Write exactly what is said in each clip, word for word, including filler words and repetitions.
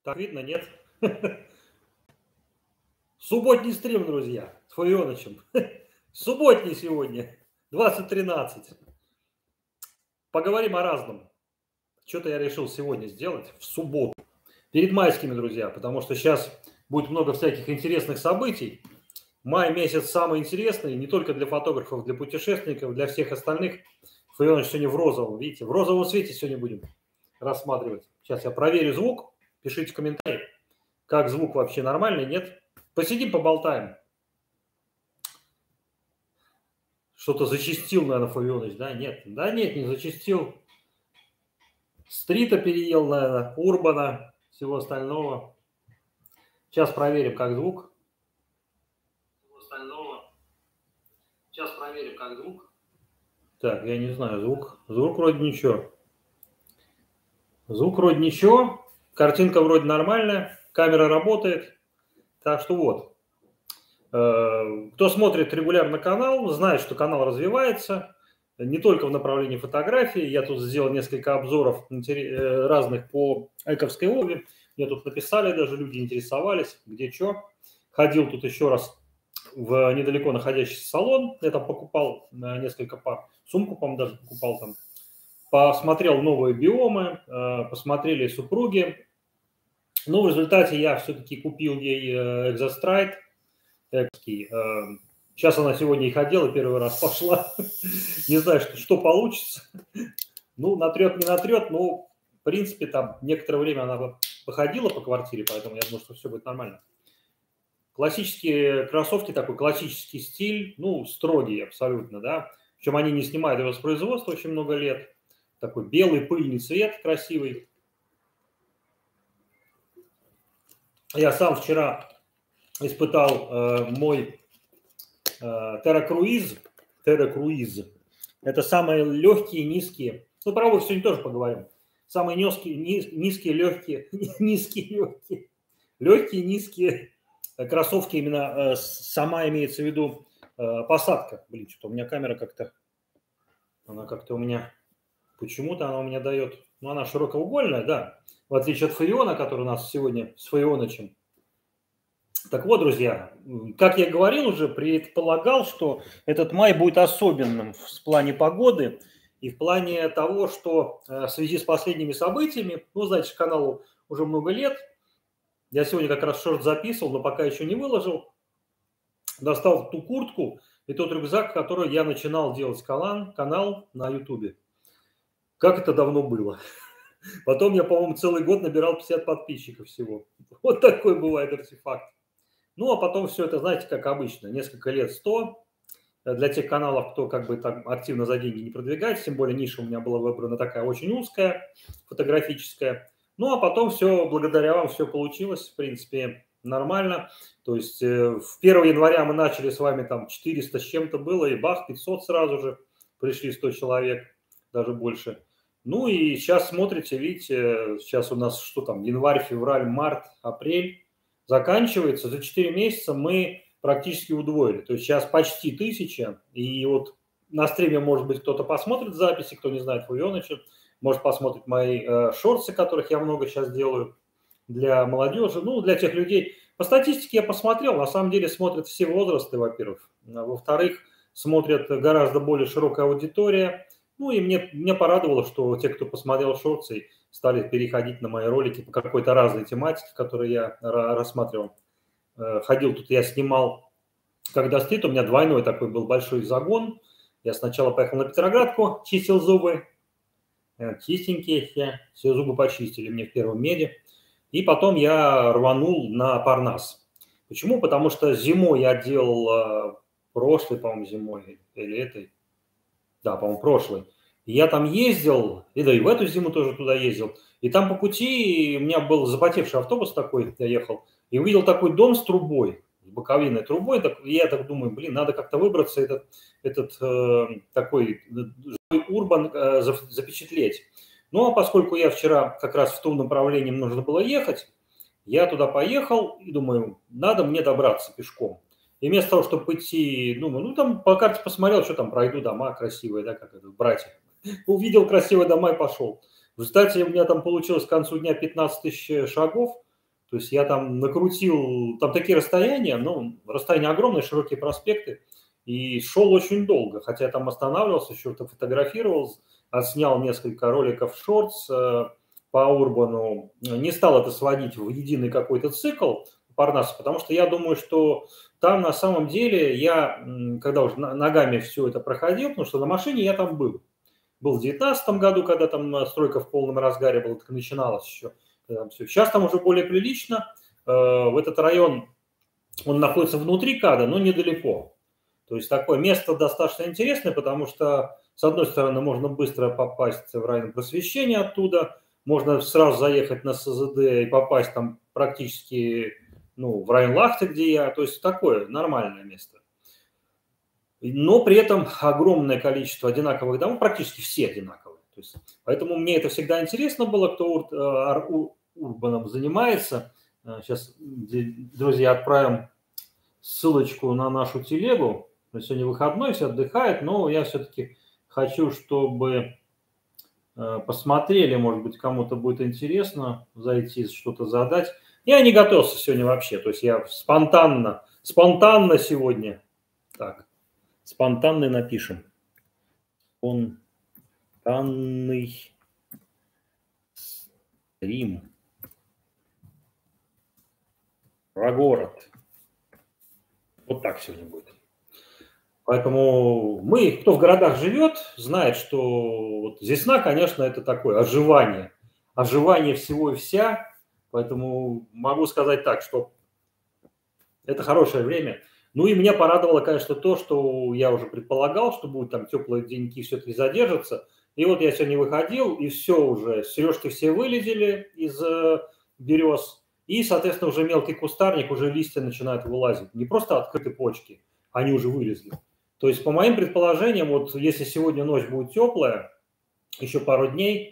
Так видно, нет? Субботний стрим, друзья, с Фавионычем. Субботний сегодня, двадцать тринадцать. Поговорим о разном. Что-то я решил сегодня сделать в субботу. Перед майскими, друзья, потому что сейчас будет много всяких интересных событий. Май месяц самый интересный, не только для фотографов, для путешественников, для всех остальных. Фавионыч сегодня в розовом, видите, в розовом свете сегодня будем рассматривать. Сейчас я проверю звук, пишите в комментариях, как звук вообще нормальный, нет. Посидим, поболтаем. Что-то зачастил, наверное, Фавионыч, да? Нет, да нет, не зачастил. Стрита переел, наверное, Урбана, всего остального. Сейчас проверим, как звук. Всего остального. Сейчас проверим, как звук. Так, я не знаю, звук. Звук вроде ничего. Звук вроде ничего. Картинка вроде нормальная. Камера работает. Так что вот. Кто смотрит регулярно канал, знает, что канал развивается. Не только в направлении фотографии. Я тут сделал несколько обзоров разных по эковской обуви. Мне тут написали, даже люди интересовались, где что. Ходил тут еще раз в недалеко находящийся салон. Я там покупал несколько пар. Сумку, по-моему, даже покупал там. Посмотрел новые биомы, посмотрели супруги. Но в результате я все-таки купил ей Exostride. Сейчас она сегодня и ходила, первый раз пошла. Не знаю, что, что получится. Ну, натрет, не натрет, но, в принципе, там некоторое время она походила по квартире, поэтому я думаю, что все будет нормально. Классические кроссовки, такой классический стиль, ну, строгий абсолютно, да. Причем они не снимают его с производства очень много лет. Такой белый пыльный цвет красивый. Я сам вчера испытал э, мой э, Terra Cruise. Terra Cruise. Это самые легкие, низкие. Ну, про обувь сегодня тоже поговорим. Самые низкие, низ, низкие, легкие, низкие, легкие. Легкие, низкие кроссовки именно э, сама имеется в виду э, посадка. Блин, что-то у меня камера как-то, она как-то у меня, почему-то она у меня дает, ну, она широкоугольная, да, в отличие от Фавиона, который у нас сегодня с Фавионычем. Так вот, друзья, как я говорил уже, предполагал, что этот май будет особенным в плане погоды и в плане того, что в связи с последними событиями, ну, знаете, каналу уже много лет, я сегодня как раз шорт записывал, но пока еще не выложил, достал ту куртку и тот рюкзак, который я начинал делать канал, канал на ютубе. Как это давно было. Потом я, по-моему, целый год набирал пятьдесят подписчиков всего. Вот такой бывает артефакт. Ну, а потом все это, знаете, как обычно, несколько лет сто. Для тех каналов, кто как бы так активно за деньги не продвигается, тем более ниша у меня была выбрана такая очень узкая, фотографическая. Ну, а потом все, благодаря вам, все получилось, в принципе, нормально. То есть в первого января мы начали с вами, там четыреста с чем-то было, и бах, пятьсот сразу же, пришли сто человек, даже больше. Ну, и сейчас смотрите, видите, сейчас у нас что там, январь, февраль, март, апрель. Заканчивается, за четыре месяца мы практически удвоили. То есть сейчас почти тысяча. И вот на стриме, может быть, кто-то посмотрит записи, кто не знает Фавионыча, может посмотреть мои э, шорты, которых я много сейчас делаю для молодежи, ну, для тех людей. По статистике я посмотрел, на самом деле смотрят все возрасты, во-первых. Во-вторых, смотрят гораздо более широкая аудитория. Ну, и мне, мне порадовало, что те, кто посмотрел шорты, стали переходить на мои ролики по какой-то разной тематике, которую я рассматривал. Ходил тут, я снимал, когда стрит, у меня двойной такой был большой загон. Я сначала поехал на Петроградку, чистил зубы. Чистенькие все, все зубы почистили мне в первом меде. И потом я рванул на Парнас. Почему? Потому что зимой я делал, прошлой, по-моему, зимой или этой, да, по-моему, прошлой. Я там ездил, и да и в эту зиму тоже туда ездил. И там по пути у меня был запотевший автобус такой, я ехал, и увидел такой дом с трубой, с боковинной трубой. Так, и я так думаю, блин, надо как-то выбраться, этот, этот э, такой урбан э, запечатлеть. Ну, а поскольку я вчера как раз в том направлении нужно было ехать, я туда поехал и думаю, надо мне добраться пешком. И вместо того, чтобы идти, думаю, ну, там по карте посмотрел, что там, пройду дома красивые, да, как это, братья. Увидел красивые дома и пошел. В результате у меня там получилось к концу дня пятнадцать тысяч шагов. То есть я там накрутил, там такие расстояния, ну, расстояния огромные, широкие проспекты, и шел очень долго, хотя я там останавливался, еще-то фотографировал, отснял несколько роликов шортс э, по Урбану, не стал это сводить в единый какой-то цикл Парнаса, потому что я думаю, что там на самом деле я, когда уже ногами все это проходил, потому что на машине я там был. Был в две тысячи девятнадцатом году, когда там стройка в полном разгаре была, так начиналась еще. Там все. Сейчас там уже более прилично. В этот район, он находится внутри КАДа, но недалеко. То есть такое место достаточно интересное, потому что, с одной стороны, можно быстро попасть в район Просвещения оттуда, можно сразу заехать на СЗД и попасть там практически ну, в район Лахты, где я. То есть такое нормальное место. Но при этом огромное количество одинаковых домов, практически все одинаковые. То есть, поэтому мне это всегда интересно было, кто ур, ур, урбаном занимается. Сейчас, друзья, отправим ссылочку на нашу телегу. Сегодня выходной, все отдыхают, но я все-таки хочу, чтобы посмотрели, может быть, кому-то будет интересно зайти, что-то задать. Я не готовился сегодня вообще, то есть я спонтанно, спонтанно сегодня. Так. Спонтанный напишем. Спонтанный стрим про город. Вот так сегодня будет. Поэтому мы, кто в городах живет, знает, что вот весна, конечно, это такое оживание. Оживание всего и вся. Поэтому могу сказать так, что это хорошее время. Ну и меня порадовало, конечно, то, что я уже предполагал, что будут там теплые деньки, все-таки задержатся. И вот я сегодня выходил, и все уже, сережки все вылезли из э, берез, и, соответственно, уже мелкий кустарник, уже листья начинают вылазить. Не просто открытые почки, они уже вылезли. То есть, по моим предположениям, вот если сегодня ночь будет теплая, еще пару дней,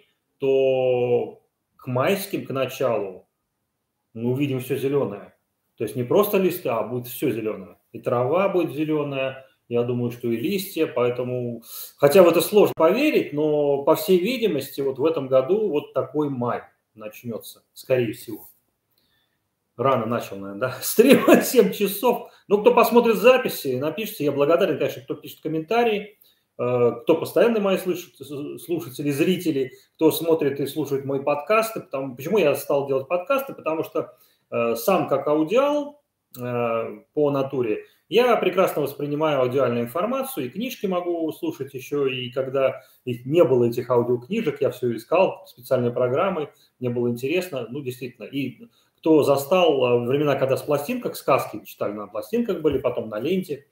то к майским, к началу, мы увидим все зеленое. То есть не просто листы, а будет все зеленое. И трава будет зеленая, я думаю, что и листья, поэтому... Хотя в это сложно поверить, но, по всей видимости, вот в этом году вот такой май начнется, скорее всего. Рано начал, наверное, да? Стрим семь часов. Ну, кто посмотрит записи, напишите. Я благодарен, конечно, кто пишет комментарии, кто постоянно мои слушатели, зрители, кто смотрит и слушает мои подкасты. Потому, почему я стал делать подкасты? Потому что сам как аудиал по натуре, я прекрасно воспринимаю аудиальную информацию, и книжки могу слушать еще, и когда не было этих аудиокнижек, я все искал, специальные программы, мне было интересно, ну, действительно. И кто застал времена, когда с пластинках сказки читали, на пластинках были, потом на ленте,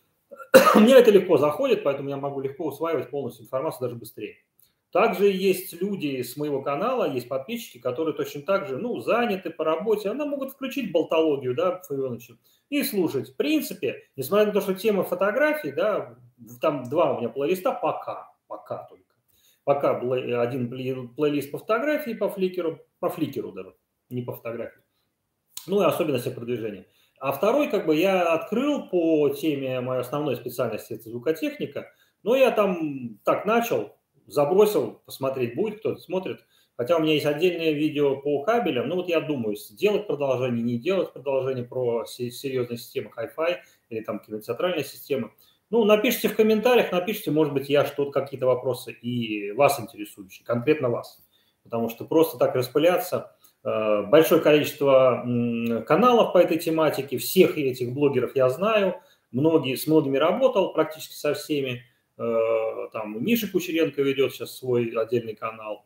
мне это легко заходит, поэтому я могу легко усваивать полностью информацию, даже быстрее. Также есть люди с моего канала, есть подписчики, которые точно так же, ну, заняты по работе, они могут включить болтологию, да, и слушать. В принципе, несмотря на то, что тема фотографий, да, там два у меня плейлиста пока, пока только. Пока один плейлист по фотографии, по фликеру, по фликеру даже, не по фотографии. Ну и особенности продвижения. А второй, как бы, я открыл по теме моей основной специальности, это звукотехника, но я там так начал, забросил, посмотреть будет, кто-то смотрит. Хотя у меня есть отдельное видео по кабелям, но вот я думаю, сделать продолжение, не делать продолжение про серьезные системы Hi-Fi или там кинотеатральные системы. Ну, напишите в комментариях, напишите, может быть, я что-то, какие-то вопросы и вас интересующие, конкретно вас. Потому что просто так распыляться, большое количество каналов по этой тематике, всех этих блогеров я знаю, многие, с многими работал, практически со всеми. Там Миша Кучеренко ведет сейчас свой отдельный канал,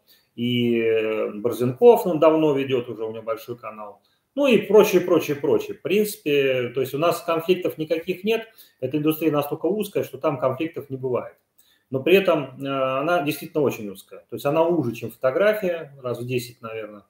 и Борзенков он давно ведет, уже у него большой канал, ну и прочее, прочее, прочее. В принципе, то есть у нас конфликтов никаких нет, эта индустрия настолько узкая, что там конфликтов не бывает. Но при этом она действительно очень узкая, то есть она уже, чем фотография, раз в десять, наверное.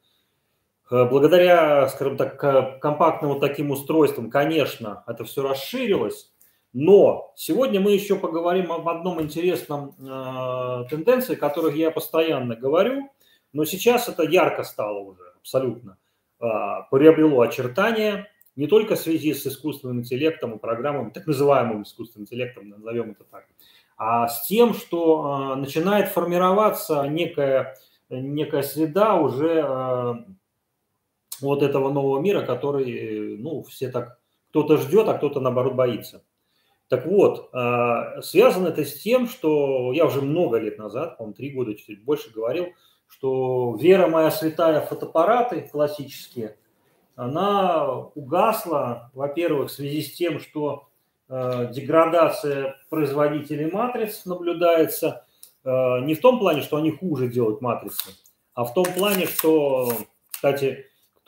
Благодаря, скажем так, компактным вот таким устройствам, конечно, это все расширилось. Но сегодня мы еще поговорим об одном интересном э, тенденции, о которых я постоянно говорю, но сейчас это ярко стало уже абсолютно, э, приобрело очертания, не только в связи с искусственным интеллектом и программами, так называемым искусственным интеллектом, назовем это так, а с тем, что э, начинает формироваться некая, некая среда уже э, вот этого нового мира, который, ну, все так, кто-то ждет, а кто-то, наоборот, боится. Так вот, а, связано это с тем, что я уже много лет назад, по-моему, три года, чуть больше говорил, что вера моя святая в фотоаппараты классические, она угасла, во-первых, в связи с тем, что э, деградация производителей матриц наблюдается э, не в том плане, что они хуже делают матрицы, а в том плане, что, кстати,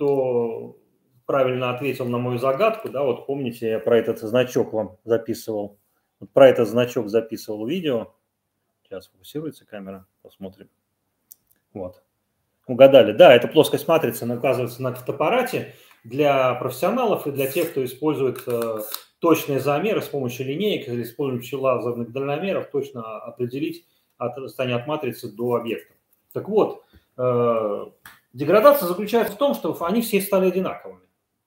кто правильно ответил на мою загадку, да, вот помните, я про этот значок вам записывал, вот про этот значок записывал видео. Сейчас фокусируется камера, посмотрим. Вот. Угадали. Да, это плоскость матрицы, она оказывается на фотоаппарате для профессионалов и для тех, кто использует э, точные замеры с помощью линеек или с помощью лазерных дальномеров, точно определить от расстояния от матрицы до объекта. Так вот, э, деградация заключается в том, что они все стали одинаковыми.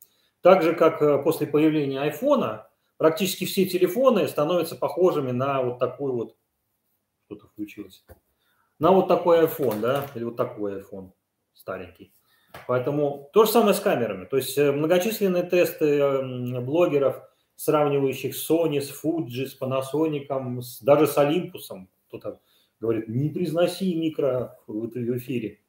Так же, как после появления айфона, практически все телефоны становятся похожими на вот такой вот, что-то включилось, на вот такой iPhone, да, или вот такой iPhone старенький. Поэтому то же самое с камерами. То есть многочисленные тесты блогеров, сравнивающих Sony с Fuji, с Panasonic, с, даже с Olympus. Кто-то говорит, не произноси микро в эфире.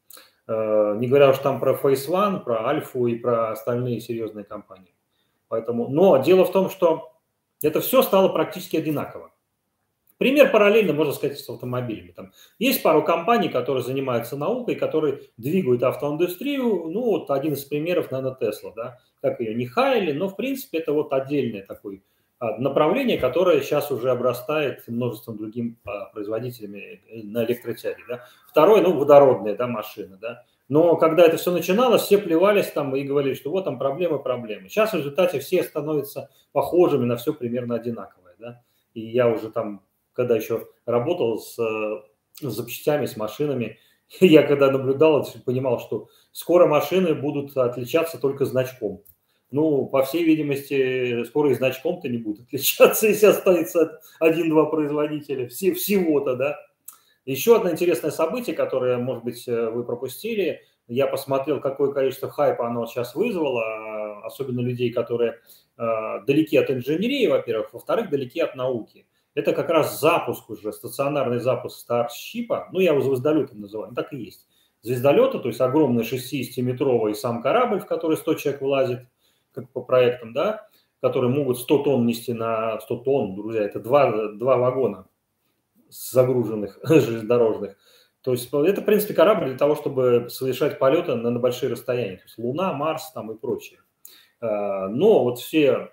Не говоря уж там про Face One, про Альфу и про остальные серьезные компании. Поэтому, но дело в том, что это все стало практически одинаково. Пример параллельно, можно сказать, с автомобилями. Там есть пару компаний, которые занимаются наукой, которые двигают автоиндустрию. Ну, вот один из примеров, наверное, Tesla, да. Как ее не хаяли, но, в принципе, это вот отдельное такое направление, которое сейчас уже обрастает множеством другим производителями на электротяге. Да. Второе, ну, водородные, да, машины, да. Но когда это все начиналось, все плевались там и говорили, что вот там проблемы, проблемы. Сейчас в результате все становятся похожими на все примерно одинаковое, да. И я уже там, когда еще работал с, с запчастями, с машинами, я когда наблюдал, понимал, что скоро машины будут отличаться только значком. Ну, по всей видимости, скоро и значком-то не будут отличаться, если останется один-два производителя все, всего-то, да. Еще одно интересное событие, которое, может быть, вы пропустили, я посмотрел, какое количество хайпа оно сейчас вызвало, особенно людей, которые э, далеки от инженерии, во-первых, во-вторых, далеки от науки. Это как раз запуск уже, стационарный запуск Старшипа, ну, я его звездолетом называю, так и есть. Звездолета, то есть огромный шестидесятиметровый сам корабль, в который сто человек вылазит, как по проектам, да, которые могут сто тонн нести на сто тонн, друзья, это два, два вагона загруженных железнодорожных. То есть это, в принципе, корабль для того, чтобы совершать полеты на, на большие расстояния. То есть Луна, Марс там и прочее. Но вот все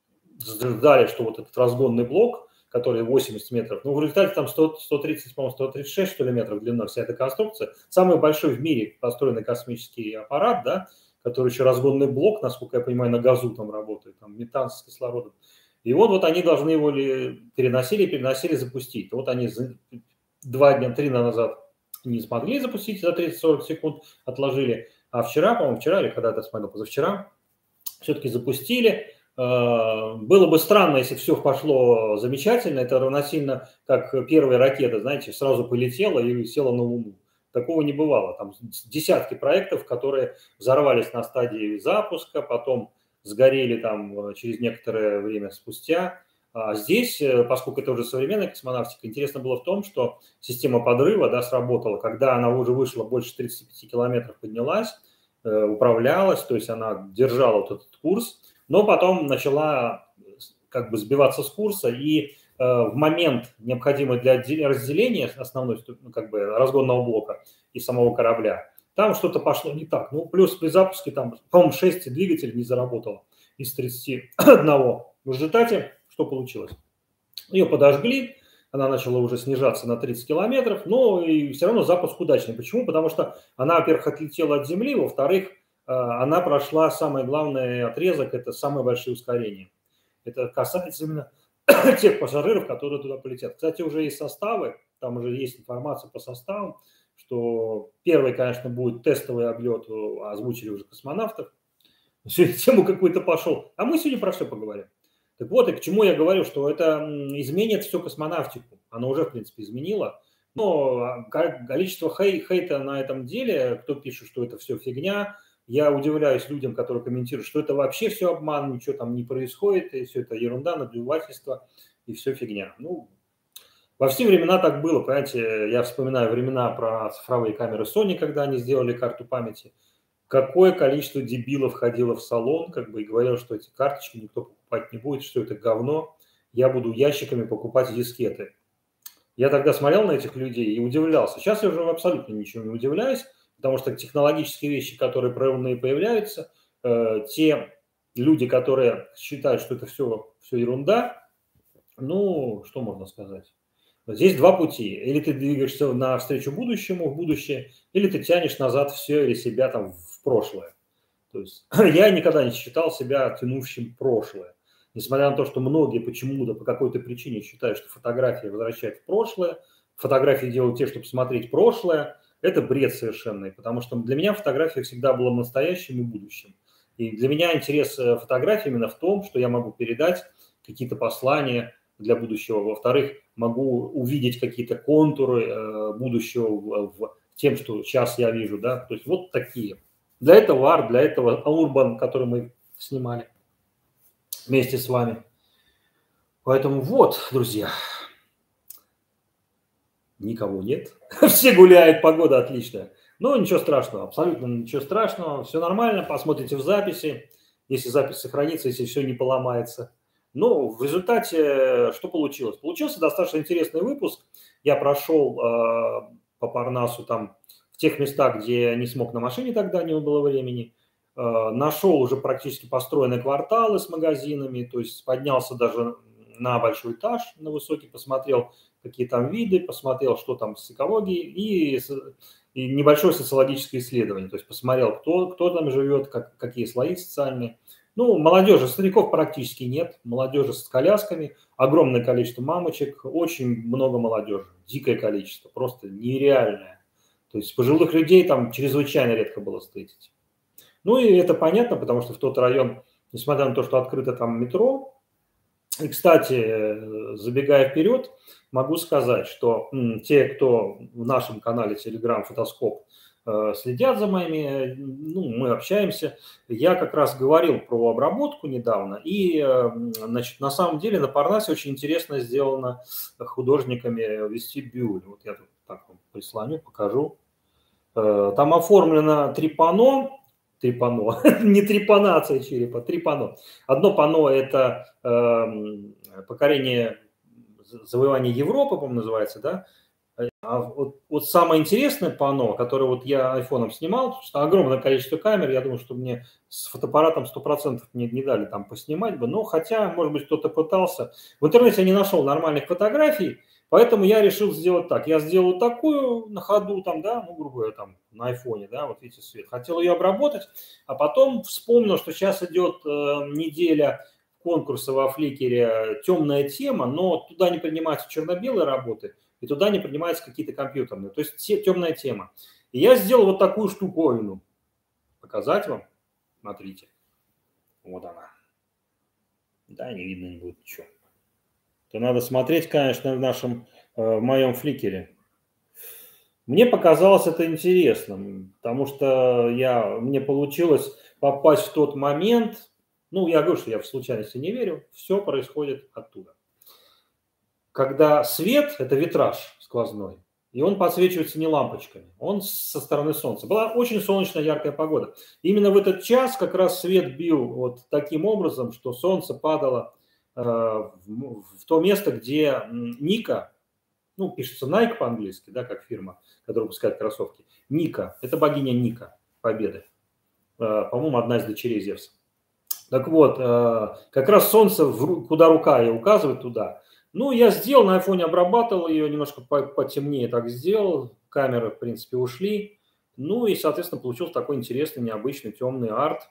ждали, что вот этот разгонный блок, который восемьдесят метров, ну, в результате там сто, сто тридцать, по-моему, сто тридцать шесть, что ли, метров длина вся эта конструкция. Самый большой в мире построенный космический аппарат, да, который еще разгонный блок, насколько я понимаю, на газу там работает, там метан с кислородом. И вот, вот они должны его ли переносили, переносили запустить. Вот они два дня, три дня назад не смогли запустить за тридцать-сорок секунд, отложили. А вчера, по-моему, вчера или когда-то смотрел, позавчера, все-таки запустили. Было бы странно, если все пошло замечательно. Это равносильно, как первая ракета, знаете, сразу полетела и села на Луну. Такого не бывало. Там десятки проектов, которые взорвались на стадии запуска, потом сгорели там через некоторое время спустя. А здесь, поскольку это уже современная космонавтика, интересно было в том, что система подрыва, да, сработала, когда она уже вышла больше тридцати пяти километров, поднялась, управлялась, то есть она держала вот этот курс, но потом начала как бы сбиваться с курса, и в момент, необходимый для разделения основной, ну, как бы разгонного блока и самого корабля, там что-то пошло не так. Ну, плюс при запуске там, по-моему, шесть двигателей не заработало из тридцати одного. В результате что получилось? Ее подожгли, она начала уже снижаться на тридцать километров, но и все равно запуск удачный. Почему? Потому что она, во-первых, отлетела от Земли, во-вторых, она прошла самый главный отрезок, это самые большие ускорения. Это касается именно тех пассажиров, которые туда полетят. Кстати, уже есть составы, там уже есть информация по составам, что первый, конечно, будет тестовый облет, озвучили уже космонавтов. Сегодня тему какую-то пошел. А мы сегодня про все поговорим. Так вот, и к чему я говорю, что это изменит всю космонавтику. Оно уже, в принципе, изменило. Но количество хей, хейта на этом деле, кто пишет, что это все фигня, Я удивляюсь людям, которые комментируют, что это вообще все обман, ничего там не происходит, и все это ерунда, надувательство и все фигня. Ну, во все времена так было, понимаете, я вспоминаю времена про цифровые камеры Sony, когда они сделали карту памяти. Какое количество дебилов ходило в салон, как бы, и говорило, что эти карточки никто покупать не будет, что это говно, я буду ящиками покупать дискеты. Я тогда смотрел на этих людей и удивлялся. Сейчас я уже абсолютно ничего не удивляюсь, потому что технологические вещи, которые прорывные появляются, э, те люди, которые считают, что это все, все ерунда, ну, что можно сказать? Здесь два пути. Или ты двигаешься навстречу будущему, в будущее, или ты тянешь назад все или себя там в прошлое. То есть я никогда не считал себя тянущим в прошлое. Несмотря на то, что многие почему-то по какой-то причине считают, что фотографии возвращают в прошлое, фотографии делают те, чтобы смотреть прошлое, это бред совершенный, потому что для меня фотография всегда была настоящим и будущим. И для меня интерес фотографии именно в том, что я могу передать какие-то послания для будущего. Во-вторых, могу увидеть какие-то контуры будущего в тем, что сейчас я вижу. Да? То есть вот такие. Для этого арт, для этого урбан, который мы снимали вместе с вами. Поэтому вот, друзья, никого нет. Все гуляют, погода отличная. Но ничего страшного, абсолютно ничего страшного. Все нормально, посмотрите в записи, если запись сохранится, если все не поломается. Но в результате что получилось? Получился достаточно интересный выпуск. Я прошел э, по Парнасу там в тех местах, где не смог на машине тогда, не было времени. Э, нашел уже практически построенные кварталы с магазинами, то есть поднялся даже на большой этаж, на высокий, посмотрел, какие там виды, посмотрел, что там с экологией, и, и небольшое социологическое исследование. То есть посмотрел, кто, кто там живет, как, какие слои социальные. Ну, молодежи, стариков практически нет, молодежи с колясками, огромное количество мамочек, очень много молодежи, дикое количество, просто нереальное. То есть пожилых людей там чрезвычайно редко было встретить. Ну и это понятно, потому что в тот район, несмотря на то, что открыто там метро, и, кстати, забегая вперед, могу сказать, что м, те, кто в нашем канале Telegram Фотоскоп э, следят за моими, ну, мы общаемся, я как раз говорил про обработку недавно, и, э, значит, на самом деле на Парнасе очень интересно сделано художниками вестибюль. Вот я тут так вам прислоню, покажу. Э, там оформлено три панно. Три панно, не трепанация черепа, три панно. Одно панно – это э, покорение, завоевание Европы, по-моему, называется, да? А вот, вот самое интересное панно, которое вот я айфоном снимал, потому что огромное количество камер, я думаю, что мне с фотоаппаратом сто процентов не, не дали там поснимать бы, но хотя, может быть, кто-то пытался. В интернете я не нашел нормальных фотографий, поэтому я решил сделать так. Я сделал такую на ходу, там, да, ну, грубо говоря, там, на айфоне, да, вот видите, свет. Хотел ее обработать, а потом вспомнил, что сейчас идет э, неделя конкурса во Фликере «Темная тема», но туда не принимаются черно-белые работы, и туда не принимаются какие-то компьютерные. То есть темная тема. И я сделал вот такую штуковину. Показать вам? Смотрите. Вот она. Да, не видно не будет ничего. То надо смотреть, конечно, в нашем, в моем фликере. Мне показалось это интересным, потому что я, мне получилось попасть в тот момент, ну, я говорю, что я в случайности не верю, все происходит оттуда. Когда свет – это витраж сквозной, и он подсвечивается не лампочками, он со стороны солнца. Была очень солнечная, яркая погода. И именно в этот час как раз свет бил вот таким образом, что солнце падало э, в, в то место, где Ника, ну, пишется Nike по-английски, да, как фирма, которая выпускает кроссовки. Ника – это богиня Ника, победы. Э, по-моему, одна из дочерей Зевса. Так вот, э, как раз солнце, в, куда рука ее указывает, туда. Ну, я сделал, на айфоне обрабатывал ее, немножко потемнее так сделал, камеры, в принципе, ушли. Ну и, соответственно, получился такой интересный, необычный, темный арт.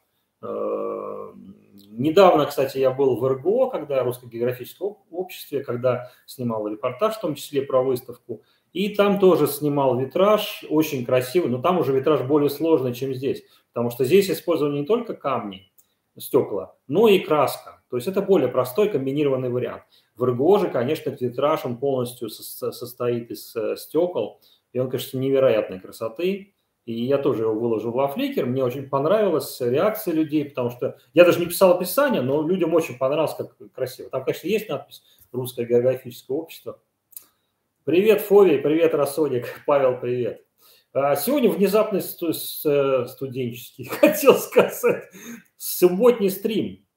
Недавно, кстати, я был в эр гэ о, когда Русское географическое общество, когда снимал репортаж, в том числе про выставку. И там тоже снимал витраж, очень красивый, но там уже витраж более сложный, чем здесь. Потому что здесь использованы не только камни, стекла, но и краска. То есть это более простой комбинированный вариант. В эр гэ о же, конечно, витраж, он полностью состоит из стекол, и он, конечно, невероятной красоты. И я тоже его выложил во Flickr. Мне очень понравилась реакция людей, потому что я даже не писал описание, но людям очень понравилось, как красиво. Там, конечно, есть надпись «Русское географическое общество». Привет, Фовий, привет, Рассодик. Павел, привет. Сегодня внезапный студенческий, хотел сказать, субботний стрим.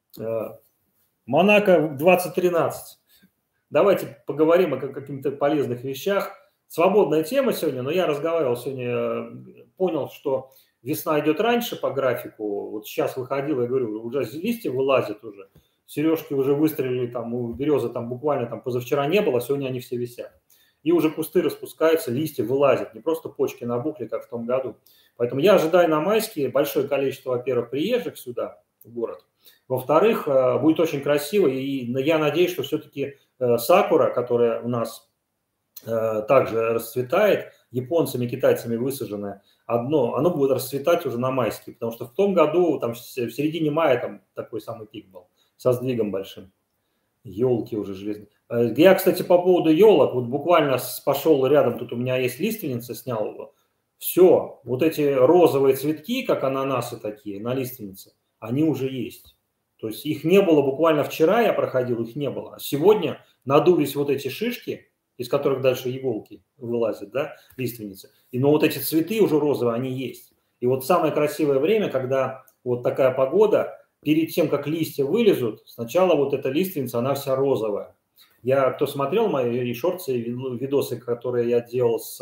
Монако двадцать тринадцать. Давайте поговорим о каких-то полезных вещах. Свободная тема сегодня, но я разговаривал сегодня, понял, что весна идет раньше по графику. Вот сейчас выходил, я говорю, уже листья вылазят уже. Сережки уже выстрелили, там у березы там буквально там позавчера не было, сегодня они все висят. И уже кусты распускаются, листья вылазят, не просто почки набухли, как в том году. Поэтому я ожидаю на майские большое количество, во-первых, приезжих сюда, в город. Во-вторых, будет очень красиво, и я надеюсь, что все-таки сакура, которая у нас также расцветает, японцами, китайцами высаженная, одно, оно будет расцветать уже на майские, потому что в том году, там в середине мая, там такой самый пик был, со сдвигом большим. Елки уже железные. Я, кстати, по поводу елок, вот буквально пошел рядом, тут у меня есть лиственница, снял его. Все, вот эти розовые цветки, как ананасы такие на лиственнице, они уже есть. То есть их не было буквально вчера, я проходил, их не было. А сегодня надулись вот эти шишки, из которых дальше иголки вылазят, да, лиственницы. И, но вот эти цветы уже розовые, они есть. И вот самое красивое время, когда вот такая погода, перед тем, как листья вылезут, сначала вот эта лиственница, она вся розовая. Я, кто смотрел мои шорты, видосы, которые я делал с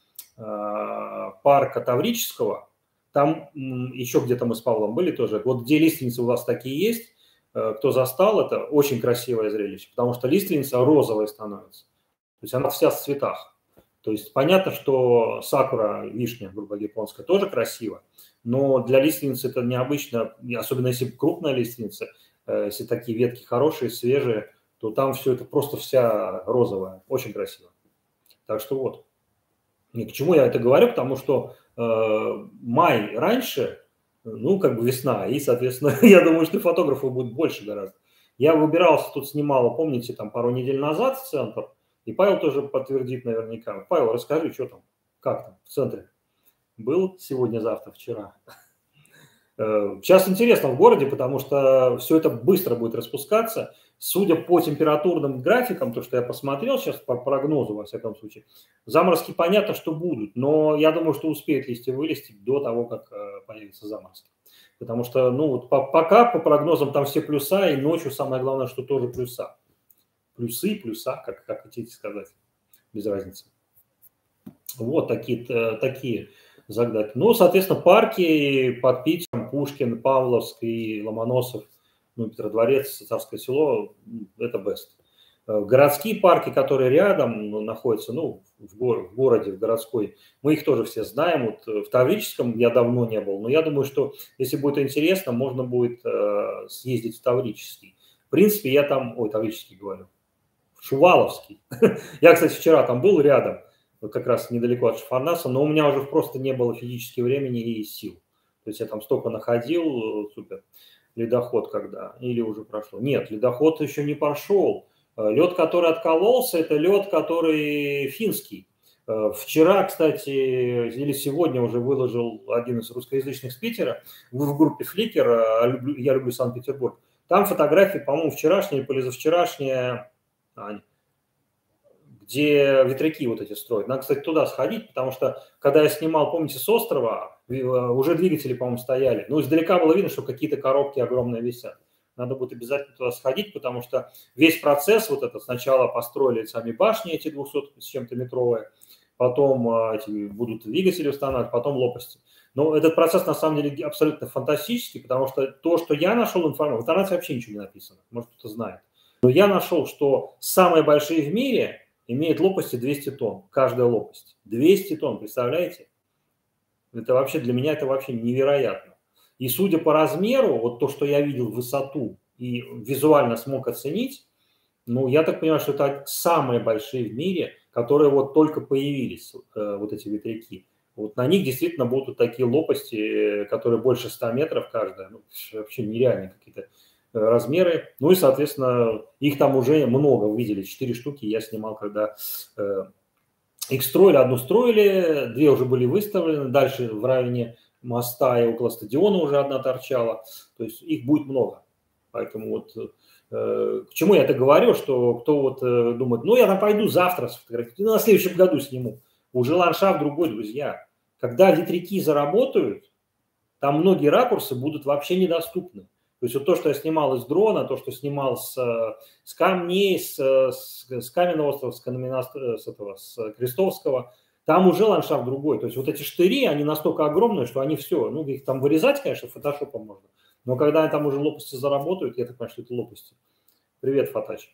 э, парка Таврического, там еще где-то мы с Павлом были тоже. Вот где лиственницы у вас такие есть, э, кто застал, это очень красивое зрелище, потому что лиственница розовая становится. То есть она вся в цветах. То есть понятно, что сакура, вишня, грубо говоря, японская, тоже красиво, но для лиственницы это необычно, особенно если крупная лиственница, если такие ветки хорошие, свежие, то там все это просто вся розовая, очень красиво. Так что вот. И к чему я это говорю? Потому что э, май раньше, ну, как бы весна, и, соответственно, я думаю, что фотографов будет больше гораздо. Я выбирался, тут снимал, помните, там пару недель назад в центр, и Павел тоже подтвердит наверняка. Павел, расскажи, что там, как там в центре? Был сегодня, завтра, вчера? Сейчас интересно в городе, потому что все это быстро будет распускаться. Судя по температурным графикам, то, что я посмотрел сейчас по прогнозу, во всяком случае, заморозки понятно, что будут, но я думаю, что успеют листья вылезти до того, как появятся заморозки. Потому что, ну, вот пока по прогнозам там все плюса, и ночью самое главное, что тоже плюса. Плюсы, плюса, как, как хотите сказать, без разницы. Вот такие, такие загадки. Ну, соответственно, парки под Питером, Пушкин, Павловск и Ломоносов, ну, Петродворец, Царское село, это best. Городские парки, которые рядом находятся, ну, в, го- в городе, в городской, мы их тоже все знаем. Вот в Таврическом я давно не был, но я думаю, что если будет интересно, можно будет э, съездить в Таврический. В принципе, я там, ой, Таврический говорю, в Шуваловский. Я, кстати, вчера там был рядом, вот как раз недалеко от Шафарнаса, но у меня уже просто не было физически времени и сил. То есть я там столько находил, супер. Ледоход когда? Или уже прошел? Нет, ледоход еще не прошел. Лед, который откололся, это лед, который финский. Вчера, кстати, или сегодня уже выложил один из русскоязычных с Питера в группе Flickr «Я люблю Санкт-Петербург». Там фотографии, по-моему, вчерашние, позавчерашние, где ветряки вот эти строят. Надо, кстати, туда сходить, потому что, когда я снимал, помните, с острова, уже двигатели, по-моему, стояли. Ну, издалека было видно, что какие-то коробки огромные висят. Надо будет обязательно туда сходить, потому что весь процесс вот этот, сначала построили сами башни эти двухсот с чем-то метровые, потом эти будут двигатели устанавливать, потом лопасти. Но этот процесс, на самом деле, абсолютно фантастический, потому что то, что я нашел информацию, в интернете вообще ничего не написано, может, кто-то знает. Но я нашел, что самые большие в мире имеют лопасти двести тонн, каждая лопасть. двести тонн, представляете? Это вообще, для меня это вообще невероятно. И судя по размеру, вот то, что я видел, высоту и визуально смог оценить, ну, я так понимаю, что это самые большие в мире, которые вот только появились, вот эти ветряки. Вот на них действительно будут такие лопасти, которые больше ста метров каждая. Ну, вообще нереальные какие-то размеры. Ну и, соответственно, их там уже много увидели, четыре штуки я снимал, когда э, Их строили, одну строили, две уже были выставлены, дальше в районе моста и около стадиона уже одна торчала, то есть их будет много. Поэтому вот э, к чему я это говорю, что кто вот э, думает, ну я там пойду завтра сфотографирую, ну, на следующем году сниму. Уже ландшафт другой, друзья. Когда ветряки заработают, там многие ракурсы будут вообще недоступны. То есть вот то, что я снимал из дрона, то, что снимал с, с камней, с, с, с Каменного острова, с, с, этого, с Крестовского, там уже ландшафт другой. То есть вот эти штыри, они настолько огромные, что они все, ну их там вырезать, конечно, фотошопом можно, но когда там уже лопасти заработают, я так понимаю, что это лопасти. Привет, Фатач.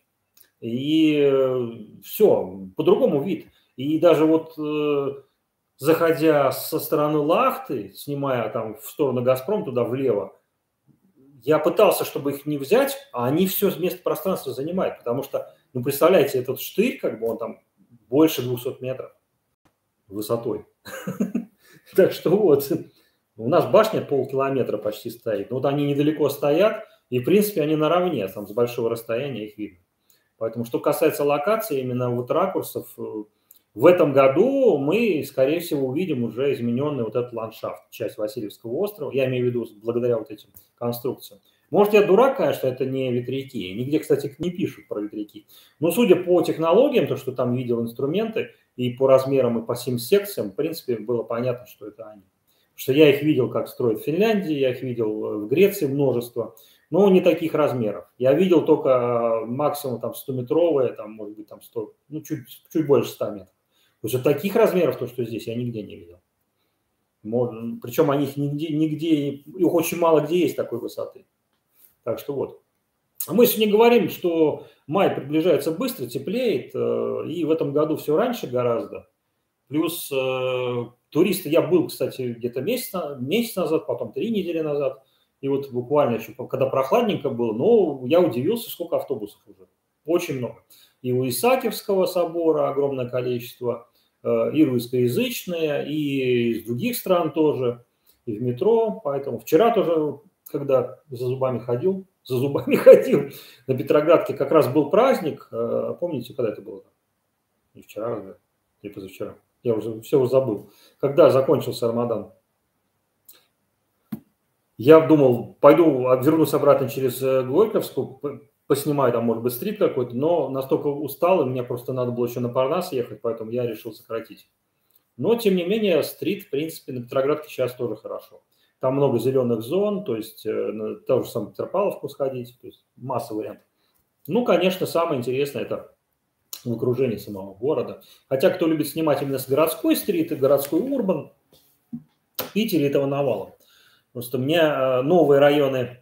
И все, по-другому вид. И даже вот заходя со стороны Лахты, снимая там в сторону Газпром, туда влево, я пытался, чтобы их не взять, а они все место пространства занимают, потому что, ну, представляете, этот штырь, как бы он там больше двухсот метров высотой. Так что вот, у нас башня полкилометра почти стоит, но вот они недалеко стоят, и, в принципе, они наравне, там, с большого расстояния их видно. Поэтому, что касается локации, именно вот ракурсов, в этом году мы, скорее всего, увидим уже измененный вот этот ландшафт, часть Васильевского острова. Я имею в виду благодаря вот этим конструкциям. Может, я дурак, конечно, это не ветряки. Нигде, кстати, не пишут про ветряки. Но судя по технологиям, то, что там видел инструменты, и по размерам, и по всем секциям, в принципе, было понятно, что это они. Потому что я их видел, как строят в Финляндии, я их видел в Греции множество, но не таких размеров. Я видел только максимум там сто-метровые, там, может быть, там сто, ну, чуть, чуть больше ста метров. То есть вот таких размеров, то, что здесь, я нигде не видел. Можно, причем они их нигде, нигде, их очень мало где есть такой высоты. Так что вот. Мы сегодня говорим, что май приближается быстро, теплеет, и в этом году все раньше гораздо. Плюс э, туристы, я был, кстати, где-то месяц, месяц назад, потом три недели назад, и вот буквально еще, когда прохладненько было, но я удивился, сколько автобусов уже. Очень много. И у Исаакиевского собора огромное количество, и русскоязычные, и из других стран тоже, и в метро. Поэтому вчера тоже, когда за зубами ходил, за зубами ходил, на Петроградке как раз был праздник. Помните, когда это было? Не вчера, да? Или позавчера. Я уже все забыл. Когда закончился Рамадан? Я думал, пойду, вернусь обратно через Горьковскую, поснимаю там, может быть, стрит какой-то, но настолько устал, и мне просто надо было еще на Парнас ехать, поэтому я решил сократить. Но, тем не менее, стрит, в принципе, на Петроградке сейчас тоже хорошо. Там много зеленых зон, то есть на ту же самую Петропавловку сходить, то есть масса вариантов. Ну, конечно, самое интересное – это в окружении самого города. Хотя, кто любит снимать именно с городской стрит и городской урбан, в Питере этого навалом. Просто меня новые районы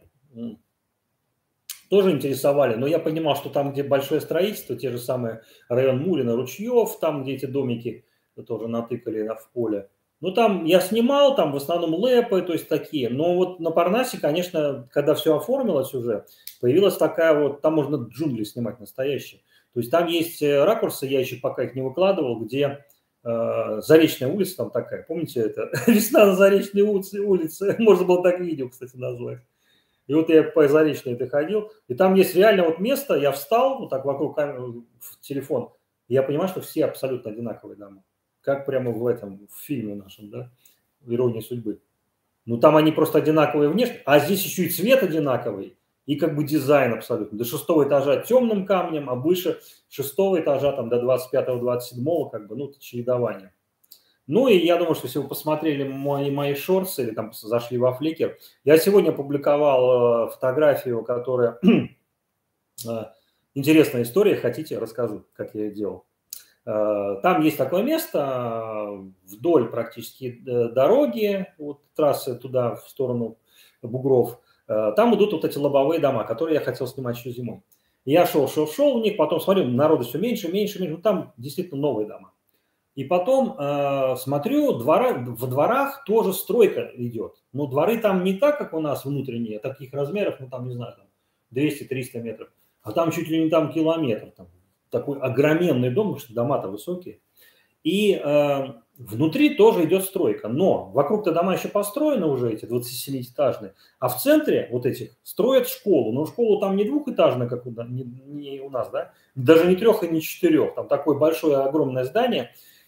тоже интересовали, но я понимал, что там, где большое строительство, те же самые район Мулина, Ручьев, там, где эти домики тоже натыкали в поле. Ну, там я снимал, там в основном лэпы, то есть такие. Но вот на Парнасе, конечно, когда все оформилось уже, появилась такая вот, там можно джунгли снимать настоящие. То есть там есть ракурсы, я еще пока их не выкладывал, где э, Заречная улица там такая. Помните это? Весна на Заречной улице. Можно было так видео, кстати, назвать. И вот я по Заречной это ходил, и там есть реально вот место, я встал вот так вокруг камеры, в телефон, и я понимаю, что все абсолютно одинаковые дома. Как прямо в этом, в фильме нашем, да, «Ирония судьбы». Ну, там они просто одинаковые внешне, а здесь еще и цвет одинаковый, и как бы дизайн абсолютно. До шестого этажа темным камнем, а выше шестого этажа там до двадцать пятого двадцать седьмого как бы, ну, чередование. Ну и я думаю, что если вы посмотрели мои, мои шорты или там зашли во Flickr, я сегодня опубликовал фотографию, которая интересная история, хотите, расскажу, как я ее делал. Там есть такое место вдоль практически дороги, вот трассы туда в сторону бугров. Там идут вот эти лобовые дома, которые я хотел снимать еще зимой. Я шел, шел, шел в них, потом смотрю, народу все меньше, меньше, меньше. Там действительно новые дома. И потом э, смотрю, двора, в дворах тоже стройка идет. Но дворы там не так, как у нас внутренние, таких размеров, ну там, не знаю, там двести-триста метров, а там чуть ли не там километр. Там, такой огроменный дом, потому что дома-то высокие. И э, внутри тоже идет стройка. Но вокруг-то дома еще построены уже эти двадцатисемиэтажные, а в центре вот этих строят школу. Но школу там не двухэтажная, как у, не, не у нас, да, даже не трех и не четырех. Там такое большое огромное здание.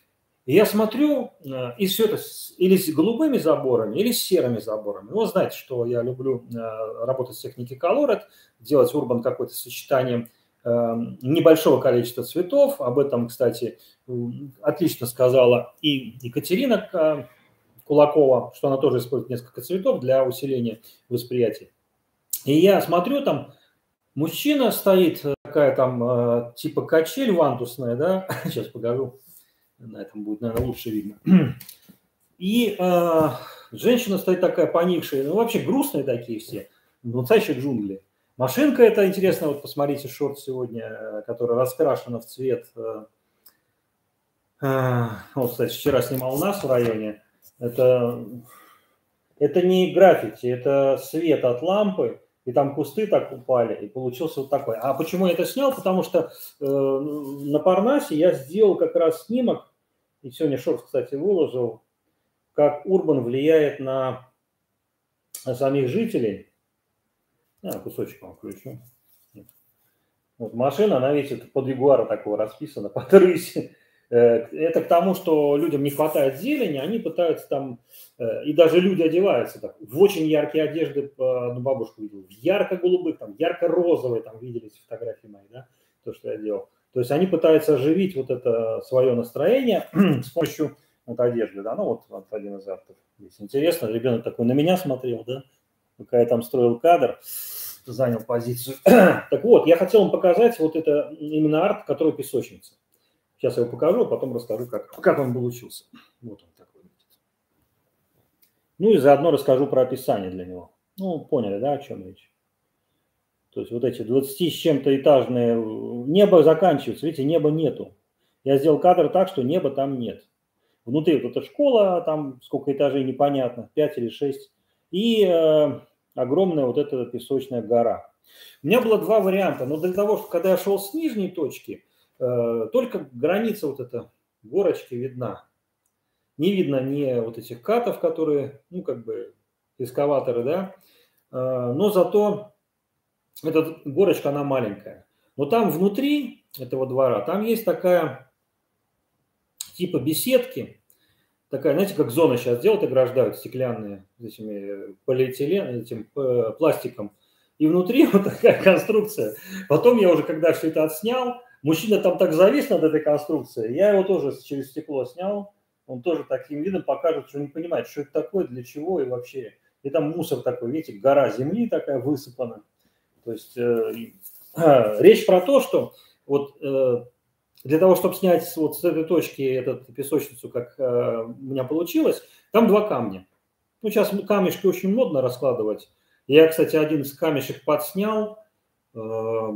И я смотрю, и все это или с голубыми заборами, или с серыми заборами. Вы знаете, что я люблю работать с техникой Colored, делать урбан какое-то сочетание небольшого количества цветов. Об этом, кстати, отлично сказала и Екатерина Кулакова, что она тоже использует несколько цветов для усиления восприятия. И я смотрю, там мужчина стоит, такая там типа качель вантусная, да, сейчас покажу. На этом будет, наверное, лучше видно. И э, женщина стоит такая поникшая, ну вообще грустные такие все, настоящие джунгли. Машинка эта интересная, вот посмотрите шорт сегодня, которая раскрашена в цвет. Э, э, вот, кстати, вчера снимал у нас в районе. Это, это не граффити, это свет от лампы. И там кусты так упали, и получился вот такой. А почему я это снял? Потому что э, на Парнасе я сделал как раз снимок, и сегодня шорт, кстати, выложил, как урбан влияет на, на самих жителей. А, кусочек вам включу. Вот машина, она, видите, под ягуара такого расписана, под рысь. Это к тому, что людям не хватает зелени, они пытаются там, и даже люди одеваются так, в очень яркие одежды, ну, бабушку видел, в ярко-голубых, там, ярко-розовые, там, видели эти фотографии мои, да, то, что я делал. То есть они пытаются оживить вот это свое настроение с помощью вот одежды, да, ну, вот, вот один из авторов. Здесь интересно, ребенок такой на меня смотрел, да, пока я там строил кадр, занял позицию. Так вот, я хотел вам показать вот это именно арт, который песочница. Сейчас я его покажу, а потом расскажу, как, как он получился. Вот он такой. Ну и заодно расскажу про описание для него. Ну, поняли, да, о чем речь? То есть вот эти двадцать с чем-то этажные, небо заканчивается, видите, неба нету. Я сделал кадр так, что неба там нет. Внутри вот эта школа, там сколько этажей непонятно, пять или шесть. И э, огромная вот эта песочная гора. У меня было два варианта, но для того, чтобы когда я шел с нижней точки, только граница вот эта горочки видна. Не видно ни вот этих катов, которые, ну, как бы, эскаваторы, да, но зато эта горочка, она маленькая. Но там внутри этого двора, там есть такая, типа беседки, такая, знаете, как зона сейчас делают, ограждают стеклянные этими полиэтиленом, этим пластиком. И внутри вот такая конструкция. Потом я уже, когда все это отснял, мужчина там так завис над этой конструкцией, я его тоже через стекло снял, он тоже таким видом покажет, что не понимает, что это такое, для чего и вообще. И там мусор такой, видите, гора земли такая высыпана. То есть э, э, речь про то, что вот э, для того, чтобы снять вот с этой точки эту песочницу, как э, у меня получилось, там два камня. Ну, сейчас камешки очень модно раскладывать. Я, кстати, один из камешек подснял, э,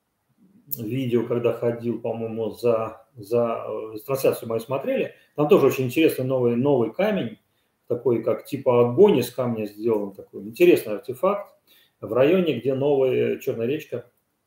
видео, когда ходил, по-моему, за, за э, трансляцию мою смотрели. Там тоже очень интересный новый, новый камень, такой как типа огонь из камня сделан, такой интересный артефакт в районе, где новая Черная речка,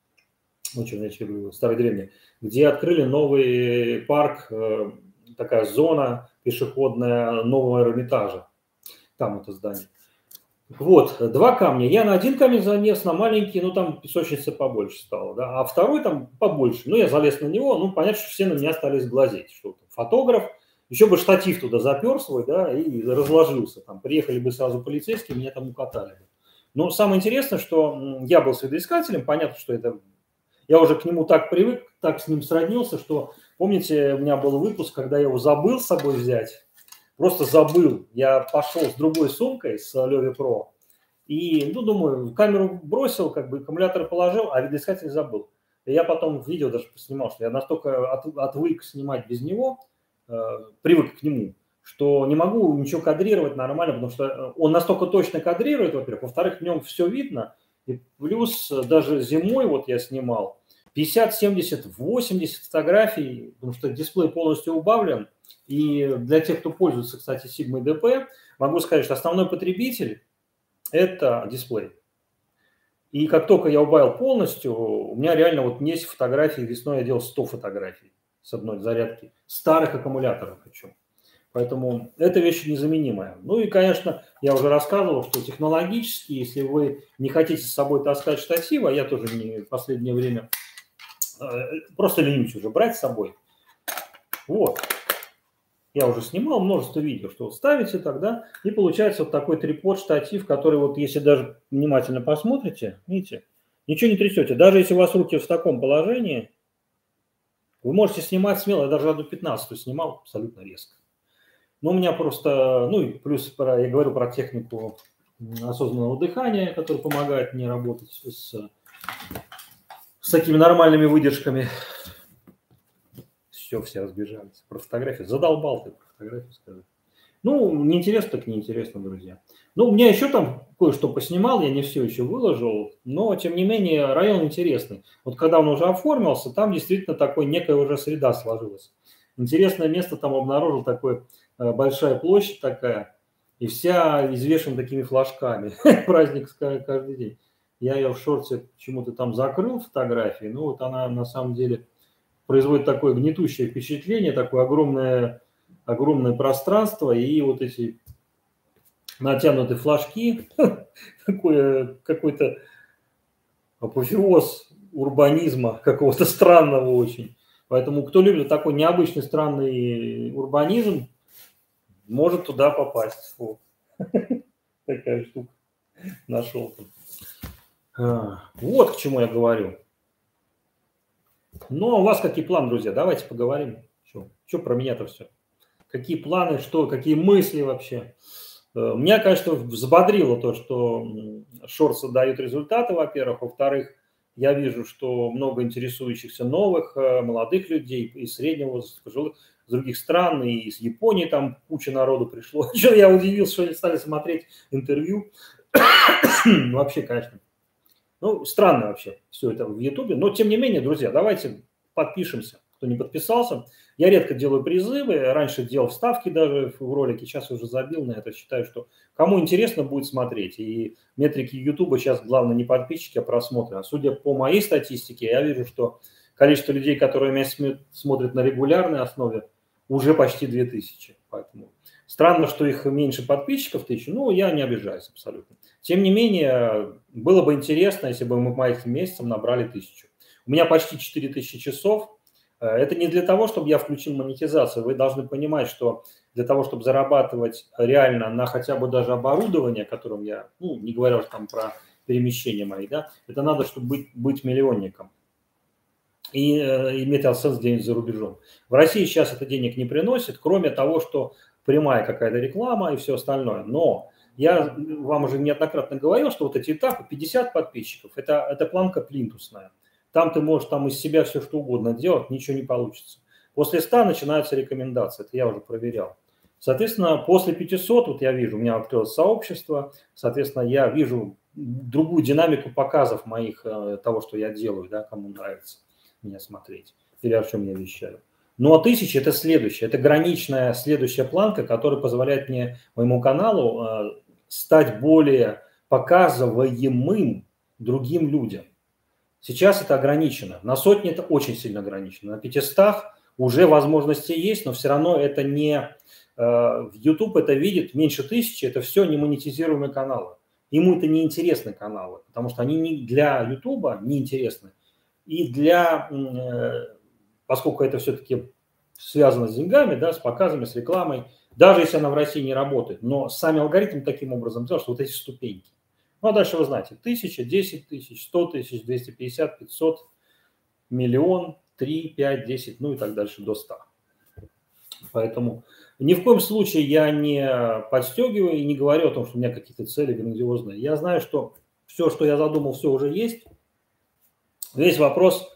ну, Черная речка, старой древней, где открыли новый парк, э, такая зона пешеходная нового Эрмитажа. Там это здание. Вот, два камня. Я на один камень занес, на маленький, ну там песочница побольше стала, да, а второй там побольше. Ну, я залез на него, ну, понятно, что все на меня стали глазеть, что фотограф, еще бы штатив туда запер свой, да, и разложился. Там приехали бы сразу полицейские, меня там укатали бы. Но самое интересное, что я был светоискателем, понятно, что это... Я уже к нему так привык, так с ним сроднился, что, помните, у меня был выпуск, когда я его забыл с собой взять. Просто забыл. Я пошел с другой сумкой, с Леви Про, и, ну, думаю, камеру бросил, как бы аккумулятор положил, а видоискатель забыл. И я потом в видео даже поснимал, что я настолько от, отвык снимать без него, э, привык к нему, что не могу ничего кадрировать нормально, потому что он настолько точно кадрирует, во-первых, во-вторых, в нем все видно, и плюс даже зимой вот я снимал пятьдесят, семьдесят, восемьдесят фотографий, потому что дисплей полностью убавлен. И для тех, кто пользуется, кстати, Sigma ди пи, могу сказать, что основной потребитель – это дисплей. И как только я убавил полностью, у меня реально вот есть фотографии, весной я делал сто фотографий с одной зарядки, старых аккумуляторов причем. Поэтому эта вещь незаменимая. Ну и, конечно, я уже рассказывал, что технологически, если вы не хотите с собой таскать штативы, а я тоже не, в последнее время э, просто ленюсь уже брать с собой. Вот. Я уже снимал множество видео, что вот ставите тогда, и получается вот такой трипод штатив, который вот если даже внимательно посмотрите, видите, ничего не трясете. Даже если у вас руки в таком положении, вы можете снимать смело, я даже одну пятнадцатую снимал абсолютно резко. Но у меня просто, ну и плюс про, я говорю про технику осознанного дыхания, которая помогает мне работать с, с такими нормальными выдержками. Все, все разбежались. Про фотографию. Задолбал ты про фотографию сказать. Ну, неинтересно, так неинтересно, друзья. Ну, у меня еще там кое-что поснимал, я не все еще выложил, но, тем не менее, район интересный. Вот когда он уже оформился, там действительно такой некая уже среда сложилась. Интересное место там обнаружил, такое большая площадь такая, и вся извешена такими флажками. Праздник каждый день. Я ее в шорте почему-то там закрыл фотографии, но вот она на самом деле производит такое гнетущее впечатление, такое огромное, огромное пространство, и вот эти натянутые флажки, какой-то апофеоз урбанизма, какого-то странного очень. Поэтому кто любит такой необычный странный урбанизм, может туда попасть. Вот. Такая штука. Нашел. Вот к чему я говорю. Ну, а у вас какие планы, друзья? Давайте поговорим. Что, что про меня-то все? Какие планы, что, какие мысли вообще? Меня, конечно, взбодрило то, что шорты дают результаты, во-первых. Во-вторых, я вижу, что много интересующихся новых, молодых людей из среднего возраста, пожилых, с других стран, и из Японии там куча народу пришло. Я удивился, что они стали смотреть интервью. Вообще, конечно. Ну, странно вообще все это в Ютубе. Но, тем не менее, друзья, давайте подпишемся, кто не подписался. Я редко делаю призывы. Раньше делал вставки даже в ролике. Сейчас уже забил на это. Считаю, что кому интересно, будет смотреть. И метрики Ютуба сейчас главное не подписчики, а просмотры. А судя по моей статистике, я вижу, что количество людей, которые меня смотрят на регулярной основе, уже почти две тысячи. Поэтому странно, что их меньше подписчиков тысячи. Ну, я не обижаюсь абсолютно. Тем не менее, было бы интересно, если бы мы по этим месяцам набрали тысячу. У меня почти четыре тысячи часов. Это не для того, чтобы я включил монетизацию. Вы должны понимать, что для того, чтобы зарабатывать реально на хотя бы даже оборудование, которым я, ну, не говоря уже там про перемещения мои, да, это надо, чтобы быть, быть миллионником и э, иметь AdSense где-нибудь за рубежом. В России сейчас это денег не приносит, кроме того, что прямая какая-то реклама и все остальное. Но я вам уже неоднократно говорил, что вот эти этапы, пятьдесят подписчиков, это, это планка плинтусная. Там ты можешь там из себя все что угодно делать, ничего не получится. После ста начинаются рекомендации, это я уже проверял. Соответственно, после пятисот, вот я вижу, у меня открылось сообщество, соответственно, я вижу другую динамику показов моих, того, что я делаю, да, кому нравится меня смотреть или о чем я вещаю. Ну, а тысяча – это следующее, это граничная следующая планка, которая позволяет мне, моему каналу, э, стать более показываемым другим людям. Сейчас это ограничено. На сотне это очень сильно ограничено. На пятистах уже возможности есть, но все равно это не… Э, в YouTube это видит меньше тысячи, это все не монетизируемые каналы. Ему это не интересны каналы, потому что они не для YouTube не интересны. И для… Э, поскольку это все-таки связано с деньгами, да, с показами, с рекламой, даже если она в России не работает, но сами алгоритмы таким образом делают, что вот эти ступеньки. Ну, а дальше вы знаете, тысяча, десять тысяч, сто тысяч, двести пятьдесят, пятьсот, миллион, три, пять, десять, ну и так дальше до ста. Поэтому ни в коем случае я не подстегиваю и не говорю о том, что у меня какие-то цели грандиозные. Я знаю, что все, что я задумал, все уже есть. Весь вопрос…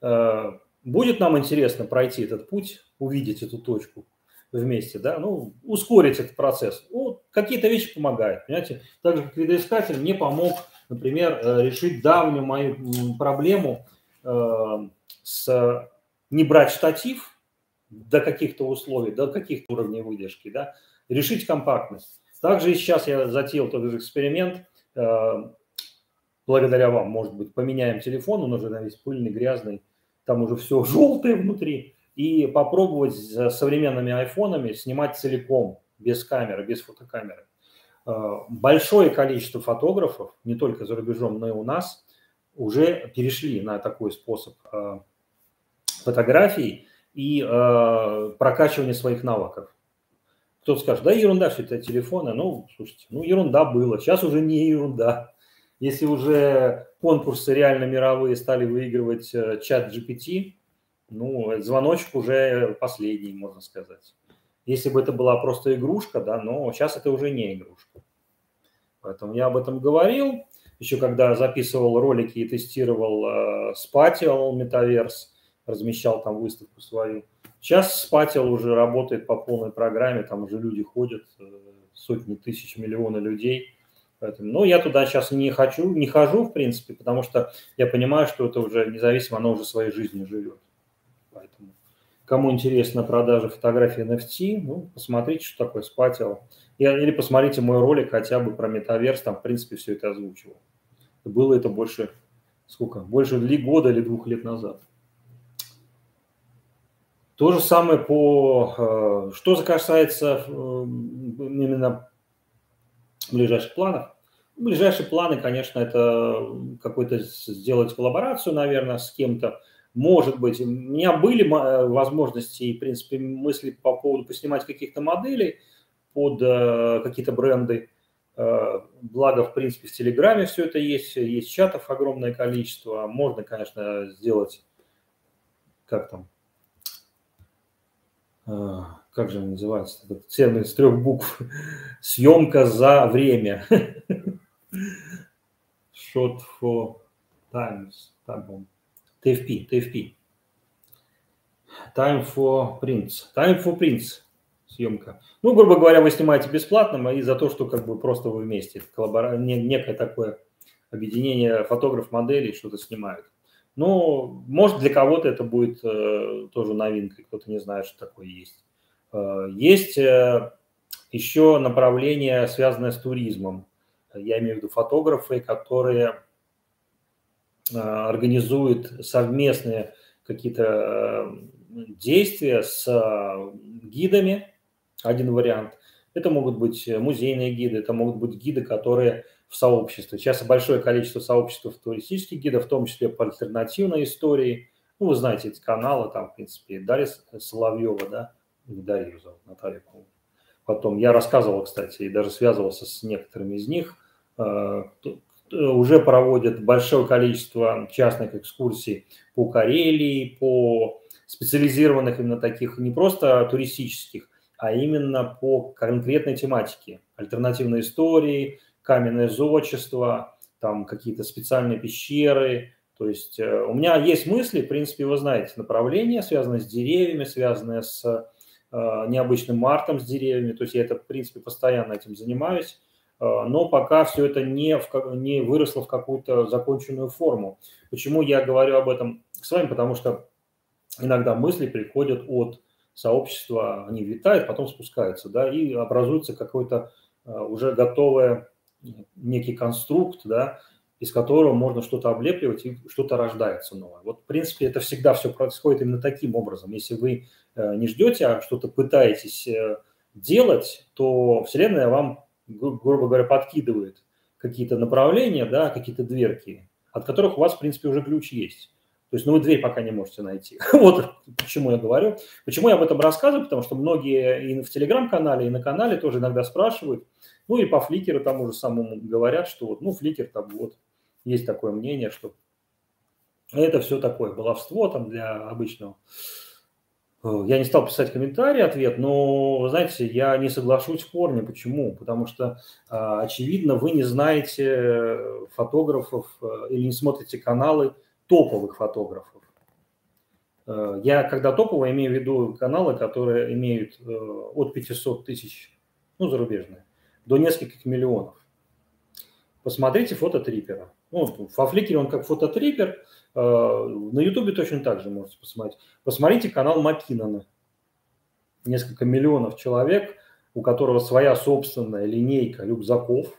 Будет нам интересно пройти этот путь, увидеть эту точку вместе, да, ну, ускорить этот процесс. Ну, какие-то вещи помогают, понимаете. Так же, как видоискатель мне помог, например, решить давнюю мою проблему э, с не брать штатив до каких-то условий, до каких-то уровней выдержки, да, решить компактность. Также и сейчас я затеял тот же эксперимент, э, благодаря вам, может быть, поменяем телефон, он уже весь пыльный, грязный, там уже все желтое внутри, и попробовать с современными айфонами снимать целиком, без камеры, без фотокамеры. Большое количество фотографов, не только за рубежом, но и у нас, уже перешли на такой способ фотографий и прокачивания своих навыков. Кто-то скажет, да ерунда все это телефоны. Ну, слушайте, ну ерунда было. Сейчас уже не ерунда. Если уже конкурсы реально мировые стали выигрывать чат джи пи ти, ну, звоночек уже последний, можно сказать. Если бы это была просто игрушка, да, но сейчас это уже не игрушка. Поэтому я об этом говорил. Еще когда записывал ролики и тестировал э, Spatial Metaverse, размещал там выставку свою. Сейчас Spatial уже работает по полной программе, там уже люди ходят, э, сотни тысяч, миллионы людей. Поэтому, ну, я туда сейчас не хочу, не хожу, в принципе, потому что я понимаю, что это уже независимо, оно уже своей жизнью живет. Поэтому, кому интересна продажа фотографий эн эф ти, ну, посмотрите, что такое Spatial. Или посмотрите мой ролик хотя бы про метаверс, там, в принципе, все это озвучивал. Было это больше, сколько? Больше года или двух лет назад. То же самое по... Что касается именно ближайших планов. Ближайшие планы, конечно, это какой-то сделать коллаборацию, наверное, с кем-то. Может быть, у меня были возможности и, в принципе, мысли по поводу поснимать каких-то моделей под какие-то бренды. Благо, в принципе, в Телеграме все это есть, есть чатов огромное количество. Можно, конечно, сделать, как там, как же называется, этот термин с трех букв, съемка за время. Shot for times, там, ти эф пи, ти эф пи. Time for prints. Time for prints. Съемка. Ну, грубо говоря, вы снимаете бесплатно, и за то, что как бы просто вы вместе. Коллабора... Некое такое объединение фотограф-моделей что-то снимают. Ну, может, для кого-то это будет э, тоже новинкой, кто-то не знает, что такое есть. Э, есть э, еще направление, связанное с туризмом. Я имею в виду фотографы, которые э, организуют совместные какие-то э, действия с э, гидами. Один вариант. Это могут быть музейные гиды, это могут быть гиды, которые в сообществе. Сейчас большое количество сообществ туристических гидов, в том числе по альтернативной истории. Ну, вы знаете эти каналы, там, в принципе, Дарья Соловьева, да, не Дарья ее зовут, Наталья, по-моему. Потом я рассказывал, кстати, и даже связывался с некоторыми из них. Уже проводят большое количество частных экскурсий по Карелии, по специализированных именно таких, не просто туристических, а именно по конкретной тематике. Альтернативные истории, каменное зодчество, там какие-то специальные пещеры. То есть э, у меня есть мысли, в принципе, вы знаете, направления, связанные с деревьями, связанные с э, необычным мартом с деревьями. То есть я это, в принципе, постоянно этим занимаюсь. Э, но пока все это не, в, не выросло в какую-то законченную форму. Почему я говорю об этом с вами? Потому что иногда мысли приходят от сообщества, они витают, потом спускаются, да, и образуется какой-то uh, уже готовый некий конструкт, да, из которого можно что-то облепливать и что-то рождается новое. Вот, в принципе, это всегда все происходит именно таким образом. Если вы uh, не ждете, а что-то пытаетесь uh, делать, то Вселенная вам, гру- грубо говоря, подкидывает какие-то направления, да, какие-то дверки, от которых у вас, в принципе, уже ключ есть. То есть, ну, вы дверь пока не можете найти. Вот почему я говорю. Почему я об этом рассказываю, потому что многие и в Телеграм-канале, и на канале тоже иногда спрашивают, ну, и по Фликеру тому же самому говорят, что вот, ну, Фликер там вот, есть такое мнение, что это все такое баловство там для обычного. Я не стал писать комментарий, ответ, но, вы знаете, я не соглашусь в корне. Почему? Потому что, очевидно, вы не знаете фотографов или не смотрите каналы топовых фотографов. Я, когда топовый, имею в виду каналы, которые имеют от пятисот тысяч, ну, зарубежные, до нескольких миллионов. Посмотрите фототрипера. Ну, во Фликере он как фототрипер, на Ютубе точно так же можете посмотреть. Посмотрите канал Маккинона. Несколько миллионов человек, у которого своя собственная линейка рюкзаков,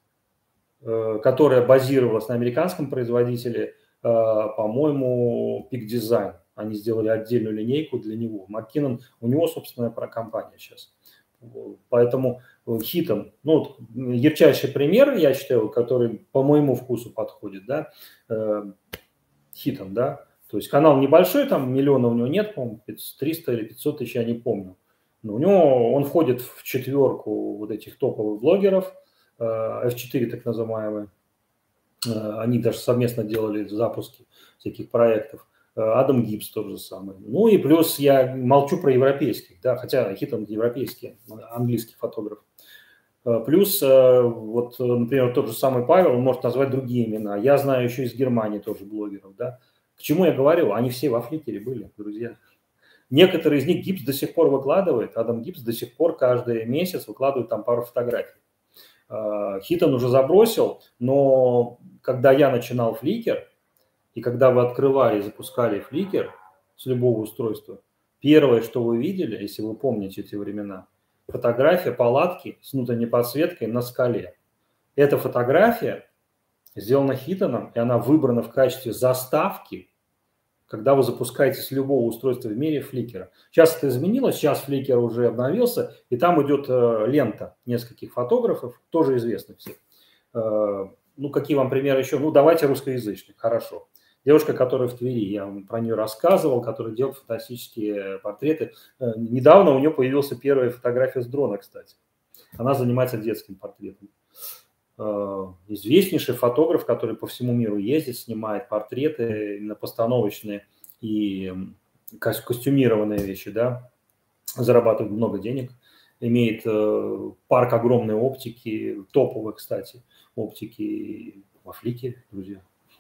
которая базировалась на американском производителе, по-моему, Peak Design. Они сделали отдельную линейку для него. Маккинон, у него собственная компания сейчас. Поэтому хитом, ну, вот, ярчайший пример, я считаю, который по моему вкусу подходит, да, хитом, да. То есть канал небольшой, там миллиона у него нет, по-моему, триста или пятьсот тысяч, я не помню. Но у него, он входит в четверку вот этих топовых блогеров, эф четыре так называемые. Они даже совместно делали запуски всяких проектов. Адам Гибс тот же самый. Ну и плюс я молчу про европейских, да, хотя Хитон европейский, английский фотограф. Плюс, вот, например, тот же самый Павел, он может назвать другие имена. Я знаю еще из Германии тоже блогеров, да. К чему я говорю? Они все во Фликере были, друзья. Некоторые из них Гибс до сих пор выкладывает. Адам Гибс до сих пор каждый месяц выкладывает там пару фотографий. Хитон уже забросил, но когда я начинал Фликер, и когда вы открывали и запускали Фликер с любого устройства, первое, что вы видели, если вы помните эти времена, фотография палатки с внутренней подсветкой на скале. Эта фотография сделана Хитоном, и она выбрана в качестве заставки, когда вы запускаете с любого устройства в мире Фликера. Сейчас это изменилось, сейчас Фликер уже обновился, и там идет лента нескольких фотографов, тоже известных всех. Ну, какие вам примеры еще? Ну, давайте русскоязычных, хорошо. Девушка, которая в Твери, я вам про нее рассказывал, которая делает фантастические портреты. Недавно у нее появилась первая фотография с дрона, кстати. Она занимается детским портретом. Известнейший фотограф, который по всему миру ездит, снимает портреты, именно постановочные и костюмированные вещи, да, зарабатывает много денег, имеет парк огромной оптики, топовой, кстати, оптики во Фликере, друзья.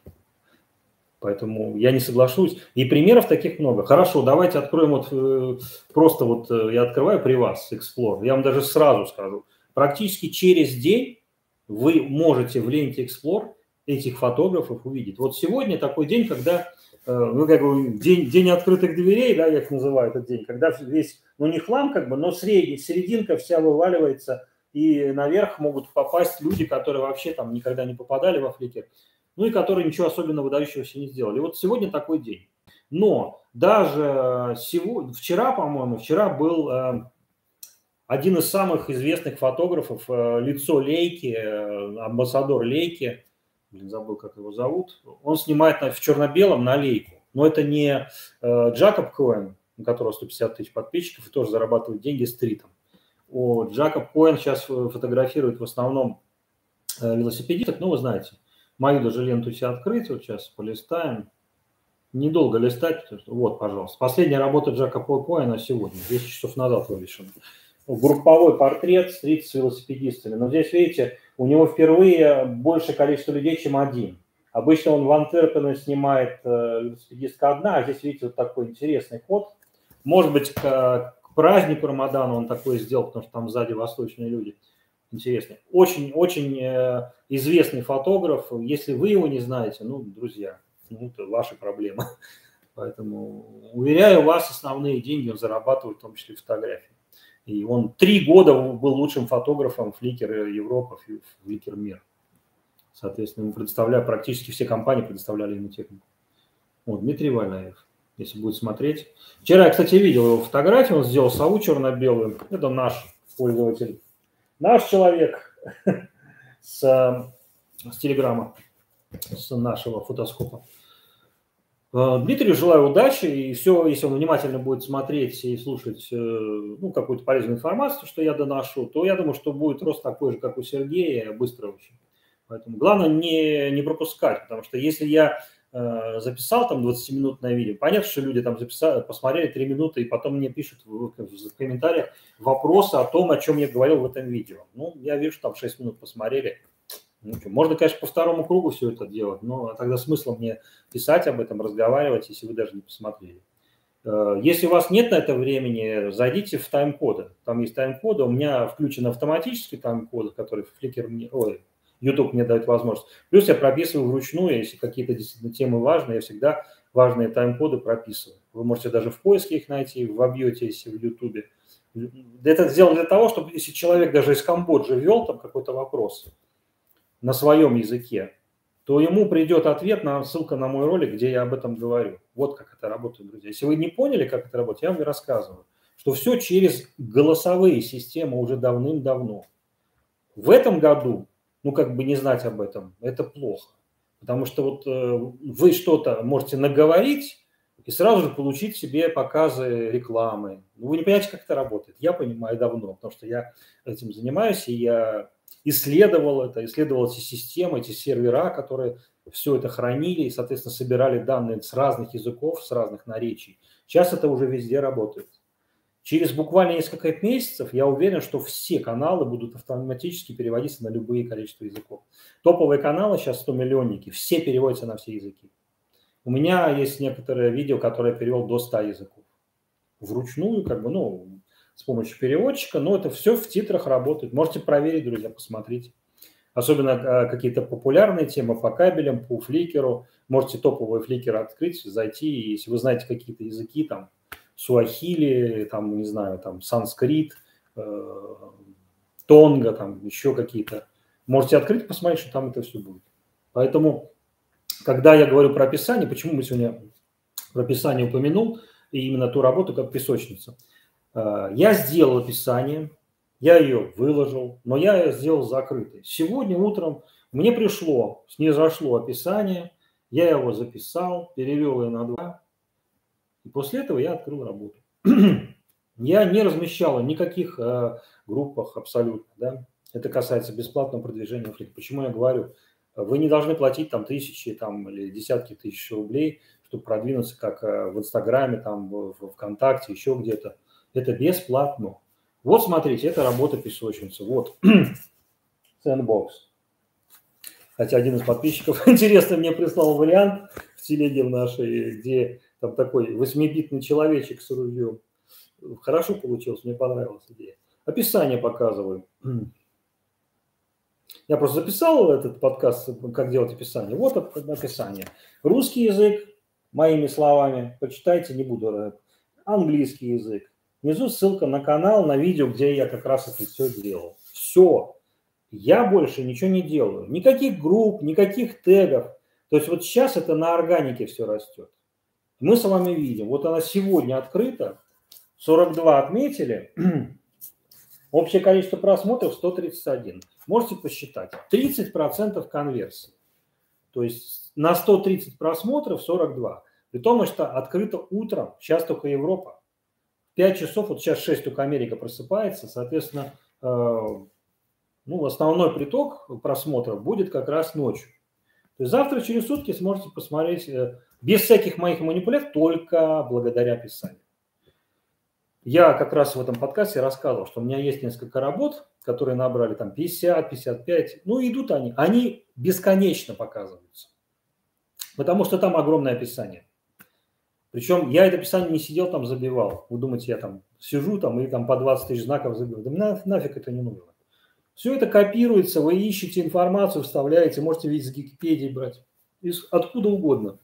Поэтому я не соглашусь. И примеров таких много. Хорошо, давайте откроем вот э, просто вот э, я открываю при вас Explore. Я вам даже сразу скажу. Практически через день вы можете в ленте Explore этих фотографов увидеть. Вот сегодня такой день, когда, э, ну, как бы день, день открытых дверей, да, я их называю этот день, когда весь, ну, не хлам как бы, но средний, серединка вся вываливается, и наверх могут попасть люди, которые вообще там никогда не попадали во Фликер. Ну и которые ничего особенно выдающегося не сделали. И вот сегодня такой день. Но даже сегодня, вчера, по-моему, вчера был э, один из самых известных фотографов, э, лицо Лейки, э, амбассадор Лейки, блин, забыл, как его зовут, он снимает на, в черно-белом на Лейку. Но это не э, Джакоб Коэн, у которого сто пятьдесят тысяч подписчиков и тоже зарабатывает деньги стритом. О, Джакоб Коэн сейчас фотографирует в основном э, велосипедистов, ну вы знаете. Мою даже ленту себе открыть, вот сейчас полистаем. Недолго листать, потому что, вот, пожалуйста. Последняя работа Джакоба Коэна сегодня, десять часов назад вывешена. Групповой портрет стрит с велосипедистами. Но здесь, видите, у него впервые большее количество людей, чем один. Обычно он в Антверпене снимает э, велосипедистка одна, а здесь, видите, вот такой интересный ход. Может быть, к, к празднику Рамадана он такой сделал, потому что там сзади восточные люди. Интересный. Очень-очень э, известный фотограф. Если вы его не знаете, ну, друзья, ну, это ваши проблемы. Поэтому, уверяю вас, основные деньги он зарабатывает, в том числе фотографии. И он три года был лучшим фотографом Flickr Европа, Flickr Мир. Соответственно, ему предоставляю, практически все компании предоставляли ему технику. Вот, Дмитрий Валяев, если будет смотреть. Вчера я, кстати, видел его фотографию, он сделал сову черно-белую. Это наш пользователь. Наш человек с, с телеграмма, с нашего фотоскопа. Дмитрию желаю удачи, и все, если он внимательно будет смотреть и слушать ну, какую-то полезную информацию, что я доношу, то я думаю, что будет рост такой же, как у Сергея, быстро очень. Поэтому главное не, не пропускать, потому что если я э, записал там двадцатиминутное видео, понятно, что люди там записали, посмотрели три минуты и потом мне пишут в, в комментариях вопросы о том, о чем я говорил в этом видео. Ну, я вижу, там шесть минут посмотрели. Ну, что, можно, конечно, по второму кругу все это делать, но тогда смысла мне писать об этом, разговаривать, если вы даже не посмотрели. Если у вас нет на это времени, зайдите в тайм-коды. Там есть тайм-коды, у меня включен автоматический тайм-код, который Flickr мне, ой, YouTube мне дает возможность. Плюс я прописываю вручную, если какие-то действительно темы важные, я всегда важные тайм-коды прописываю. Вы можете даже в поиске их найти, вобьете, если в YouTube. Это сделано для того, чтобы если человек даже из Камбоджи ввел там какой-то вопрос на своем языке, то ему придет ответ на ссылка на мой ролик, где я об этом говорю. Вот как это работает, друзья. Если вы не поняли, как это работает, я вам и рассказываю, что все через голосовые системы уже давным-давно. В этом году, ну, как бы не знать об этом, это плохо. Потому что вот э, вы что-то можете наговорить, и сразу же получить себе показы рекламы. Ну, вы не понимаете, как это работает. Я понимаю давно, потому что я этим занимаюсь, и я исследовал это, исследовал эти системы, эти сервера, которые все это хранили и, соответственно, собирали данные с разных языков, с разных наречий. Сейчас это уже везде работает. Через буквально несколько месяцев я уверен, что все каналы будут автоматически переводиться на любые количество языков. Топовые каналы сейчас сто миллионники, все переводятся на все языки. У меня есть некоторые видео, которые я перевел до ста языков. Вручную, как бы, ну, с помощью переводчика, но это все в титрах работает. Можете проверить, друзья, посмотрите. Особенно какие-то популярные темы по кабелям, по фликеру. Можете топовые фликеры открыть, зайти, и если вы знаете какие-то языки, там, суахили, там, не знаю, там, санскрит, э, тонга, там, еще какие-то. Можете открыть, посмотреть, что там это все будет. Поэтому, когда я говорю про описание, почему мы сегодня про описание упомянул, и именно ту работу, как песочница. Я сделал описание, я ее выложил, но я ее сделал закрытой. Сегодня утром мне пришло, снизошло описание, я его записал, перевел ее на два, и после этого я открыл работу. Я не размещал в никаких э, группах абсолютно, да. Это касается бесплатного продвижения в Фликер. Почему я говорю? Вы не должны платить там тысячи там, или десятки тысяч рублей, чтобы продвинуться как э, в Инстаграме, там, в, в ВКонтакте, еще где-то. Это бесплатно. Вот смотрите, это работа песочницы. Вот Sandbox. Хотя один из подписчиков, интересно, мне прислал вариант в телеге в нашей, где там такой восьмибитный человечек с ружьем. Хорошо получилось, мне понравилась идея. Описание показываю. Я просто записал этот подкаст, как делать описание. Вот описание. Русский язык, моими словами, почитайте, не буду. Английский язык. Внизу ссылка на канал, на видео, где я как раз это все делал. Все. Я больше ничего не делаю. Никаких групп, никаких тегов. То есть вот сейчас это на органике все растет. Мы с вами видим, вот она сегодня открыта, сорок два отметили, общее количество просмотров сто тридцать один. Можете посчитать. тридцать процентов конверсии. То есть на сто тридцать просмотров сорок два. При том, что открыто утром, сейчас только Европа. пять часов, вот сейчас шесть только Америка просыпается, соответственно, э, ну, основной приток просмотров будет как раз ночью. То есть завтра через сутки сможете посмотреть э, без всяких моих манипуляций, только благодаря описанию. Я как раз в этом подкасте рассказывал, что у меня есть несколько работ, которые набрали там пятьдесят, пятьдесят пять, ну идут они, они бесконечно показываются, потому что там огромное описание. Причем я это описание не сидел там забивал. Вы думаете, я там сижу там и там по двадцать тысяч знаков забиваю. Да мне нафиг это не нужно. Все это копируется, вы ищете информацию, вставляете, можете видеть с Википедии брать, из, откуда угодно.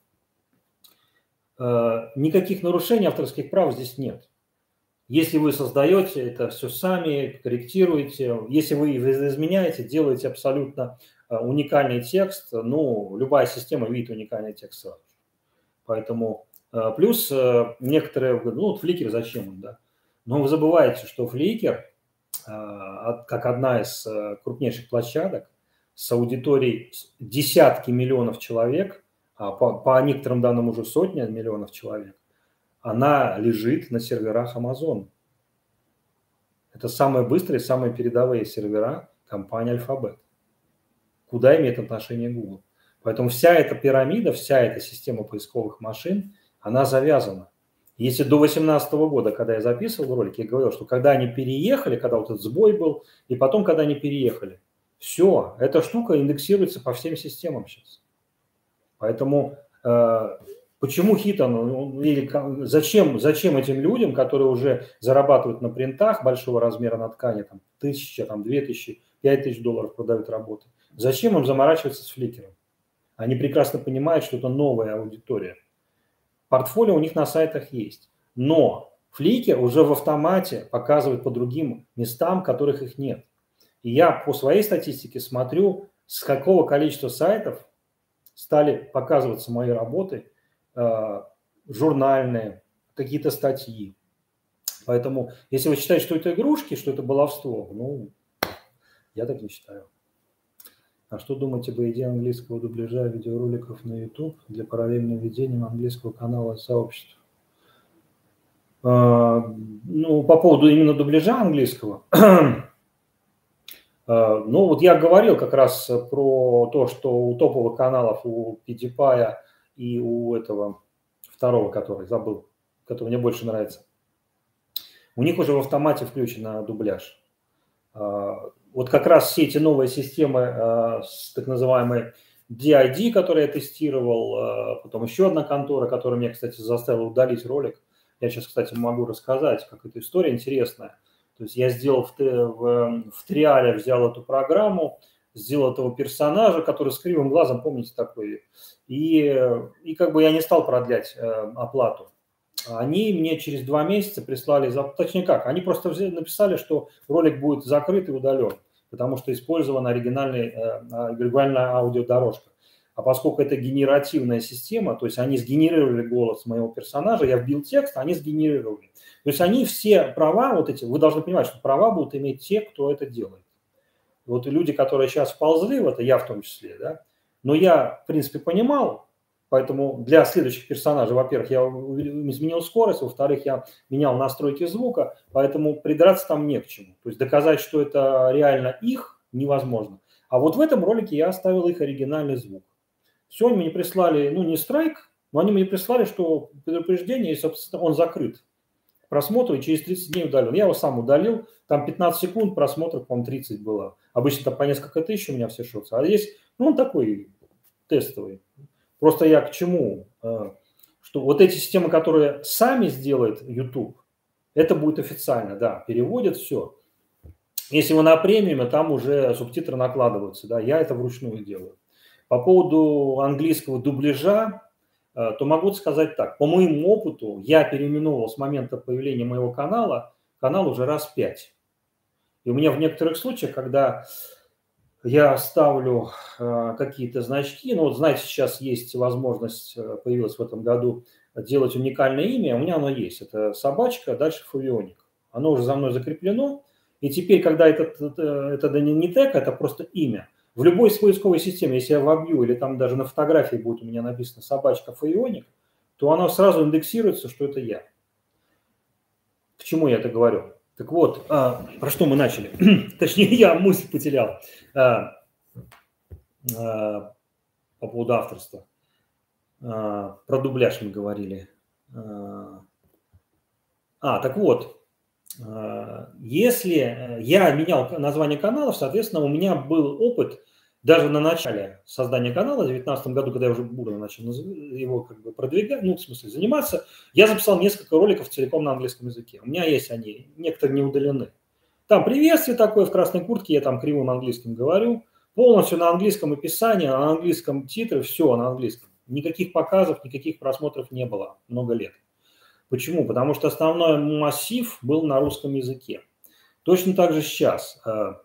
Э, никаких нарушений авторских прав здесь нет. Если вы создаете это все сами, корректируете, если вы изменяете, делаете абсолютно уникальный текст, ну, любая система видит уникальный текст сразу. Поэтому плюс некоторые, ну, вот Flickr зачем он, да? Но вы забываете, что Flickr, как одна из крупнейших площадок, с аудиторией десятки миллионов человек, а по, по некоторым данным уже сотни миллионов человек, она лежит на серверах Amazon. Это самые быстрые, самые передовые сервера компании Alphabet. Куда имеет отношение Google? Поэтому вся эта пирамида, вся эта система поисковых машин, она завязана. Если до две тысячи восемнадцатого года, когда я записывал ролик, я говорил, что когда они переехали, когда вот этот сбой был, и потом, когда они переехали, все, эта штука индексируется по всем системам сейчас. Поэтому э, почему Хитон, или зачем, зачем этим людям, которые уже зарабатывают на принтах большого размера на ткани, там, тысяча, там, две тысячи, пять тысяч долларов продают работы, зачем им заморачиваться с Фликером? Они прекрасно понимают, что это новая аудитория. Портфолио у них на сайтах есть, но Flickr уже в автомате показывает по другим местам, которых их нет. И я по своей статистике смотрю, с какого количества сайтов стали показываться мои работы, э, журнальные, какие-то статьи. Поэтому, если вы считаете, что это игрушки, что это баловство, ну, я так не считаю. А что думаете об идее английского дубляжа видеороликов на YouTube для параллельного ведения английского канала сообщества? Ну, по поводу именно дубляжа английского, ну, вот я говорил как раз про то, что у топовых каналов, у PewDiePie и у этого второго, который забыл, который мне больше нравится, у них уже в автомате включен дубляж. Вот как раз все эти новые системы с так называемой ди ай ди, которую я тестировал, потом еще одна контора, которая меня, кстати, заставила удалить ролик. Я сейчас, кстати, могу рассказать, как эта история интересная. То есть я сделал в, в, в триале, взял эту программу, сделал этого персонажа, который с кривым глазом, помните, такой, и, и как бы я не стал продлять э, оплату. Они мне через два месяца прислали, точнее как, они просто написали, что ролик будет закрыт и удален, потому что использована оригинальная, оригинальная аудиодорожка. А поскольку это генеративная система, то есть они сгенерировали голос моего персонажа, я вбил текст, они сгенерировали. То есть они все права, вот эти, вы должны понимать, что права будут иметь те, кто это делает. Вот и люди, которые сейчас вползли в это, я в том числе, да, но я, в принципе, понимал, поэтому для следующих персонажей, во-первых, я изменил скорость, во-вторых, я менял настройки звука, поэтому придраться там не к чему. То есть доказать, что это реально их, невозможно. А вот в этом ролике я оставил их оригинальный звук. Все, они мне прислали, ну, не страйк, но они мне прислали, что предупреждение, и, собственно, он закрыт к просмотру и через тридцать дней удален. Я его сам удалил, там пятнадцать секунд, просмотров, по-моему, тридцать было. Обычно там по несколько тысяч у меня все шутся. А здесь, ну, он такой тестовый. Просто я к чему? Что вот эти системы, которые сами сделает YouTube, это будет официально, да, переводят все. Если вы на премиуме, там уже субтитры накладываются, да, я это вручную делаю. По поводу английского дубляжа, то могу сказать так. По моему опыту, я переименовал с момента появления моего канала канал уже раз пять. И у меня в некоторых случаях, когда я ставлю какие-то значки, ну вот знаете, сейчас есть возможность, появилась в этом году, делать уникальное имя, у меня оно есть. Это собачка, дальше Фавионик. Оно уже за мной закреплено. И теперь, когда это, это, это не тег, это просто имя. В любой поисковой системе, если я вобью, или там даже на фотографии будет у меня написано собачка Фавионик, то оно сразу индексируется, что это я. К чему я это говорю? Так вот, а, про что мы начали? Точнее, я мысль потерял а, а, по поводу авторства. А, про дубляж мы говорили. А, а так вот. Если я менял название каналов, соответственно, у меня был опыт даже на начале создания канала, в две тысячи девятнадцатом году, когда я уже бурно начал его как бы продвигать, ну, в смысле, заниматься, я записал несколько роликов целиком на английском языке. У меня есть они, некоторые не удалены. Там приветствие такое в красной куртке, я там кривым английским говорю, полностью на английском описании, на английском титры, все на английском. Никаких показов, никаких просмотров не было много лет. Почему? Потому что основной массив был на русском языке. Точно так же сейчас.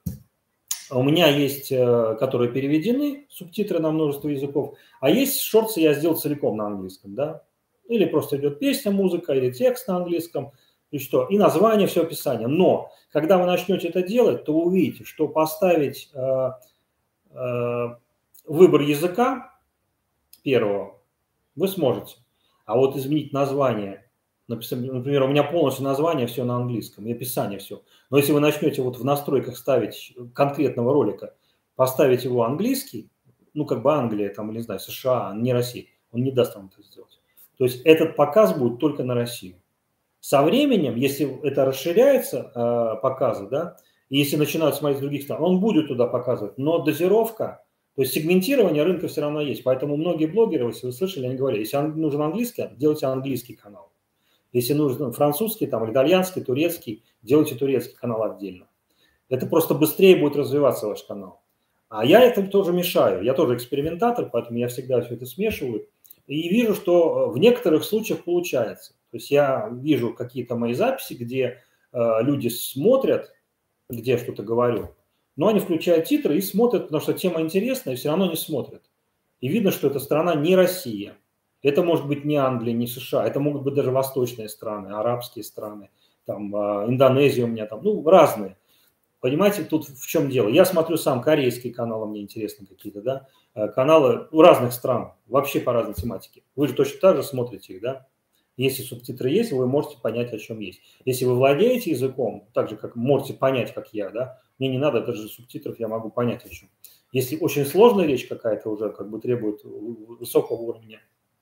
У меня есть, которые переведены, субтитры на множество языков, а есть шорты, я сделал целиком на английском, да. Или просто идет песня, музыка, или текст на английском, и что, и название, все описание. Но, когда вы начнете это делать, то вы увидите, что поставить э, э, выбор языка первого вы сможете, а вот изменить название, например, у меня полностью название все на английском, и описание все. Но если вы начнете вот в настройках ставить конкретного ролика, поставить его английский, ну как бы Англия, там, не знаю, США, не Россия, он не даст вам это сделать. То есть этот показ будет только на Россию. Со временем, если это расширяется, э, показы, да, и если начинают смотреть с других стран, он будет туда показывать, но дозировка, то есть сегментирование рынка все равно есть. Поэтому многие блогеры, если вы слышали, они говорят, если нужен английский, делайте английский канал. Если нужен французский, там, итальянский, турецкий, делайте турецкий канал отдельно. Это просто быстрее будет развиваться ваш канал. А я этому тоже мешаю. Я тоже экспериментатор, поэтому я всегда все это смешиваю. И вижу, что в некоторых случаях получается. То есть я вижу какие-то мои записи, где э, люди смотрят, где я что-то говорю, но они включают титры и смотрят, потому что тема интересная, и все равно не смотрят. И видно, что эта страна не Россия. Это может быть не Англия, не США, это могут быть даже восточные страны, арабские страны, там, Индонезия у меня там, ну, разные. понимаете, тут в чем дело? Я смотрю сам корейские каналы, мне интересны какие-то, да, каналы у разных стран, вообще по разной тематике. Вы же точно так же смотрите их, да? Если субтитры есть, вы можете понять, о чем есть. Если вы владеете языком, так же, как можете понять, как я, да, мне не надо даже субтитров, я могу понять, о чем. Если очень сложная речь какая-то уже как бы требует высокого уровня,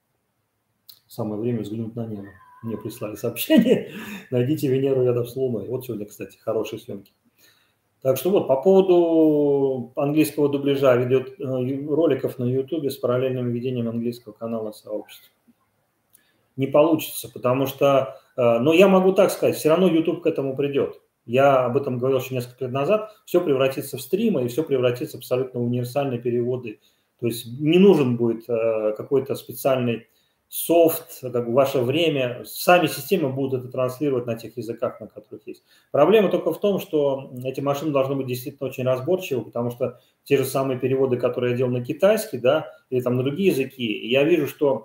самое время взглянуть на небо. Мне прислали сообщение, найдите Венеру рядом с Луной. Вот сегодня, кстати, хорошие съемки. Так что вот, по поводу английского дубляжа, ведет роликов на YouTube с параллельным ведением английского канала сообщества. Не получится, потому что, но я могу так сказать, все равно YouTube к этому придет. Я об этом говорил еще несколько лет назад. Все превратится в стримы и все превратится в абсолютно универсальные переводы. То есть не нужен будет какой-то специальный софт, как бы ваше время. Сами системы будут это транслировать на тех языках, на которых есть. Проблема только в том, что эти машины должны быть действительно очень разборчивы, потому что те же самые переводы, которые я делал на китайский, да, или там на другие языки, я вижу, что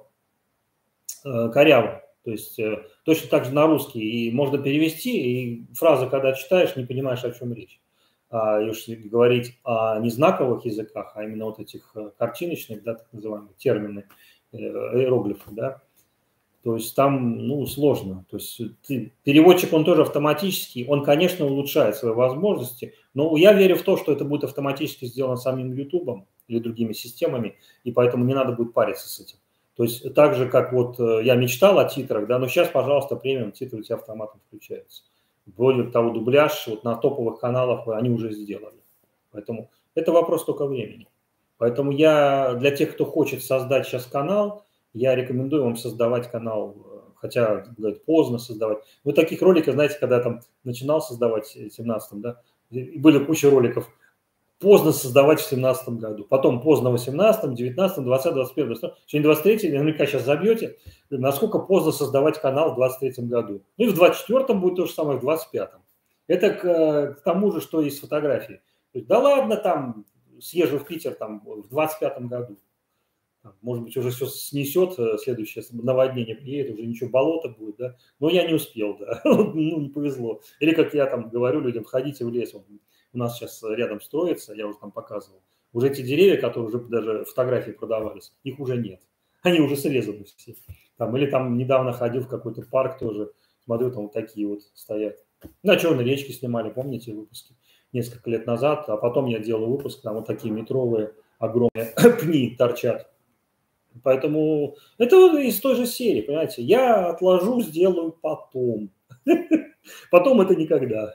коряво, то есть точно так же на русский, и можно перевести, и фразы, когда читаешь, не понимаешь, о чем речь. А если говорить о незнаковых языках, а именно вот этих картиночных, да, так называемых термины, иероглифы, да, то есть там, ну, сложно. То есть ты, переводчик, он тоже автоматический, он, конечно, улучшает свои возможности, но я верю в то, что это будет автоматически сделано самим YouTube или другими системами, и поэтому не надо будет париться с этим. То есть так же, как вот я мечтал о титрах, да, но сейчас, пожалуйста, премиум титры у тебя автоматом включаются. Более того, дубляж вот на топовых каналах они уже сделали. Поэтому это вопрос только времени. Поэтому я для тех, кто хочет создать сейчас канал, я рекомендую вам создавать канал, хотя, говорят, поздно создавать. Вот таких роликов, знаете, когда я там начинал создавать в семнадцатом, да, были куча роликов, поздно создавать в семнадцатом году, потом поздно в восемнадцатом, девятнадцатом, двадцатом, двадцать первом, двадцать втором, сегодня двадцать третий, наверняка сейчас забьете, насколько поздно создавать канал в двадцать третьем году. Ну и в двадцать четвёртом будет то же самое, в двадцать пятом. Это к, к тому же, что есть фотографии. Да ладно, там, съезжу в Питер там, в двадцать пятом году. Может быть, уже все снесет, следующее наводнение приедет, уже ничего, болото будет, да. Но я не успел, да, ну, не повезло. Или, как я там говорю людям, входите в лес, у нас сейчас рядом строится, я уже там показывал, уже эти деревья, которые уже даже фотографии продавались, их уже нет. Они уже срезаны все. Там, или там недавно ходил в какой-то парк тоже, смотрю, там вот такие вот стоят. На Черной речке снимали, помните выпуски? Несколько лет назад, а потом я делал выпуск, там вот такие метровые огромные пни торчат. Поэтому это из той же серии, понимаете, я отложу, сделаю потом. Потом это никогда.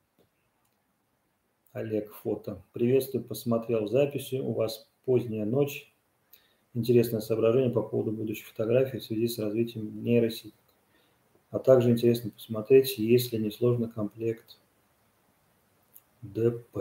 Олег, фото. Приветствую, посмотрел записи. У вас поздняя ночь. Интересное соображение по поводу будущей фотографии в связи с развитием нейросетей. А также интересно посмотреть, есть ли несложный комплект ДП.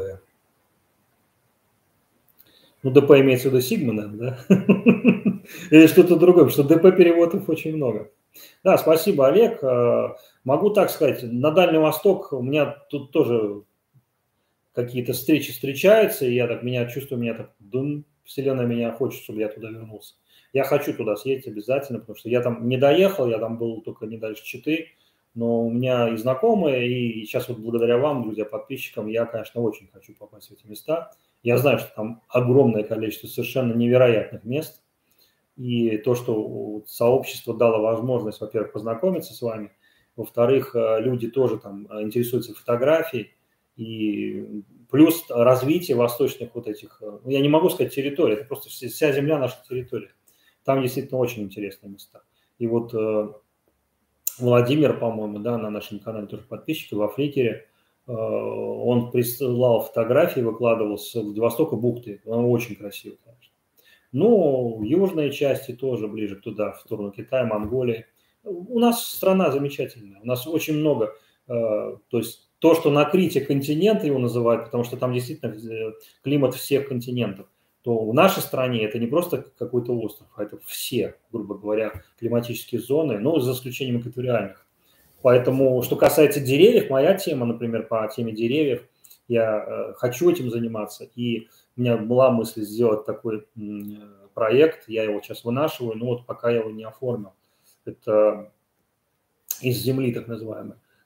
Ну, ДП имеется в виду Sigma, да? Или что-то другое, потому что ДП переводов очень много. Да, спасибо, Олег. Могу так сказать, на Дальний Восток у меня тут тоже какие-то встречи встречаются, и я так меня чувствую, меня так, дум, вселенная меня хочет, чтобы я туда вернулся. Я хочу туда съездить обязательно, потому что я там не доехал, я там был только не дальше Читы, но у меня и знакомые, и сейчас вот благодаря вам, друзья, подписчикам, я, конечно, очень хочу попасть в эти места. Я знаю, что там огромное количество совершенно невероятных мест, и то, что сообщество дало возможность, во-первых, познакомиться с вами, во-вторых, люди тоже там интересуются фотографией, и плюс развитие восточных вот этих, ну, я не могу сказать территорий, это просто вся земля наша территория. Там действительно очень интересные места. И вот Владимир, по-моему, да, на нашем канале тоже подписчики, во Фликере, он присылал фотографии, выкладывал с Владивостока бухты, он очень красиво, конечно. Ну, южные части тоже ближе туда, в сторону Китая, Монголии. У нас страна замечательная, у нас очень много, то есть то, что на Крите континент его называют, потому что там действительно климат всех континентов, то в нашей стране это не просто какой-то остров, а это все, грубо говоря, климатические зоны, ну, за исключением экваториальных. Поэтому, что касается деревьев, моя тема, например, по теме деревьев, я хочу этим заниматься, и у меня была мысль сделать такой проект, я его сейчас вынашиваю, но вот пока я его не оформил. Это из земли, так называемый.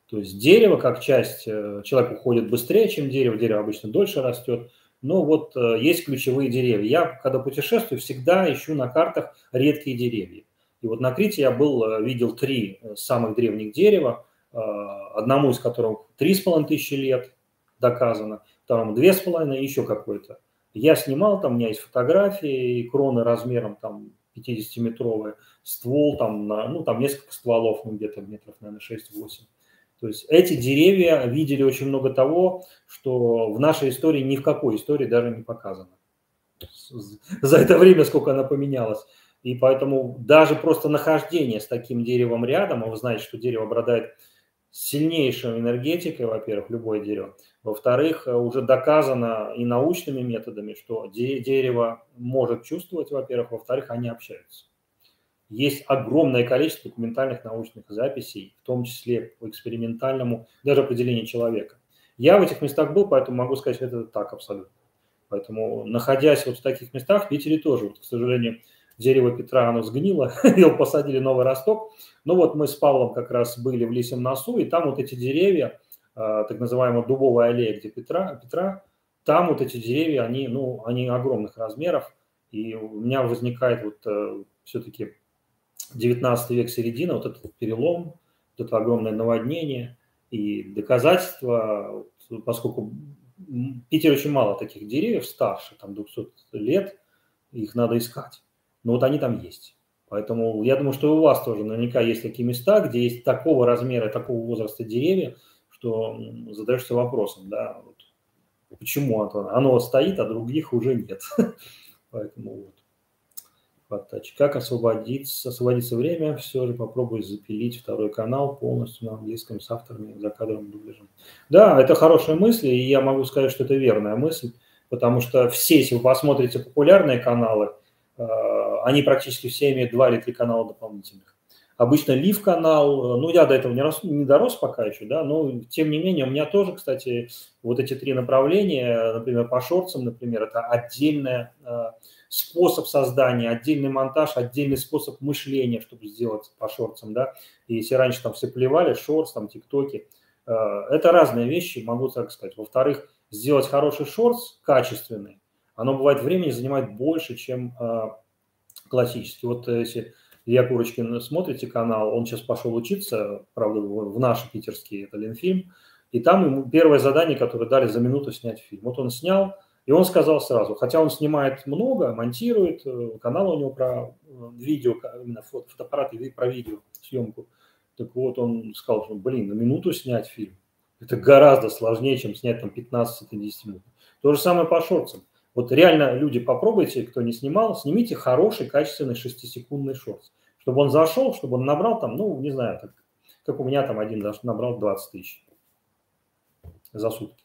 То есть дерево как часть, человек уходит быстрее, чем дерево, дерево обычно дольше растет. Но вот есть ключевые деревья. Я, когда путешествую, всегда ищу на картах редкие деревья. И вот на Крите я был, видел три самых древних дерева, одному из которых три с половиной тысячи лет доказано, второму две с половиной, еще какой-то. Я снимал, там у меня есть фотографии, кроны размером там пятидесятиметровые, ствол там, на, ну там несколько стволов, ну где-то метров, наверное, шесть-восемь. То есть эти деревья видели очень много того, что в нашей истории ни в какой истории даже не показано. За это время, сколько она поменялась. И поэтому даже просто нахождение с таким деревом рядом, а вы знаете, что дерево обладает сильнейшей энергетикой, во-первых, любое дерево. Во-вторых, уже доказано и научными методами, что дерево может чувствовать, во-первых. Во-вторых, они общаются. Есть огромное количество документальных научных записей, в том числе по экспериментальному, даже определению человека. Я в этих местах был, поэтому могу сказать, что это так абсолютно. Поэтому, находясь вот в таких местах, в Питере тоже, вот, к сожалению, дерево Петра, оно сгнило, его посадили новый росток. Но вот мы с Павлом как раз были в Лисьем носу, и там вот эти деревья, так называемая дубовая аллея, где Петра, Петра, там вот эти деревья, они, ну, они огромных размеров. И у меня возникает вот все-таки девятнадцатый век, середина, вот этот перелом, вот это огромное наводнение и доказательства, поскольку в Питере очень мало таких деревьев старше, там двухсот лет, их надо искать. Но вот они там есть. Поэтому я думаю, что у вас тоже наверняка есть такие места, где есть такого размера, такого возраста деревья, что задаешься вопросом, да, вот, почему оно, оно стоит, а других уже нет. Поэтому вот. Как освободиться, освободиться время, все же попробую запилить второй канал полностью на английском с авторами за кадровым дубляжом. Да, это хорошая мысль, и я могу сказать, что это верная мысль, потому что все, если вы посмотрите популярные каналы, они практически все имеют два или три канала дополнительных. Обычно Лив канал, ну я до этого не, рос, не дорос пока еще, да, но тем не менее у меня тоже, кстати, вот эти три направления, например, по шортсам, например, это отдельная способ создания, отдельный монтаж, отдельный способ мышления, чтобы сделать по шортсам, да. И если раньше там все плевали, шортс, там, тиктоки, э, это разные вещи, могу так сказать. Во-вторых, сделать хороший шортс, качественный, оно бывает времени занимает больше, чем э, классический. Вот если Илья Курочкин смотрите канал, он сейчас пошел учиться, правда, в наш питерский, это Ленфильм, и там ему первое задание, которое дали за минуту снять фильм. Вот он снял, и он сказал сразу, хотя он снимает много, монтирует, канал у него про видео, именно фото, фотоаппарат и про видео, съемку. Так вот, он сказал, что, блин, на минуту снять фильм, это гораздо сложнее, чем снять там пятнадцать-десять минут. То же самое по шортсам. Вот реально, люди, попробуйте, кто не снимал, снимите хороший, качественный шестисекундный шортс. Чтобы он зашел, чтобы он набрал там, ну, не знаю, как, как у меня там один набрал двадцать тысяч за сутки.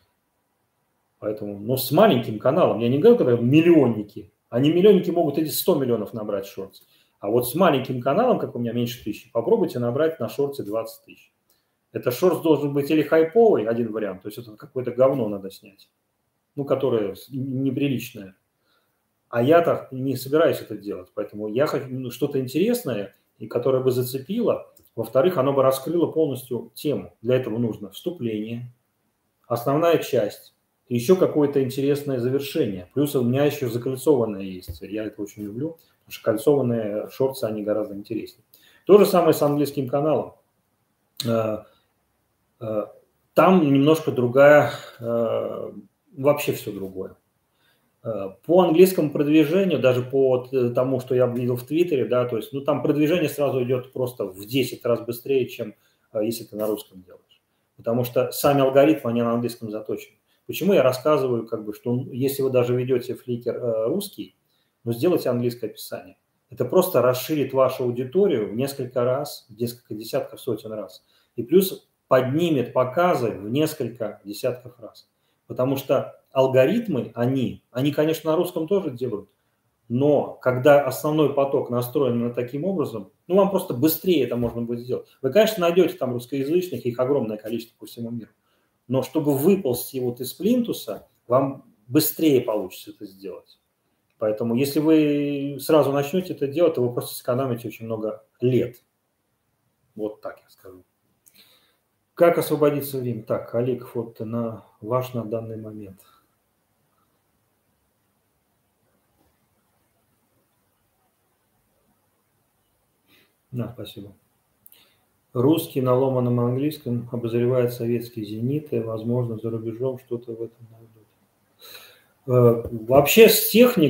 Поэтому, но с маленьким каналом, я не говорю, когда миллионники, они миллионники могут эти сто миллионов набрать в шортс. А вот с маленьким каналом, как у меня меньше тысячи, попробуйте набрать на шортсе двадцать тысяч. Это шортс должен быть или хайповый, один вариант, то есть это какое-то говно надо снять, ну, которое неприличное. А я-то не собираюсь это делать, поэтому я хочу ну, что-то интересное, и которое бы зацепило. Во-вторых, оно бы раскрыло полностью тему. Для этого нужно вступление, основная часть, и еще какое-то интересное завершение. Плюс у меня еще закольцованное есть. Я это очень люблю, потому что кольцованные шортсы, они гораздо интереснее. То же самое с английским каналом. Там немножко другая, вообще все другое. По английскому продвижению, даже по тому, что я видел в Твиттере, да, то есть, ну, там продвижение сразу идет просто в десять раз быстрее, чем если ты на русском делаешь. Потому что сами алгоритмы, они на английском заточены. Почему я рассказываю, как бы, что если вы даже ведете фликер э, русский, но сделайте английское описание. Это просто расширит вашу аудиторию в несколько раз, в несколько десятков, сотен раз. И плюс поднимет показы в несколько десятков раз. Потому что алгоритмы, они, они, конечно, на русском тоже делают, но когда основной поток настроен на таким образом, ну, вам просто быстрее это можно будет сделать. Вы, конечно, найдете там русскоязычных, их огромное количество по всему миру. Но чтобы выползти вот из плинтуса, вам быстрее получится это сделать. Поэтому если вы сразу начнете это делать, то вы просто сэкономите очень много лет. Вот так я скажу. Как освободиться в Рим? Так, Олег, вот на ваш на данный момент. Да, спасибо. Русский на ломаном английском обозревает советские зениты, возможно, за рубежом что-то в этом найдут. Вообще с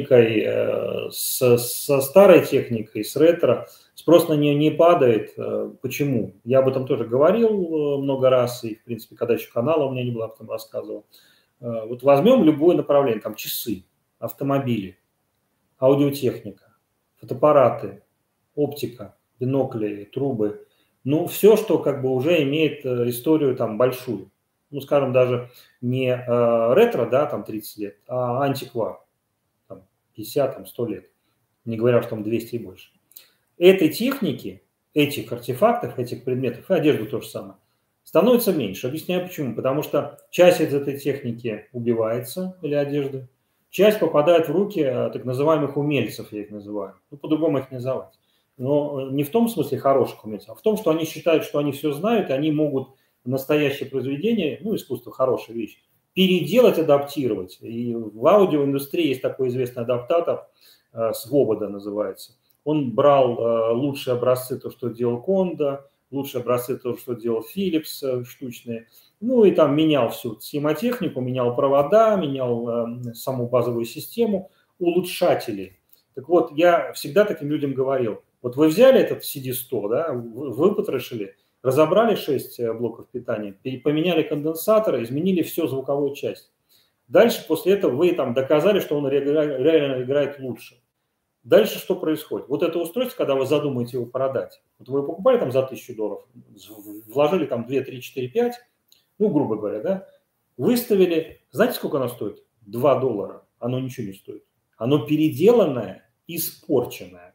техникой, со, со старой техникой, с ретро, спрос на нее не падает. Почему? Я об этом тоже говорил много раз, и, в принципе, когда еще канала у меня не было, об этом рассказывал. Вот возьмем любое направление, там часы, автомобили, аудиотехника, фотоаппараты, оптика, бинокли, трубы. Ну, все, что как бы уже имеет историю там большую. Ну, скажем, даже не э, ретро, да, там тридцать лет, а антиквар, там пятьдесят, там сто лет, не говоря, что там двести и больше. Этой техники, этих артефактов, этих предметов, и одежду то же самое, становится меньше. Объясняю почему. Потому что часть из этой техники убивается, или одежды, часть попадает в руки так называемых умельцев, я их называю. Ну, по-другому их не называть. Но не в том смысле хороших умельцев, а в том, что они считают, что они все знают, и они могут настоящее произведение, ну, искусство, хорошая вещь, переделать, адаптировать. И в аудиоиндустрии есть такой известный адаптатор, Свобода называется. Он брал лучшие образцы, то, что делал Кондо, лучшие образцы, то, что делал Philips штучные, ну и там менял всю схемотехнику, менял провода, менял саму базовую систему, улучшатели. Так вот, я всегда таким людям говорил, вот вы взяли этот си ди сто, да, выпотрошили, разобрали шесть блоков питания, поменяли конденсаторы, изменили всю звуковую часть. Дальше после этого вы там доказали, что он реально играет лучше. Дальше что происходит? Вот это устройство, когда вы задумаете его продать, вот вы покупали там за тысячу долларов, вложили там два, три, четыре, пять, ну, грубо говоря, да, выставили, знаете, сколько оно стоит? два доллара. Оно ничего не стоит. Оно переделанное, испорченное.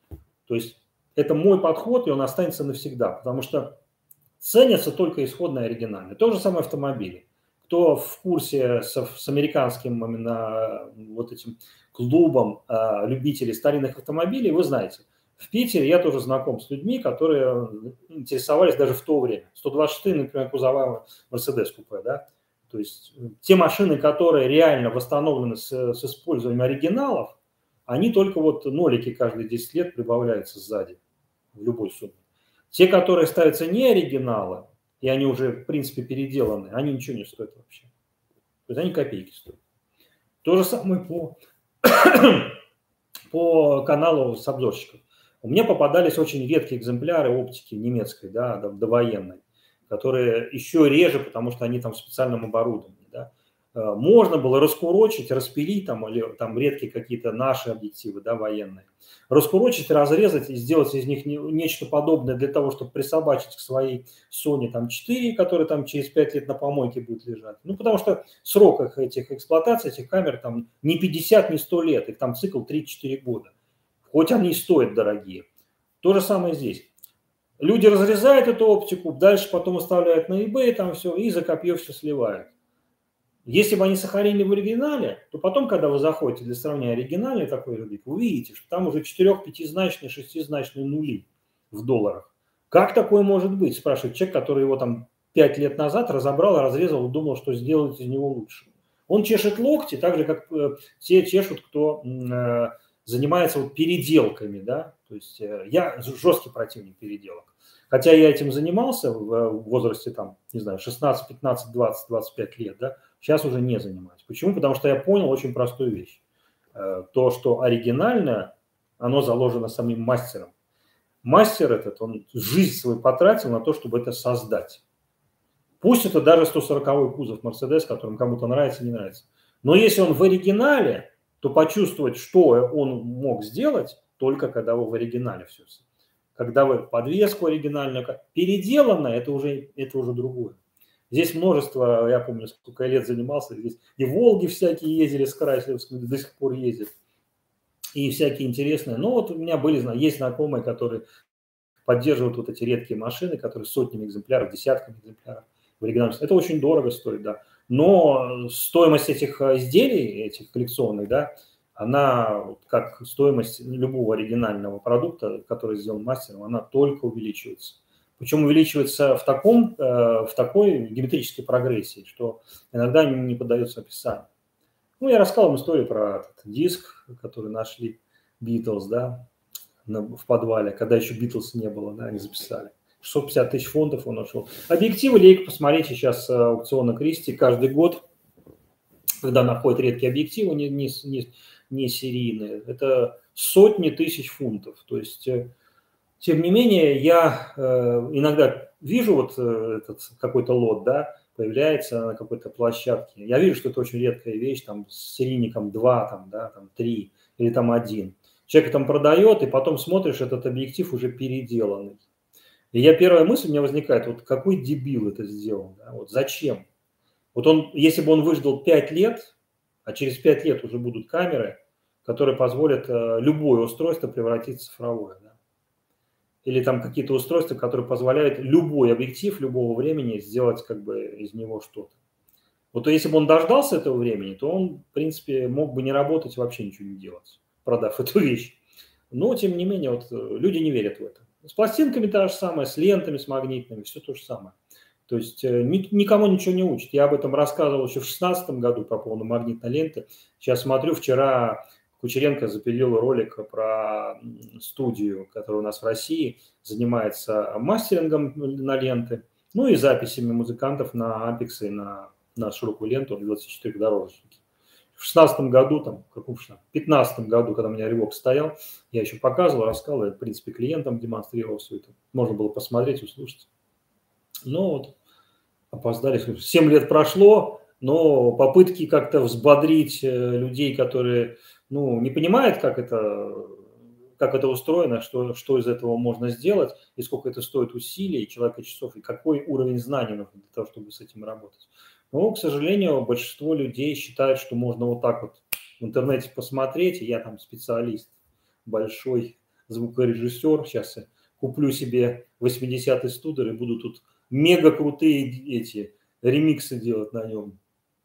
То есть это мой подход, и он останется навсегда, потому что ценятся только исходные оригинальные. То же самое автомобили. Кто в курсе с, с американским именно вот этим клубом э, любителей старинных автомобилей, вы знаете, в Питере я тоже знаком с людьми, которые интересовались даже в то время. сто двадцать четыре, например, кузова Mercedes купе, да. То есть те машины, которые реально восстановлены с, с использованием оригиналов, они только вот нолики каждые десять лет прибавляются сзади в любой сумме. Те, которые ставятся не оригиналы, и они уже, в принципе, переделаны, они ничего не стоят вообще. То есть они копейки стоят. То же самое по, по каналу с обзорщиков. У меня попадались очень редкие экземпляры оптики немецкой, да, довоенной, которые еще реже, потому что они там в специальном оборудовании. Да. Можно было раскурочить, распилить там, или там редкие какие-то наши объективы, да, военные, раскурочить, разрезать и сделать из них нечто подобное для того, чтобы присобачить к своей Sony там четыре, которая там через пять лет на помойке будет лежать. Ну, потому что срок этих эксплуатаций, этих камер там не пятьдесят, не сто лет, их там цикл три-четыре года. Хоть они и стоят дорогие. То же самое здесь. Люди разрезают эту оптику, дальше потом оставляют на eBay там все и за копье все сливают. Если бы они сохранили в оригинале, то потом, когда вы заходите для сравнения оригинальный такой рубик, вы увидите, что там уже четырех-пятизначные, шестизначные нули в долларах. Как такое может быть, спрашивает человек, который его там пять лет назад разобрал, разрезал и думал, что сделать из него лучше. Он чешет локти, так же, как э, те чешут, кто э, занимается вот переделками. Да? То есть э, я жесткий противник переделок. Хотя я этим занимался в, в возрасте, там, не знаю, шестнадцать, пятнадцать, двадцать, двадцать пять лет, да, сейчас уже не занимаюсь. Почему? Потому что я понял очень простую вещь. То, что оригинальное, оно заложено самим мастером. Мастер этот, он жизнь свою потратил на то, чтобы это создать. Пусть это даже сто сороковой кузов Mercedes, которым кому-то нравится, не нравится. Но если он в оригинале, то почувствовать, что он мог сделать, только когда вы в оригинале все. Когда вы подвеску оригинальную, переделанное, это уже, это уже другое. Здесь множество, я помню, сколько я лет занимался, здесь и Волги всякие ездили с Крайслеровскими, до сих пор ездят, и всякие интересные. Но вот у меня были, есть знакомые, которые поддерживают вот эти редкие машины, которые сотнями экземпляров, десятками экземпляров в оригинале. Это очень дорого стоит, да. Но стоимость этих изделий, этих коллекционных, да, она, как стоимость любого оригинального продукта, который сделан мастером, она только увеличивается. Причем увеличивается в, таком, в такой геометрической прогрессии, что иногда не поддается описанию. Ну, я рассказал вам историю про этот диск, который нашли Beatles, да, в подвале, когда еще Beatles не было, да, они записали. шестьсот пятьдесят тысяч фунтов он нашел. Объективы Leica, посмотрите, сейчас аукцион Кристи каждый год, когда находят редкие объективы, не, не, не, не серийные, это сотни тысяч фунтов. То есть, тем не менее, я э, иногда вижу вот этот какой-то лот, да, появляется на какой-то площадке. Я вижу, что это очень редкая вещь, там с серийником два, там, да, там три или там один. Человек там продает, и потом смотришь, этот объектив уже переделанный. И я, первая мысль у меня возникает, вот какой дебил это сделал, да, вот зачем? Вот он, если бы он выждал пять лет, а через пять лет уже будут камеры, которые позволят э, любое устройство превратить в цифровое, да? Или там какие-то устройства, которые позволяют любой объектив любого времени сделать как бы из него что-то. Вот если бы он дождался этого времени, то он, в принципе, мог бы не работать, вообще ничего не делать, продав эту вещь. Но, тем не менее, вот люди не верят в это. С пластинками то же самое, с лентами, с магнитными, все то же самое. То есть никому ничего не учат. Я об этом рассказывал еще в две тысячи шестнадцатом году по поводу магнитной ленты. Сейчас смотрю, вчера Кучеренко запилил ролик про студию, которая у нас в России занимается мастерингом на ленты, ну и записями музыкантов на ампексы, на, на широкую ленту двадцать четыре дорожники. В шестнадцатом году, там, в каком пятнадцатом году, когда у меня Revox стоял, я еще показывал, рассказывал, я, в принципе, клиентам демонстрировал все это. Можно было посмотреть, услышать. Но вот опоздали. семь лет прошло, но попытки как-то взбодрить людей, которые, ну, не понимают, как это, как это устроено, что, что из этого можно сделать, и сколько это стоит усилий, человека часов, и какой уровень знаний нужен для того, чтобы с этим работать. Но, к сожалению, большинство людей считают, что можно вот так вот в интернете посмотреть, и я там специалист, большой звукорежиссер, сейчас я куплю себе восьмидесятый студер и буду тут мега крутые эти ремиксы делать на нем.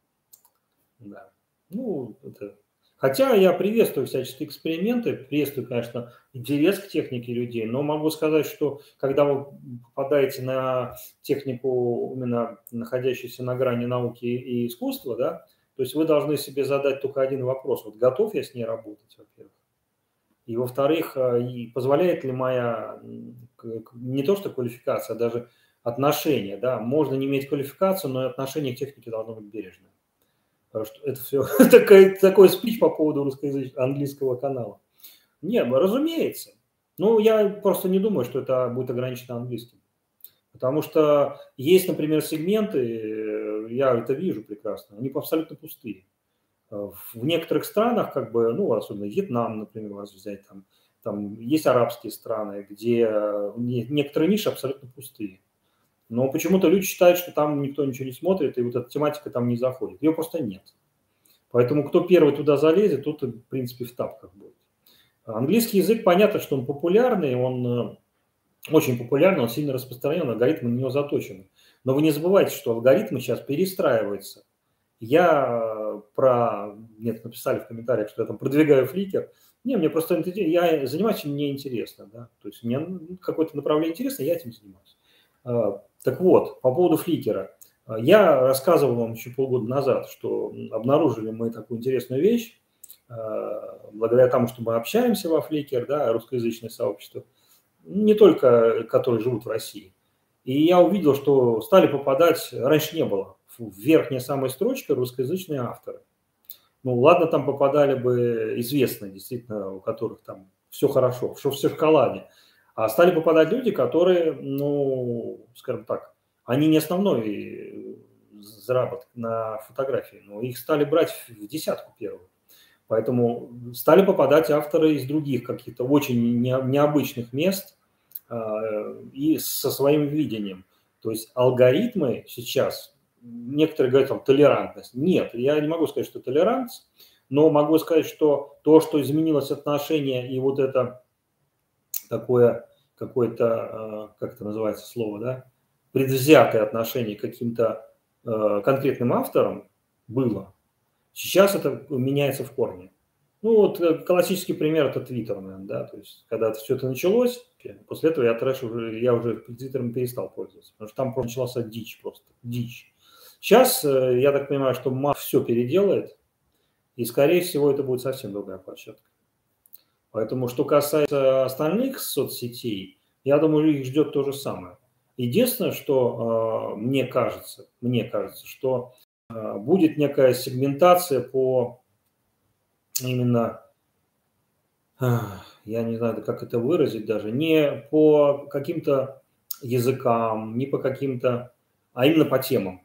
Да. Ну, это... Хотя я приветствую всяческие эксперименты, приветствую, конечно, интерес к технике людей, но могу сказать, что когда вы попадаете на технику, именно находящуюся на грани науки и искусства, да, то есть вы должны себе задать только один вопрос. Вот готов я с ней работать, во-первых? И, во-вторых, и позволяет ли моя, не то что квалификация, а даже отношение, да, можно не иметь квалификацию, но отношение к технике должно быть бережное. Потому что это все такой, такой спич по поводу русскоязычного, английского канала. Нет, разумеется. Ну, я просто не думаю, что это будет ограничено английским. Потому что есть, например, сегменты, я это вижу прекрасно, они абсолютно пустые. В некоторых странах, как бы, ну, особенно Вьетнам, например, вас взять, там, там есть арабские страны, где некоторые ниши абсолютно пустые. Но почему-то люди считают, что там никто ничего не смотрит, и вот эта тематика там не заходит. Ее просто нет. Поэтому кто первый туда залезет, тот, в принципе, в тапках будет. Английский язык, понятно, что он популярный, он очень популярный, он сильно распространен, алгоритмы на него заточены. Но вы не забывайте, что алгоритмы сейчас перестраиваются. Я про... Нет, написали в комментариях, что я там продвигаю Flickr. Не, мне просто я занимаюсь, мне интересно. Да? То есть мне какое-то направление интересно, я этим занимаюсь. Так вот, по поводу Flickr. Я рассказывал вам еще полгода назад, что обнаружили мы такую интересную вещь, благодаря тому, что мы общаемся во Flickr, да, русскоязычное сообщество, не только которые живут в России. И я увидел, что стали попадать, раньше не было, в верхняя самая строчка русскоязычные авторы. Ну, ладно, там попадали бы известные, действительно, у которых там все хорошо, все в шоколаде. А стали попадать люди, которые, ну, скажем так, они не основной заработок на фотографии, но их стали брать в десятку первую. Поэтому стали попадать авторы из других каких-то очень необычных мест и со своим видением. То есть алгоритмы сейчас, некоторые говорят, там, толерантность. Нет, я не могу сказать, что толерантность, но могу сказать, что то, что изменилось отношение и вот это такое какое-то, как это называется слово, да, предвзятое отношение к каким-то конкретным авторам было. Сейчас это меняется в корне. Ну, вот э, классический пример – это Twitter, наверное, да, то есть когда все это началось, после этого я трэш уже, я уже Твиттером перестал пользоваться, потому что там просто начался дичь просто, дичь. Сейчас, э, я так понимаю, что Маск все переделает, и, скорее всего, это будет совсем другая площадка. Поэтому, что касается остальных соцсетей, я думаю, их ждет то же самое. Единственное, что э, мне кажется, мне кажется, что э, будет некая сегментация по именно, э, я не знаю, как это выразить даже, не по каким-то языкам, не по каким-то, а именно по темам.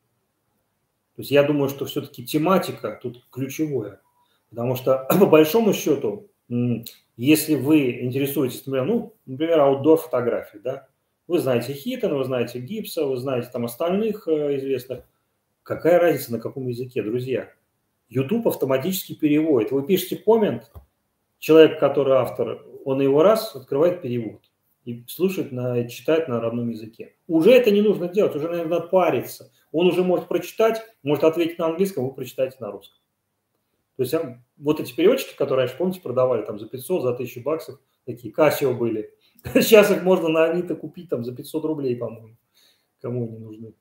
То есть я думаю, что все-таки тематика тут ключевая, потому что по большому счету, если вы интересуетесь, например, ну, например, аутдор фотографии, да, вы знаете Хитона, вы знаете Гибса, вы знаете там остальных э, известных, какая разница на каком языке, друзья? YouTube автоматически переводит. Вы пишете коммент, человек, который автор, он его раз открывает перевод и слушает, на, читает на родном языке. Уже это не нужно делать, уже, наверное, надо париться. Он уже может прочитать, может ответить на английском, вы прочитаете на русском. То есть вот эти переводчики, которые, раньше, помните, продавали там за пятьсот, за тысячу баксов, такие Casio были. Сейчас их можно на Авито купить там за пятьсот рублей, по-моему, кому они нужны.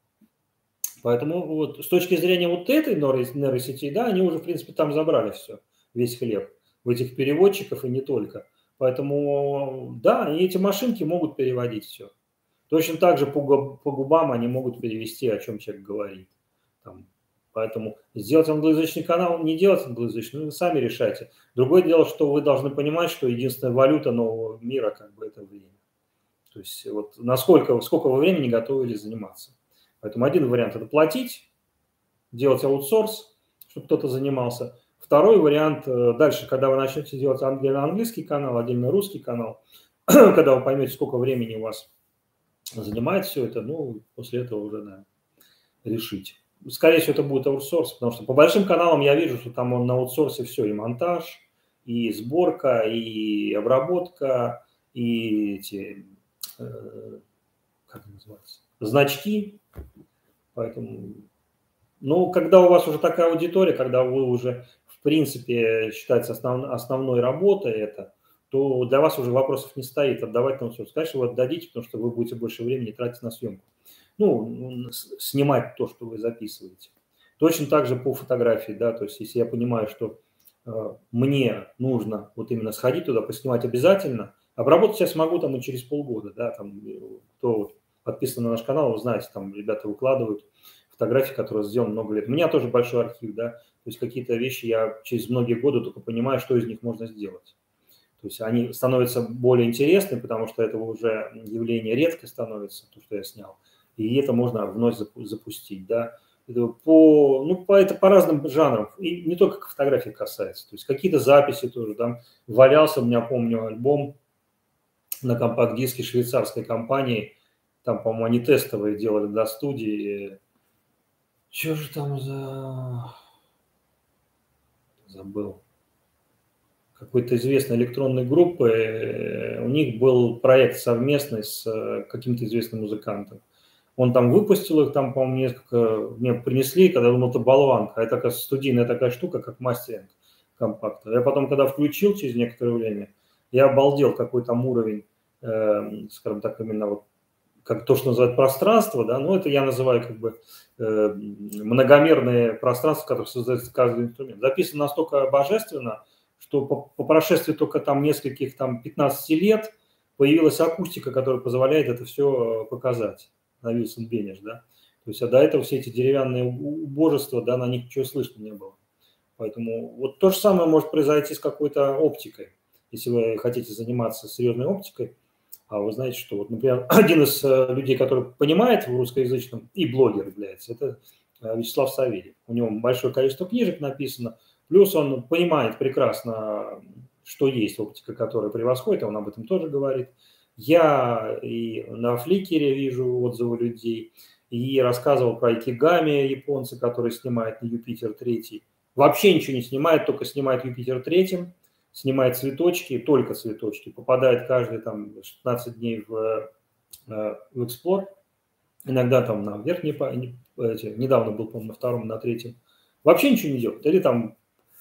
Поэтому вот с точки зрения вот этой нейросети, да, они уже, в принципе, там забрали все, весь хлеб в этих переводчиков и не только. Поэтому, да, и эти машинки могут переводить все. Точно так же по, по губам они могут перевести, о чем человек говорит. Там, поэтому сделать англоязычный канал, не делать англоязычный, вы сами решайте. Другое дело, что вы должны понимать, что единственная валюта нового мира, как бы, это время. То есть вот насколько, сколько вы времени готовы заниматься. Поэтому один вариант – это платить, делать аутсорс, чтобы кто-то занимался. Второй вариант – дальше, когда вы начнете делать отдельно английский канал, отдельно русский канал, когда вы поймете, сколько времени у вас занимает все это, ну, после этого уже, наверное, решить. Скорее всего, это будет аутсорс, потому что по большим каналам я вижу, что там он на аутсорсе все, и монтаж, и сборка, и обработка, и эти, э, как это называется, значки. Поэтому, ну, когда у вас уже такая аудитория, когда вы уже, в принципе, считается основ, основной работой это, то для вас уже вопросов не стоит отдавать на аутсорс. Конечно, вы отдадите, потому что вы будете больше времени тратить на съемку. Ну, снимать то, что вы записываете. Точно так же по фотографии, да, то есть если я понимаю, что э, мне нужно вот именно сходить туда, поснимать обязательно, обработать я смогу там и через полгода, да, там, кто подписан на наш канал, вы знаете, там ребята выкладывают фотографии, которые сделаны много лет. У меня тоже большой архив, да, то есть какие-то вещи я через многие годы только понимаю, что из них можно сделать. То есть они становятся более интересны, потому что это уже явление редкое становится, то, что я снял. И это можно вновь запустить, да. Это по, ну, по, это по разным жанрам, и не только к фотографии касается. То есть какие-то записи тоже, там валялся, у меня, помню, альбом на компакт-диске швейцарской компании, там, по-моему, они тестовые делали до студии. Что же там за... Забыл. Какой-то известной электронной группы, у них был проект совместный с каким-то известным музыкантом. Он там выпустил их, там, по-моему, несколько мне принесли, когда я думал, это болванка. Это такая студийная такая штука, как мастеринг компакта. Я потом, когда включил через некоторое время, я обалдел, какой там уровень, э, скажем так, именно вот, как то, что называют пространство, да, ну, это я называю как бы э, многомерное пространство, которое создается каждый инструмент. Записано настолько божественно, что по, по прошествии только там нескольких, там, пятнадцати лет появилась акустика, которая позволяет это все показать. На Вилсон Бенеш, да, то есть а до этого все эти деревянные убожества, да, на них ничего слышно не было. Поэтому вот то же самое может произойти с какой-то оптикой. Если вы хотите заниматься серьезной оптикой, а вы знаете, что вот, например, один из людей, который понимает в русскоязычном и блогер является, это Вячеслав Савельев. У него большое количество книжек написано, плюс он понимает прекрасно, что есть оптика, которая превосходит, он об этом тоже говорит. Я и на Фликере вижу отзывы людей, и рассказывал про Икигами японца, который снимает на Юпитер три. Вообще ничего не снимает, только снимает Юпитер три, снимает цветочки, только цветочки, попадает каждые там шестнадцать дней в, в Explore, иногда там на верхней, недавно был, по-моему, на втором, на третьем. Вообще ничего не делает. Или там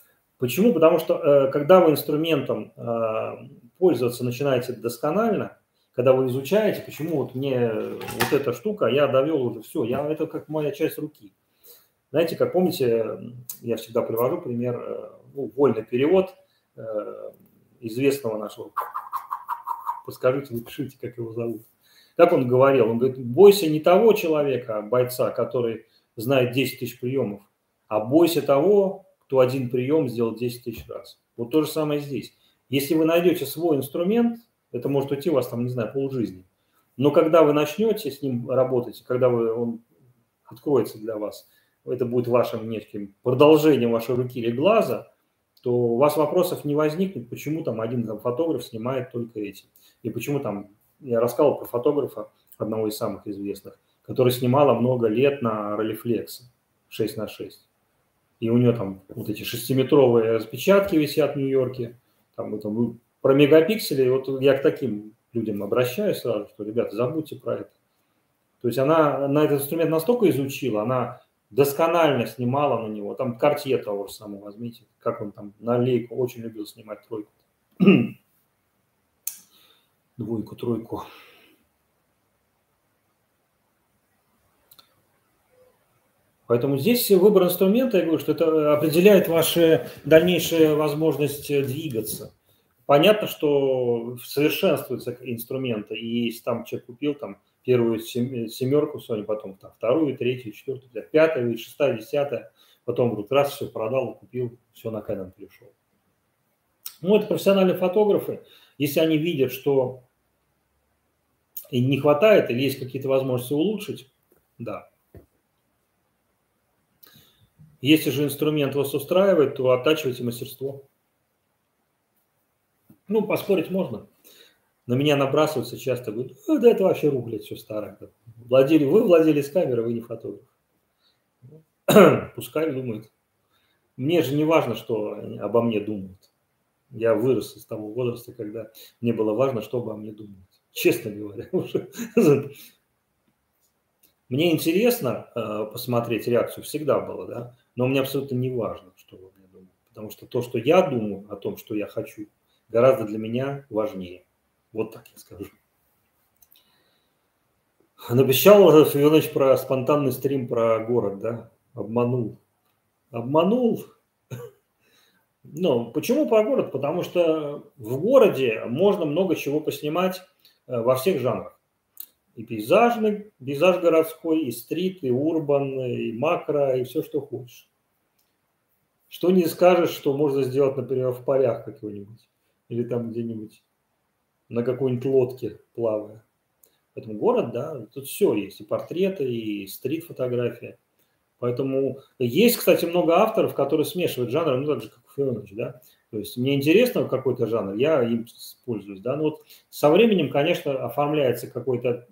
Почему? Потому что когда вы инструментом пользоваться начинаете досконально, когда вы изучаете, почему вот мне вот эта штука, я довел уже все, я, это как моя часть руки. Знаете, как помните, я всегда привожу пример, ну, вольный перевод известного нашего, подскажите, напишите, как его зовут. Как он говорил? Он говорит, бойся не того человека, бойца, который знает десять тысяч приемов, а бойся того, кто один прием сделал десять тысяч раз. Вот то же самое здесь. Если вы найдете свой инструмент, это может уйти у вас, там, не знаю, полжизни. Но когда вы начнете с ним работать, когда вы, он откроется для вас, это будет вашим неким продолжением вашей руки или глаза, то у вас вопросов не возникнет, почему там один там, фотограф снимает только эти. И почему там, я рассказывал про фотографа, одного из самых известных, который снимала много лет на Rolleiflex шесть на шесть. И у него там вот эти шестиметровые распечатки висят в Нью-Йорке. Там, там, про мегапиксели, вот я к таким людям обращаюсь сразу, что, ребята, забудьте про это. То есть она на этот инструмент настолько изучила, она досконально снимала на него. Там Cartier того же самого возьмите, как он там на лейку очень любил снимать тройку. Двойку, тройку. Поэтому здесь выбор инструмента, я говорю, что это определяет ваши дальнейшие возможности двигаться. Понятно, что совершенствуются инструменты, и если там человек купил там первую семерку Sony, потом там, вторую, третью, четвертую, пятую, шестая, десятая, потом вдруг раз все продал, купил, все на Canon перешел. Ну, это профессиональные фотографы. Если они видят, что им не хватает или есть какие-то возможности улучшить, да. Если же инструмент вас устраивает, то оттачивайте мастерство. Ну, поспорить можно. На меня набрасываются часто, говорят, ну, да это вообще рухлядь, все старое. Владели, вы владели с камерой, вы не фотограф. Пускай думают. Мне же не важно, что обо мне думают. Я вырос из того возраста, когда мне было важно, что обо мне думают. Честно говоря. Мне интересно э, посмотреть реакцию, всегда было, да, но мне абсолютно не важно, что обо мне думают. Потому что то, что я думаю о том, что я хочу, гораздо для меня важнее. Вот так я скажу. Обещал уже Филиппович про спонтанный стрим про город, да? Обманул. Обманул. Ну, почему про город? Потому что в городе можно много чего поснимать во всех жанрах. И пейзажный, пейзаж городской, и стрит, и урбан, и макро, и все, что хочешь. Что не скажешь, что можно сделать, например, в полях какой-нибудь. Или там где-нибудь на какой-нибудь лодке плавая. Поэтому город, да, тут все есть. И портреты, и стрит-фотография. Поэтому есть, кстати, много авторов, которые смешивают жанры, ну, так же, как Филиппович, да. То есть мне интересно какой-то жанр, я им пользуюсь, да. Но вот со временем, конечно, оформляется какой-то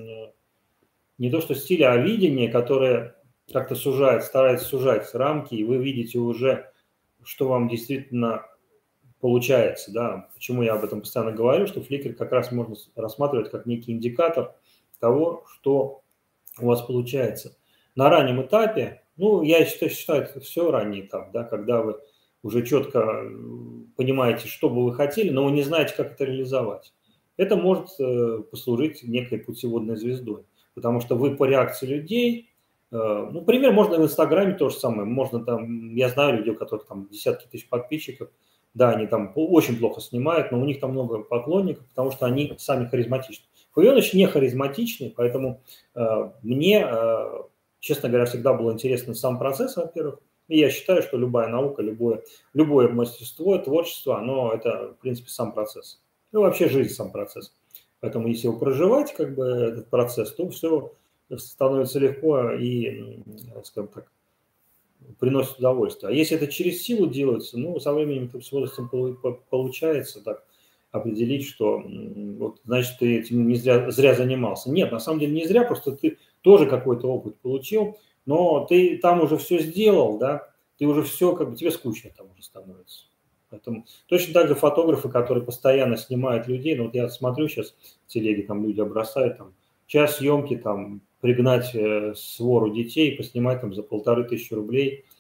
не то что стиль, а видение, которое как-то сужает, старается сужать рамки, и вы видите уже, что вам действительно получается, да. Почему я об этом постоянно говорю, что Flickr как раз можно рассматривать как некий индикатор того, что у вас получается. На раннем этапе, ну, я считаю, считаю это все ранний этап, да, когда вы уже четко понимаете, что бы вы хотели, но вы не знаете, как это реализовать. Это может послужить некой путеводной звездой, потому что вы по реакции людей, ну, например, можно в Инстаграме то же самое, можно там, я знаю людей, у которых там десятки тысяч подписчиков, да, они там очень плохо снимают, но у них там много поклонников, потому что они сами харизматичны. Филиппович не харизматичный, поэтому э, мне, э, честно говоря, всегда был интересен сам процесс, во-первых, и я считаю, что любая наука, любое, любое мастерство, творчество, оно это, в принципе, сам процесс. Ну, вообще жизнь сам процесс. Поэтому если вы проживаете как бы этот процесс, то все становится легко и, скажем так, приносит удовольствие. А если это через силу делается, ну, со временем с возрастом получается так определить, что вот, значит, ты этим не зря, зря занимался. Нет, на самом деле не зря, просто ты тоже какой-то опыт получил, но ты там уже все сделал, да, ты уже все, как бы тебе скучно там уже становится. Поэтому точно так же фотографы, которые постоянно снимают людей, ну вот я смотрю сейчас в телеге, там люди бросают, там, час съемки, там, пригнать э, свору детей, поснимать там за полторы тысячи рублей,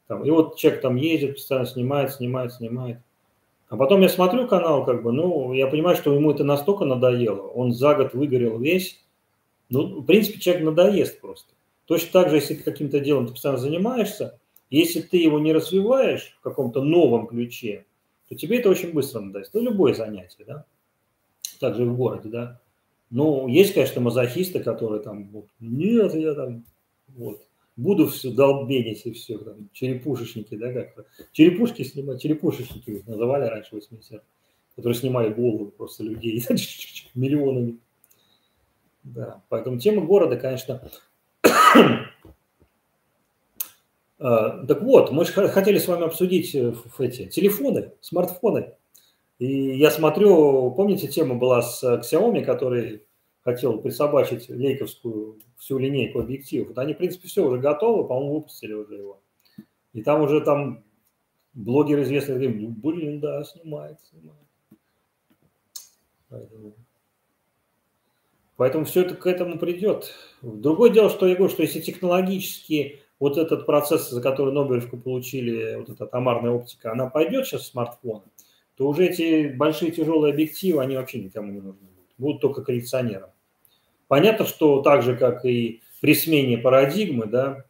Там, и вот человек там ездит, постоянно снимает, снимает, снимает. А потом я смотрю канал, как бы, ну, я понимаю, что ему это настолько надоело, он за год выгорел весь. Ну, в принципе, человек надоест просто. Точно так же, если ты каким-то делом ты постоянно занимаешься, если ты его не развиваешь в каком-то новом ключе, то тебе это очень быстро надоест. Ну, любое занятие, да. Также и в городе, да. Ну, есть, конечно, мазохисты, которые там, вот, нет, я там, вот, буду все долбенить и все, там, черепушечники, да, как-то. Черепушки снимать, черепушечники их называли раньше в восьмидесятых, которые снимали головы просто людей миллионами. Да, поэтому тема города, конечно. Так вот, мы же хотели с вами обсудить эти телефоны, смартфоны. И я смотрю, помните, тема была с Xiaomi, который хотел присобачить лейковскую всю линейку объективов. Вот они, в принципе, все уже готовы, по-моему, выпустили уже его. И там уже там блогеры известные говорят, ну, блин, да, снимает, снимает. Поэтому... Поэтому все это к этому придет. Другое дело, что я говорю, что если технологически вот этот процесс, за который Нобелевку получили, вот эта атомарная оптика, она пойдет сейчас в смартфон, то уже эти большие тяжелые объективы, они вообще никому не нужны будут. Будут только коллекционерам. Понятно, что так же, как и при смене парадигмы, да,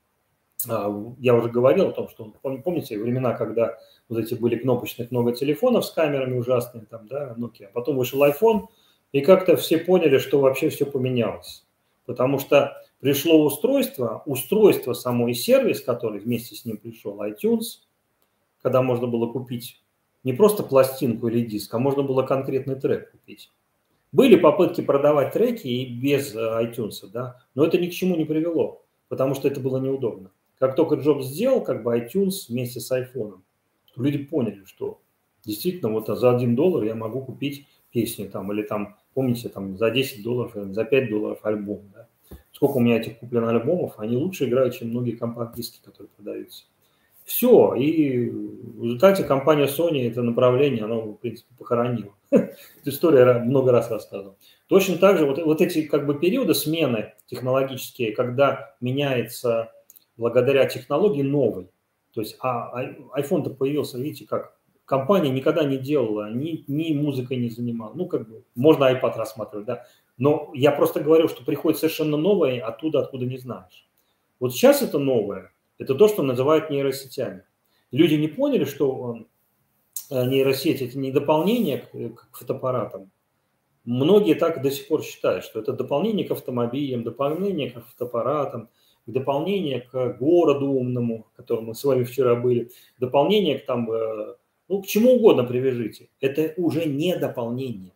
я уже говорил о том, что, помните, времена, когда вот эти были кнопочных много телефонов с камерами ужасные, там, да, Nokia, а потом вышел iPhone, и как-то все поняли, что вообще все поменялось. Потому что пришло устройство, устройство само и сервис, который вместе с ним пришел, iTunes, когда можно было купить не просто пластинку или диск, а можно было конкретный трек купить. Были попытки продавать треки и без iTunes, да, но это ни к чему не привело, потому что это было неудобно. Как только Джобс сделал как бы iTunes вместе с iPhone, люди поняли, что действительно вот за один доллар я могу купить песню там, или там, помните, там за десять долларов, за пять долларов альбом. Да? Сколько у меня этих куплено альбомов, они лучше играют, чем многие компакт-диски, которые продаются. Все, и в результате компания Sony это направление, оно, в принципе, похоронила. Эту историю я много раз рассказывал. Точно так же вот, вот эти как бы периоды смены технологические, когда меняется благодаря технологии новый. То есть а, iPhone-то появился, видите, как компания никогда не делала, ни, ни музыкой не занималась. Ну, как бы, можно iPad рассматривать, да. Но я просто говорю, что приходит совершенно новое оттуда, откуда не знаешь. Вот сейчас это новое, это то, что называют нейросетями. Люди не поняли, что нейросети – это не дополнение к фотоаппаратам. Многие так до сих пор считают, что это дополнение к автомобилям, дополнение к фотоаппаратам, дополнение к городу умному, в котором мы с вами вчера были, дополнение к там... Ну, к чему угодно привяжите. Это уже не дополнение.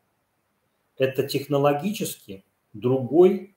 Это технологически другой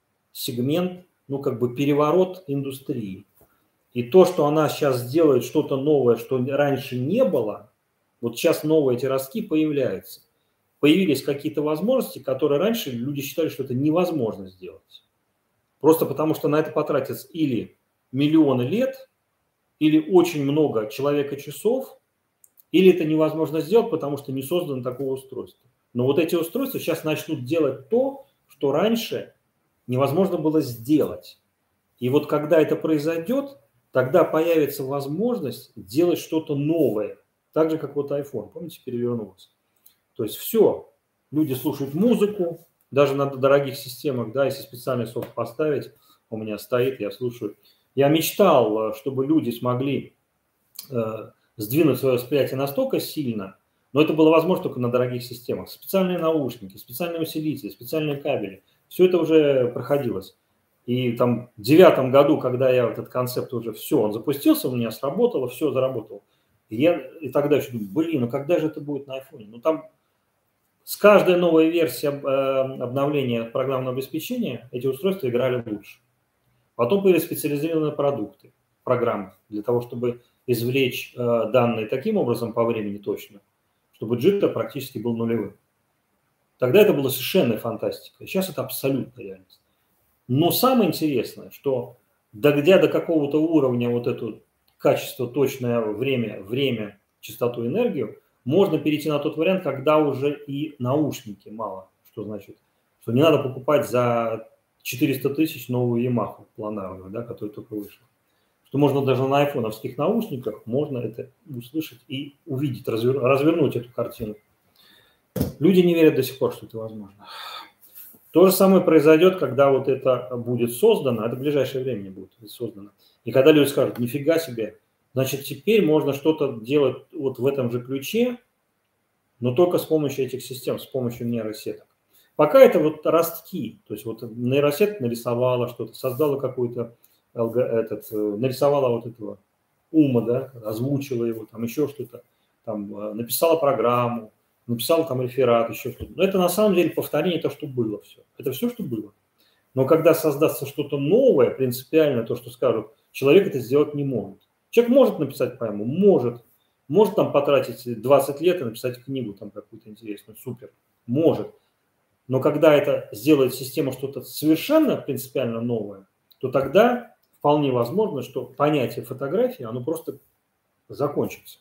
сегмент, ну, как бы переворот индустрии. И то, что она сейчас сделает что-то новое, что раньше не было, вот сейчас новые эти ростки появляются. Появились какие-то возможности, которые раньше люди считали, что это невозможно сделать. Просто потому, что на это потратятся или миллионы лет, или очень много человека-часов, или это невозможно сделать, потому что не создано такого устройства. Но вот эти устройства сейчас начнут делать то, что раньше невозможно было сделать. И вот когда это произойдет, тогда появится возможность делать что-то новое. Так же, как вот iPhone, помните, перевернулся. То есть все, люди слушают музыку, даже на дорогих системах, да, если специальный софт поставить, у меня стоит, я слушаю. Я мечтал, чтобы люди смогли... Э, сдвинуть свое восприятие настолько сильно, но это было возможно только на дорогих системах. Специальные наушники, специальные усилители, специальные кабели. Все это уже проходилось. И там в девятом году, когда я этот концепт уже все, он запустился, у меня сработало, все заработало. И я и тогда еще думаю, блин, ну когда же это будет на айфоне? Ну там с каждой новой версией обновления программного обеспечения эти устройства играли лучше. Потом появились специализированные продукты, программы, для того, чтобы извлечь э, данные таким образом по времени точно, чтобы джиттер практически был нулевым. Тогда это была совершенная фантастика. Сейчас это абсолютная реальность. Но самое интересное, что дойдя до какого-то уровня вот это качество, точное время, время, частоту, энергию, можно перейти на тот вариант, когда уже и наушники мало. Что значит? Что не надо покупать за четыреста тысяч новую Yamaha планарную, да, которая только вышла. что можно даже на айфоновских наушниках можно это услышать и увидеть, развер, развернуть эту картину. Люди не верят до сих пор, что это возможно. То же самое произойдет, когда вот это будет создано, это в ближайшее время будет создано. И когда люди скажут, нифига себе, значит, теперь можно что-то делать вот в этом же ключе, но только с помощью этих систем, с помощью нейросеток. Пока это вот ростки, то есть вот нейросетка нарисовала что-то, создала какой-то, этот, нарисовала вот этого ума, да, озвучила его, там еще что-то, там написала программу, написала там реферат, еще что-то. Но это на самом деле повторение того, что было все. Это все, что было. Но когда создастся что-то новое, принципиально то, что скажут, человек это сделать не может. Человек может написать поэму, может. Может там потратить двадцать лет и написать книгу там какую-то интересную, супер. Может. Но когда это сделает система что-то совершенно принципиально новое, то тогда вполне возможно, что понятие фотографии, оно просто закончится.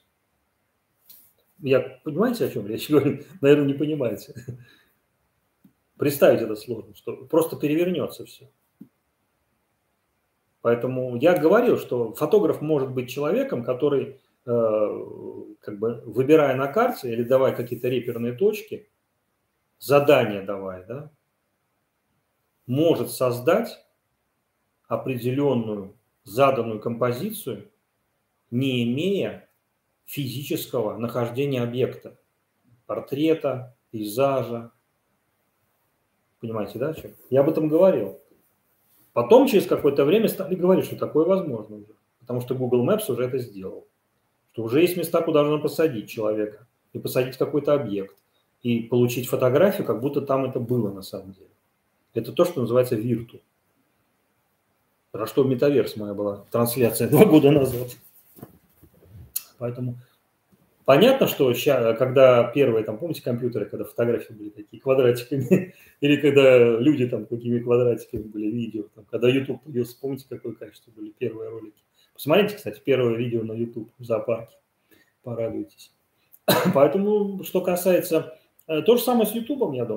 Я, понимаете, о чем речь говорю? Наверное, не понимаете. Представить это сложно, что просто перевернется все. Поэтому я говорил, что фотограф может быть человеком, который, э, как бы выбирая на карте или давая какие-то реперные точки, задания давая, да, может создать определенную заданную композицию, не имея физического нахождения объекта, портрета, пейзажа. Понимаете, да, о чем? Я об этом говорил. Потом, через какое-то время, стали говорить, что такое возможно уже. Потому что Google Maps уже это сделал. Что уже есть места, куда нужно посадить человека. И посадить какой-то объект. И получить фотографию, как будто там это было на самом деле. Это то, что называется вирту. Про что метаверс моя была трансляция два года назад. Поэтому понятно, что сейчас, когда первые, там, помните, компьютеры, когда фотографии были такие квадратиками, или когда люди там какими квадратиками были видео, там, когда YouTube появился, помните, какое качество были первые ролики. Посмотрите, кстати, первое видео на YouTube в зоопарке, порадуйтесь. Поэтому, что касается, то же самое с YouTube, я думаю.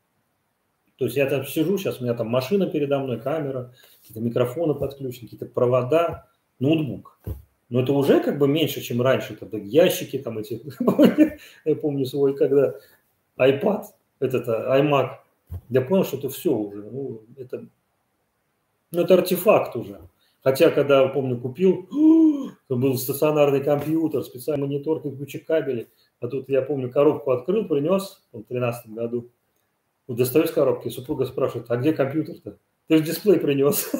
То есть я там сижу, сейчас у меня там машина передо мной, камера, какие-то микрофоны подключены, какие-то провода, ноутбук. Но это уже как бы меньше, чем раньше, когда ящики там эти, я помню свой, когда iPad, этот iMac, я понял, что это все уже, ну, это, ну, это артефакт уже. Хотя, когда, помню, купил, был стационарный компьютер, специальный монитор, куча кабелей, а тут, я помню, коробку открыл, принес в тринадцатом году, вот достаю из коробки, супруга спрашивает, а где компьютер-то? Ты же дисплей принес.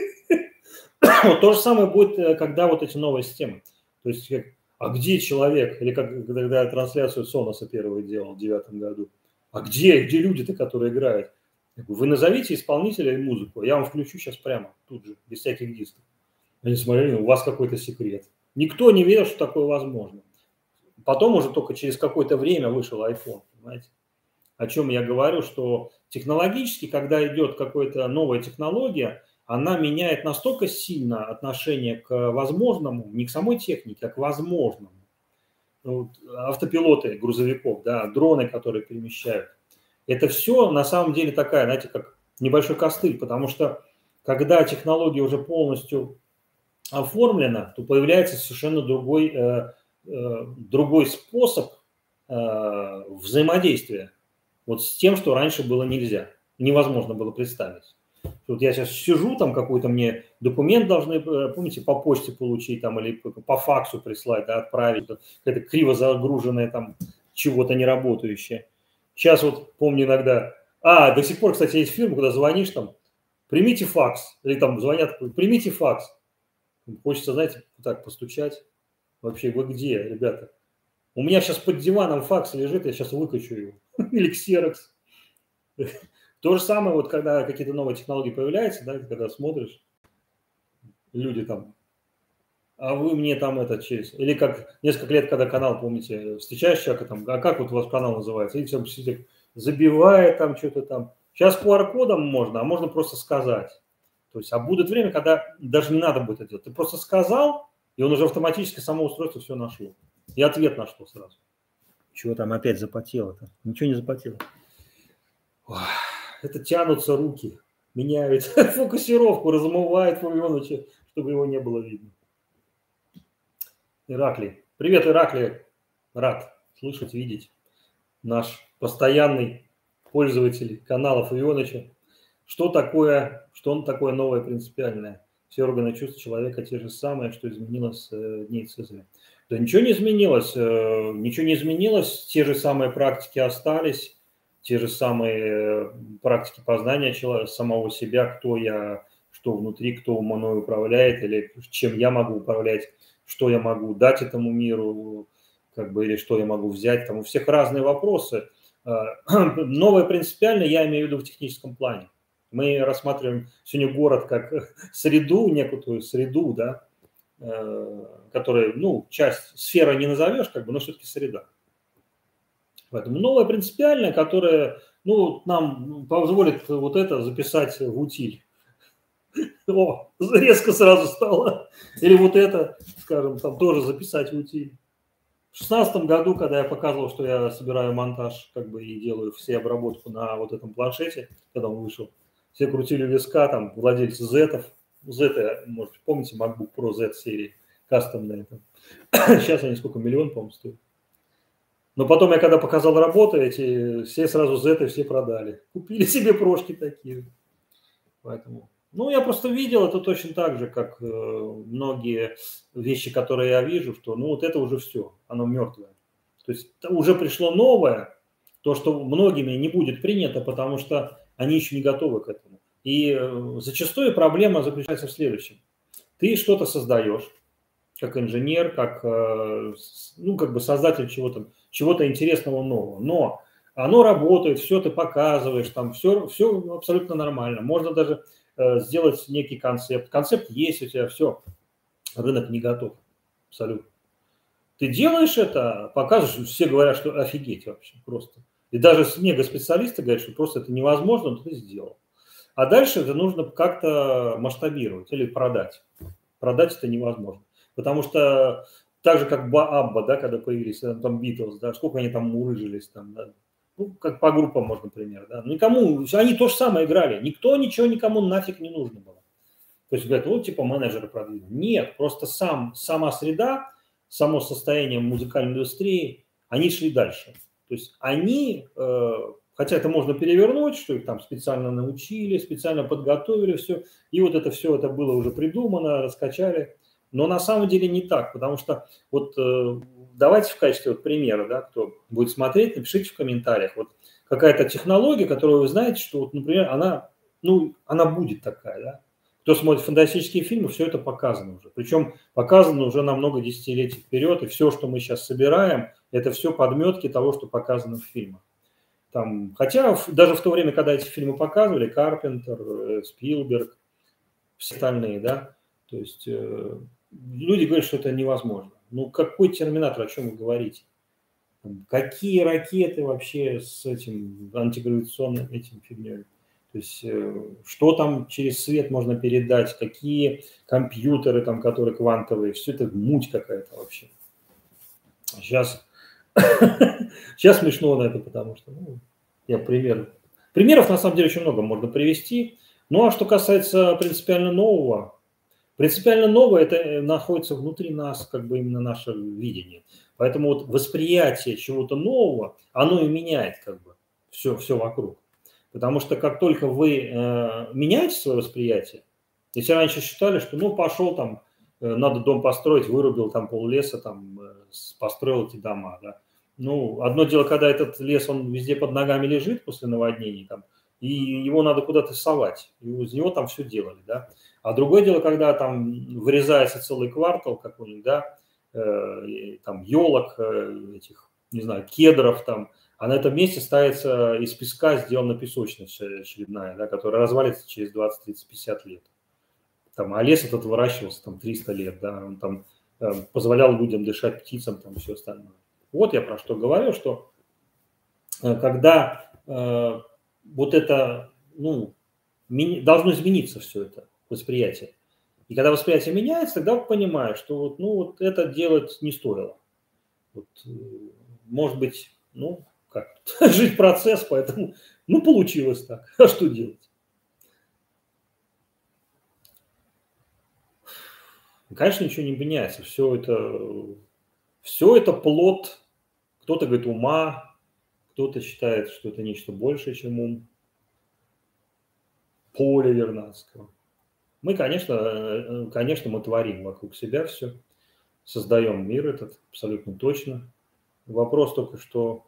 Вот то же самое будет, когда вот эти новые системы. То есть, а где человек? Или как, когда я трансляцию Соноса первую делал в девятом году. А где, где люди-то, которые играют? Вы назовите исполнителя и музыку, я вам включу сейчас прямо, тут же, без всяких дисков. Они смотрели, у вас какой-то секрет. Никто не верил, что такое возможно. Потом уже только через какое-то время вышел iPhone, понимаете? О чем я говорю, что технологически, когда идет какая-то новая технология, она меняет настолько сильно отношение к возможному, не к самой технике, а к возможному. Вот, автопилоты грузовиков, да, дроны, которые перемещают. Это все на самом деле такая, знаете, как небольшой костыль, потому что когда технология уже полностью оформлена, то появляется совершенно другой, э, э, другой способ э, взаимодействия вот с тем, что раньше было нельзя, невозможно было представить. Вот я сейчас сижу, там какой-то мне документ должны, помните, по почте получить там или по факсу прислать, да, отправить, какая-то криво загруженная там чего-то неработающее. Сейчас вот помню иногда, а, до сих пор, кстати, есть фирма, куда звонишь там, примите факс, или там звонят, примите факс. Хочется, знаете, так постучать. Вообще, вы где, ребята? У меня сейчас под диваном факс лежит, я сейчас выкачу его. Или ксерокс. То же самое, вот когда какие-то новые технологии появляются, да, когда смотришь, люди там, а вы мне там это через... Или как несколько лет, когда канал, помните, встречаешь человека там, а как вот у вас канал называется? И все сидит, забивает там что-то там. Сейчас ку ар кодом можно, а можно просто сказать. То есть, а будет время, когда даже не надо будет это делать. Ты просто сказал, и он уже автоматически само устройство все нашло. И ответ нашло сразу. Чего там опять запотело-то? Ничего не запотело. Ох, это тянутся руки, меняют фокусировку, размывают Фомёныча, чтобы его не было видно. Ираклий. Привет, Ираклий. Рад слышать, видеть. Наш постоянный пользователь каналов Ионыча. Что такое, что он такое новое принципиальное? Все органы чувств человека те же самые, что изменилось с дней Цезаря. Да ничего не изменилось, ничего не изменилось, те же самые практики остались, те же самые практики познания человека, самого себя, кто я, что внутри, кто мной управляет, или чем я могу управлять, что я могу дать этому миру, как бы, или что я могу взять. Там у всех разные вопросы. Новое принципиально я имею в виду в техническом плане. Мы рассматриваем сегодня город как среду, некую среду, да, которая, ну, часть, сфера не назовешь, как бы, но все-таки среда. Поэтому новое принципиальное, которое, ну, нам позволит вот это записать в утиль. О, резко сразу стало. Или вот это, скажем, там тоже записать в утиль. В шестнадцатом году, когда я показывал, что я собираю монтаж, как бы, и делаю все обработку на вот этом планшете, когда он вышел, все крутили виска, там, владельцы зетов, Z, может, помните, MacBook Pro Z серии, кастомные. Сейчас они сколько, миллион, по-моему, стоят. Но потом я, когда показал работу, эти все сразу Z все продали. Купили себе прошки такие. Поэтому, ну, я просто видел это точно так же, как э, многие вещи, которые я вижу, что, ну, вот это уже все, оно мертвое. То есть уже пришло новое, то, что многими не будет принято, потому что они еще не готовы к этому. И э, зачастую проблема заключается в следующем. Ты что-то создаешь, как инженер, как, э, ну, как бы создатель чего-то, чего-то интересного нового, но оно работает, все ты показываешь, там все, все абсолютно нормально. Можно даже э, сделать некий концепт. Концепт есть у тебя, все, рынок не готов, абсолютно. Ты делаешь это, показываешь, все говорят, что офигеть вообще просто. И даже мега-специалисты говорят, что просто это невозможно, но ты сделал. А дальше это нужно как-то масштабировать или продать. Продать это невозможно. Потому что так же, как Абба, да, когда появились, там Битлз, да, сколько они там мурыжились, там, да, ну, как по группам, можно, например, да, никому, они то же самое играли, никто ничего никому нафиг не нужно было. То есть говорят, вот типа менеджеры продвинули. Нет, просто сам, сама среда, само состояние музыкальной индустрии, они шли дальше. То есть они, э, хотя это можно перевернуть, что их там специально научили, специально подготовили все, и вот это все, это было уже придумано, раскачали. Но на самом деле не так, потому что вот э, давайте в качестве вот примера, да, кто будет смотреть, напишите в комментариях, вот какая-то технология, которую вы знаете, что, вот, например, она, ну, она будет такая, да. Кто смотрит фантастические фильмы, все это показано уже. Причем показано уже на много десятилетий вперед, и все, что мы сейчас собираем, это все подметки того, что показано в фильмах. Там, хотя даже в то время, когда эти фильмы показывали, Карпентер, Спилберг, все остальные, да, то есть э, люди говорят, что это невозможно. Ну, какой терминатор, о чем вы говорите? Какие ракеты вообще с этим антигравитационным этим фигней? То есть что там через свет можно передать, какие компьютеры там, которые квантовые, все это муть какая-то вообще. Сейчас, сейчас смешно на это, потому что, ну, я пример. Примеров на самом деле очень много можно привести. Ну а что касается принципиально нового, принципиально новое это находится внутри нас, как бы именно наше видение. Поэтому вот восприятие чего-то нового, оно и меняет как бы все, все вокруг. Потому что как только вы э, меняете свое восприятие, если раньше считали, что ну пошел там, э, надо дом построить, вырубил там пол леса, там, э, построил эти дома, да. Ну, одно дело, когда этот лес, он везде под ногами лежит после наводнений, там, и его надо куда-то совать, и из него там все делали, да. А другое дело, когда там вырезается целый квартал какой-нибудь, да, э, там елок, э, этих, не знаю, кедров там, а на этом месте ставится из песка сделана песочница очередная, да, которая развалится через двадцать, тридцать, пятьдесят лет. Там, а лес этот выращивался там триста лет, да, он там э, позволял людям дышать, птицам, там все остальное. Вот я про что говорю, что э, когда э, вот это, ну, ми- должно измениться все это восприятие. И когда восприятие меняется, тогда вы понимаете, что вот, ну, вот это делать не стоило. Вот, э, может быть, ну, как жить процесс, поэтому, ну, получилось так. А что делать? Конечно, ничего не меняется. Все это, все это плод, кто-то говорит, ума, кто-то считает, что это нечто большее, чем ум. Поля Вернадского. Мы, конечно, конечно, мы творим вокруг себя все, создаем мир этот абсолютно точно. Вопрос только, что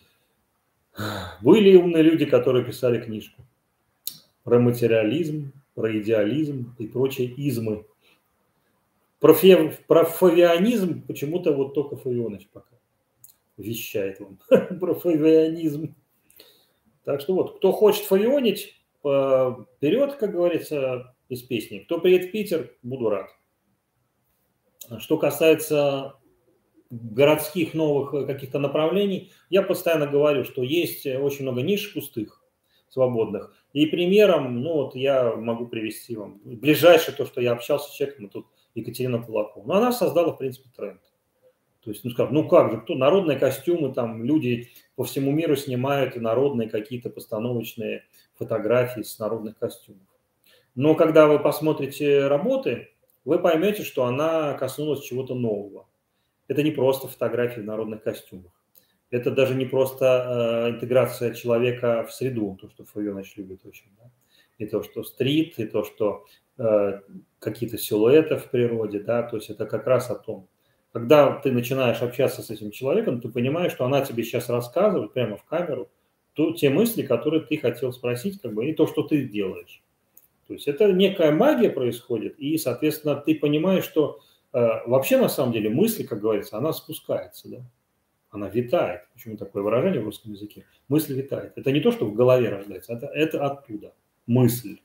были умные люди, которые писали книжку про материализм, про идеализм и прочие измы. Про, фе, про фавианизм почему-то вот только Фавионыч пока вещает вам про фавианизм. Так что вот, кто хочет фавионить, вперед, как говорится, из песни. Кто приедет в Питер, буду рад. Что касается городских новых каких-то направлений, я постоянно говорю, что есть очень много ниш пустых, свободных. И примером, ну вот я могу привести вам ближайшее то, что я общался с человеком, тут Екатерина Кулакова. Но она создала, в принципе, тренд. То есть, ну, скажем, ну как же, кто народные костюмы, там люди по всему миру снимают народные какие-то постановочные фотографии с народных костюмов. Но когда вы посмотрите работы, вы поймете, что она коснулась чего-то нового. Это не просто фотографии в народных костюмах. Это даже не просто э, интеграция человека в среду, то, что Фавионыч любит очень. Да? И то, что стрит, и то, что э, какие-то силуэты в природе. Да? То есть это как раз о том. Когда ты начинаешь общаться с этим человеком, ты понимаешь, что она тебе сейчас рассказывает прямо в камеру то, те мысли, которые ты хотел спросить, как бы, и то, что ты делаешь. То есть это некая магия происходит, и, соответственно, ты понимаешь, что э, вообще на самом деле мысль, как говорится, она спускается, да? Она витает. Почему такое выражение в русском языке? Мысль витает. Это не то, что в голове рождается, это, это оттуда. Мысль.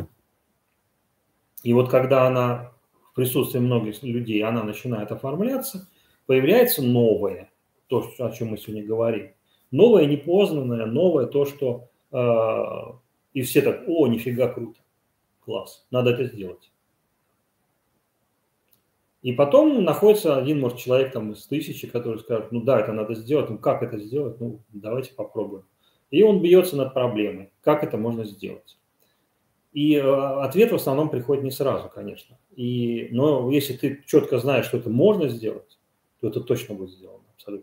И вот когда она в присутствии многих людей, она начинает оформляться, появляется новое, то, о чем мы сегодня говорим. Новое, непознанное, новое, то, что э, и все так, о, нифига круто, класс, надо это сделать. И потом находится один, может, человек там из тысячи, который скажет, ну да, это надо сделать, ну как это сделать, ну давайте попробуем. И он бьется над проблемой, как это можно сделать. И э, ответ в основном приходит не сразу, конечно. И, но если ты четко знаешь, что это можно сделать, то это точно будет сделано, абсолютно.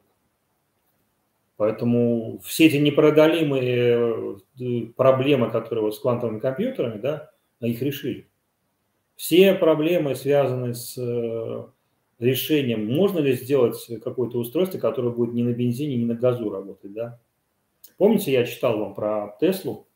Поэтому все эти непреодолимые проблемы, которые вот с квантовыми компьютерами, да, их решили. Все проблемы, связанные с решением, можно ли сделать какое-то устройство, которое будет не на бензине, не на газу работать, да? Помните, я читал вам про Теслу?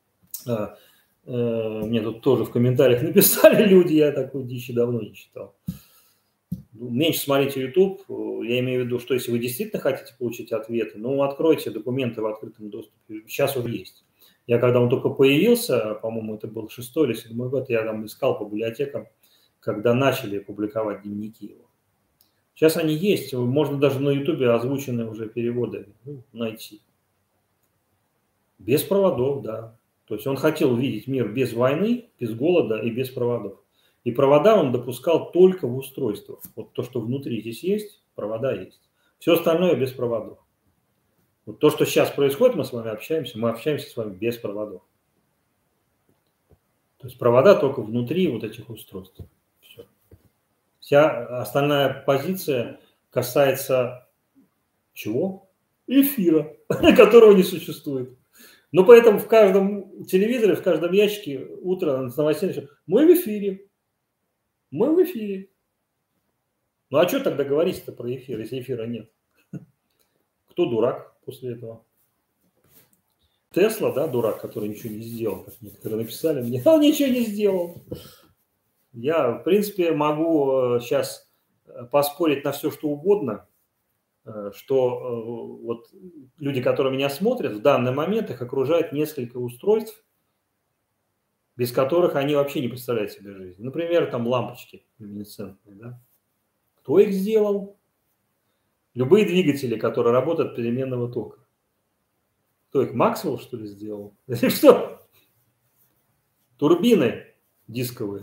Мне тут тоже в комментариях написали люди, я такую дичь давно не читал. Меньше смотрите YouTube, я имею в виду, что если вы действительно хотите получить ответы, ну, откройте документы в открытом доступе, сейчас уже есть. Я когда он только появился, по-моему, это был шестой или седьмой год, я там искал по библиотекам, когда начали публиковать дневники его. Сейчас они есть, можно даже на YouTube озвученные уже переводы ну, найти. Без проводов, да. То есть он хотел видеть мир без войны, без голода и без проводов. И провода он допускал только в устройствах. Вот то, что внутри здесь есть, провода есть. Все остальное без проводов. Вот то, что сейчас происходит, мы с вами общаемся, мы общаемся с вами без проводов. То есть провода только внутри вот этих устройств. Все. Вся остальная позиция касается чего? Эфира, которого не существует. Но поэтому в каждом телевизоре, в каждом ящике утро с новостями мы в эфире. Мы в эфире. Ну а что тогда говорить-то про эфир, если эфира нет? Кто дурак после этого? Тесла, да, дурак, который ничего не сделал, как некоторые написали мне. Он ничего не сделал. Я, в принципе, могу сейчас поспорить на все, что угодно, что вот люди, которые меня смотрят, в данный момент их окружает несколько устройств, без которых они вообще не представляют себе жизнь. Например, там лампочки люминесцентные, да? Кто их сделал? Любые двигатели, которые работают от переменного тока. Кто их, Максвелл, что ли, сделал? Что? Турбины дисковые.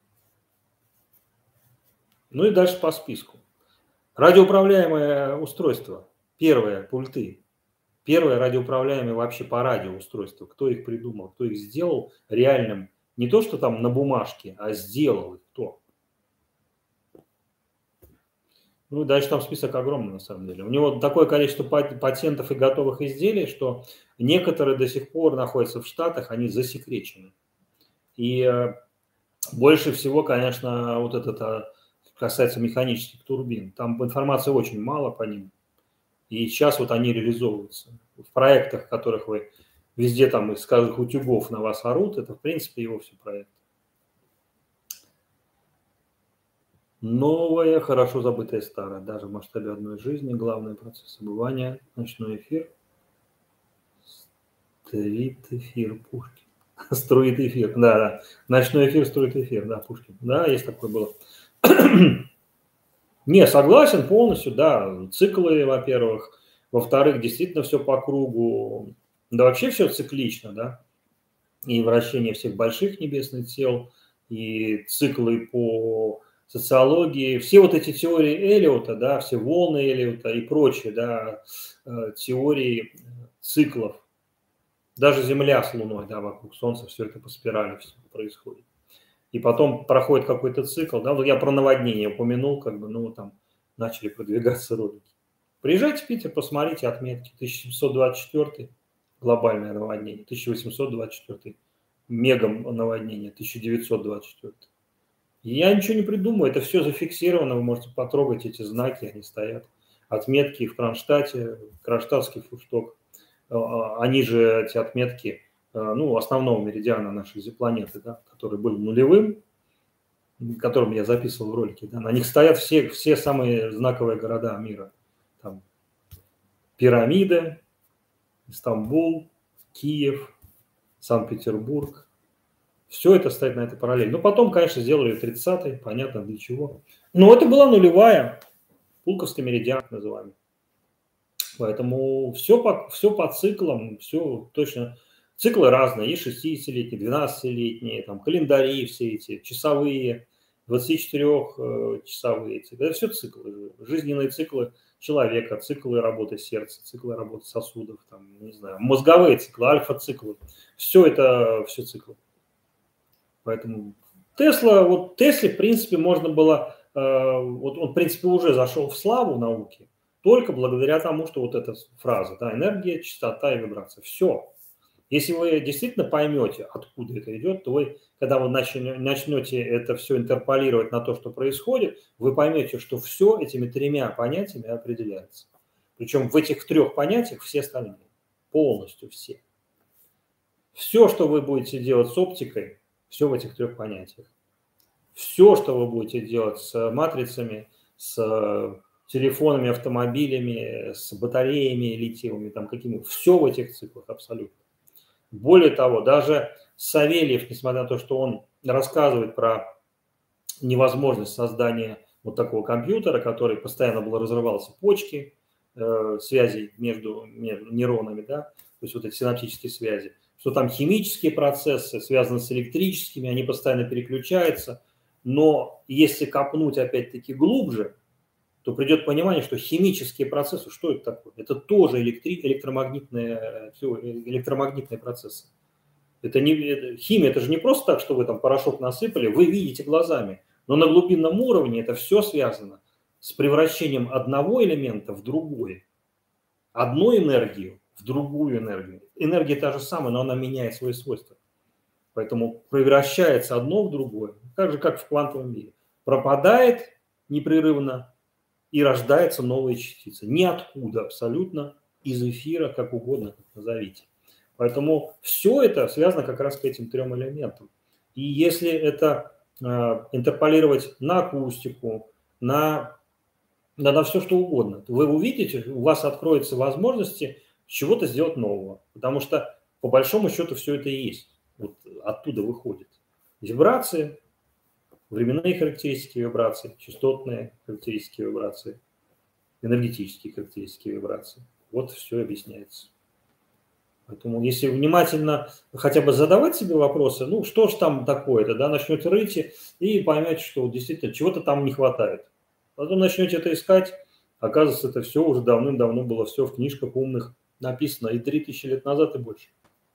Ну и дальше по списку. Радиоуправляемое устройство. Первое, пульты. Первое радиоуправляемое вообще по радио устройство. Кто их придумал, кто их сделал реальным. Не то, что там на бумажке, а сделал их кто. Ну, дальше там список огромный, на самом деле. У него такое количество патентов и готовых изделий, что некоторые до сих пор находятся в Штатах, они засекречены. И больше всего, конечно, вот это касается механических турбин. Там информации очень мало по ним. И сейчас вот они реализовываются. В проектах, в которых вы везде там из каждых утюгов на вас орут, это в принципе его все проект. Новое, хорошо забытое старое. Даже в масштабе одной жизни главный процесс обывания. Ночной эфир. Струит эфир Пушкин. Струит эфир, да, да. Ночной эфир, струит эфир, да, Пушкин. Да, есть такое было. Не, согласен полностью, да. Циклы, во-первых. Во-вторых, действительно все по кругу. Да вообще все циклично, да. И вращение всех больших небесных тел, и циклы по социологии, все вот эти теории Эллиота, да, все волны Эллиота и прочие, да, теории циклов. Даже Земля с Луной, да, вокруг Солнца, все это по спирали все происходит. И потом проходит какой-то цикл, да, вот я про наводнение упомянул, как бы, ну, там начали продвигаться ролики. Приезжайте в Питер, посмотрите отметки. тысяча семьсот двадцать четвёртый глобальное наводнение, тысяча восемьсот двадцать четвёртый мега наводнение, тысяча девятьсот двадцать четвёртый. И я ничего не придумаю, это все зафиксировано, вы можете потрогать эти знаки, они стоят. Отметки в Кронштадте, Кронштадтский флагшток, они же, эти отметки, ну, основного меридиана нашей планеты, да, который был нулевым, которым я записывал в ролике, да, на них стоят все, все самые знаковые города мира. Там пирамиды, Стамбул, Киев, Санкт-Петербург. Все это стоит на этой параллели. Но потом, конечно, сделали тридцатый, понятно для чего. Но это была нулевая, Пулковский меридиан называемый. Поэтому все по, все по циклам, все точно. Циклы разные, есть шестидесятилетние, двенадцатилетние, там календари все эти, часовые, двадцатичетырёхчасовые. Это все циклы, жизненные циклы человека, циклы работы сердца, циклы работы сосудов, там, не знаю, мозговые циклы, альфа-циклы. Все это, все циклы. Поэтому Тесла, вот Тесле, в принципе, можно было, вот он, в принципе, уже зашел в славу науки, только благодаря тому, что вот эта фраза, да, энергия, частота и вибрация. Все. Если вы действительно поймете, откуда это идет, то вы, когда вы начнете это все интерполировать на то, что происходит, вы поймете, что все этими тремя понятиями определяется. Причем в этих трех понятиях все остальные. Полностью все. Все, что вы будете делать с оптикой, все в этих трех понятиях. Все, что вы будете делать с матрицами, с телефонами, автомобилями, с батареями литиевыми, там какими, все в этих циклах абсолютно. Более того, даже Савельев, несмотря на то, что он рассказывает про невозможность создания вот такого компьютера, который постоянно был разрывал цепочки э, связей между, между нейронами, да, то есть вот эти синаптические связи, что там химические процессы связаны с электрическими, они постоянно переключаются, но если копнуть опять-таки глубже, то придет понимание, что химические процессы, что это такое? Это тоже электри, электромагнитные, электромагнитные процессы. Это не, это, химия, это же не просто так, что вы там порошок насыпали, вы видите глазами, но на глубинном уровне это все связано с превращением одного элемента в другой. Одну энергию в другую энергию. Энергия та же самая, но она меняет свои свойства. Поэтому превращается одно в другое, так же, как в квантовом мире. Пропадает непрерывно, и рождается новая частица. Ниоткуда абсолютно, из эфира, как угодно, как назовите. Поэтому все это связано как раз к этим трем элементам. И если это э, интерполировать на акустику, на, на, на все что угодно, то вы увидите, у вас откроются возможности чего-то сделать нового. Потому что по большому счету все это и есть. Вот оттуда выходит. Вибрации, временные характеристики вибраций, частотные характеристики вибраций, энергетические характеристики вибраций. Вот все объясняется. Поэтому если внимательно хотя бы задавать себе вопросы, ну что ж там такое-то, да, начнете рыть и поймете, что действительно чего-то там не хватает. Потом начнете это искать, оказывается, это все уже давным-давно было все в книжках умных написано и три тысячи лет назад и больше.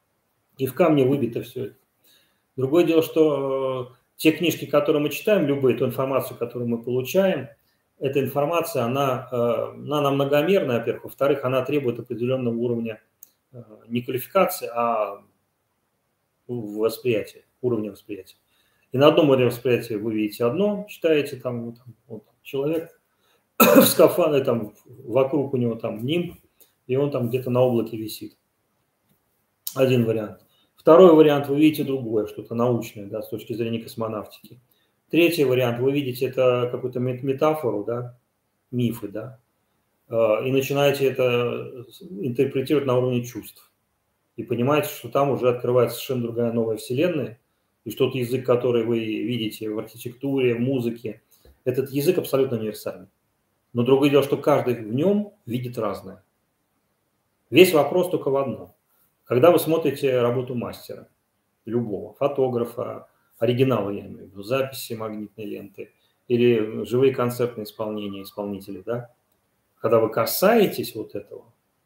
И в камне выбито все это. Другое дело, что те книжки, которые мы читаем, любые, ту информацию, которую мы получаем, эта информация, она, она многомерная, во-первых, во-вторых, она требует определенного уровня не квалификации, а восприятия, уровня восприятия. И на одном уровне восприятия вы видите одно, читаете там, вот, вот, человек в скафандре, там вокруг у него там нимб, и он там где-то на облаке висит. Один вариант. Второй вариант, вы видите другое, что-то научное, да, с точки зрения космонавтики. Третий вариант, вы видите это какую-то метафору, да, мифы, да, и начинаете это интерпретировать на уровне чувств. И понимаете, что там уже открывается совершенно другая новая вселенная, и что тот язык, который вы видите в архитектуре, в музыке, этот язык абсолютно универсальный. Но другое дело, что каждый в нем видит разное. Весь вопрос только в одном. Когда вы смотрите работу мастера, любого, фотографа, оригинала, я имею в виду, записи магнитной ленты или живые концертные исполнения исполнителей, да, когда вы касаетесь вот этого,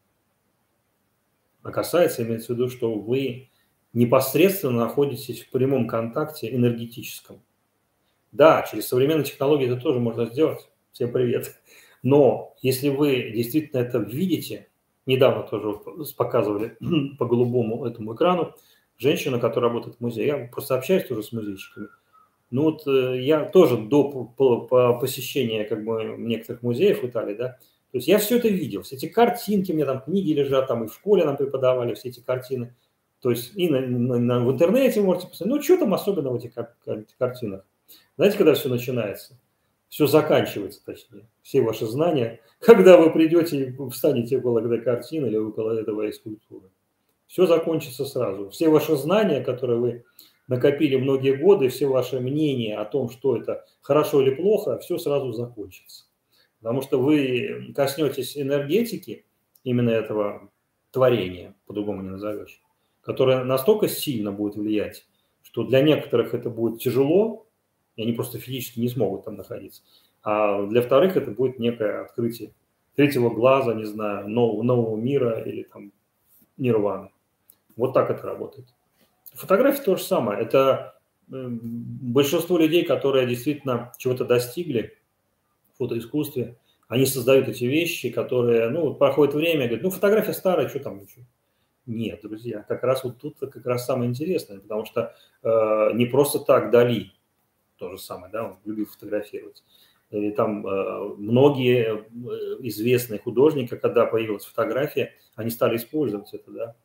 а касается, имеется в виду, что вы непосредственно находитесь в прямом контакте энергетическом. Да, через современные технологии это тоже можно сделать. Всем привет. Но если вы действительно это видите, недавно тоже показывали по голубому этому экрану женщину, которая работает в музее. Я просто общаюсь тоже с музейщиками. Ну вот я тоже до посещения как бы некоторых музеев в Италии, да, то есть я все это видел, все эти картинки, у меня там книги лежат, там и в школе нам преподавали все эти картины. То есть и на, на, на, в интернете можете посмотреть. Ну что там особенно в этих картинах? Знаете, когда все начинается? Все заканчивается, точнее, все ваши знания, когда вы придете и встанете около этой картины или около этого скульптуры. Все закончится сразу. Все ваши знания, которые вы накопили многие годы, все ваши мнения о том, что это хорошо или плохо, все сразу закончится. Потому что вы коснетесь энергетики именно этого творения, по-другому не назовешь, которое настолько сильно будет влиять, что для некоторых это будет тяжело, и они просто физически не смогут там находиться. А для вторых это будет некое открытие третьего глаза, не знаю, нового, нового мира или там нирваны. Вот так это работает. Фотография то же самое. Это большинство людей, которые действительно чего-то достигли в фотоискусстве, они создают эти вещи, которые, ну, проходит время, говорят, ну, фотография старая, что там, ничего. Нет, друзья, как раз вот тут как раз самое интересное, потому что э, не просто так Дали, то же самое, да, он любил фотографировать. И там э, многие известные художники, когда появилась фотография, они стали использовать это, да.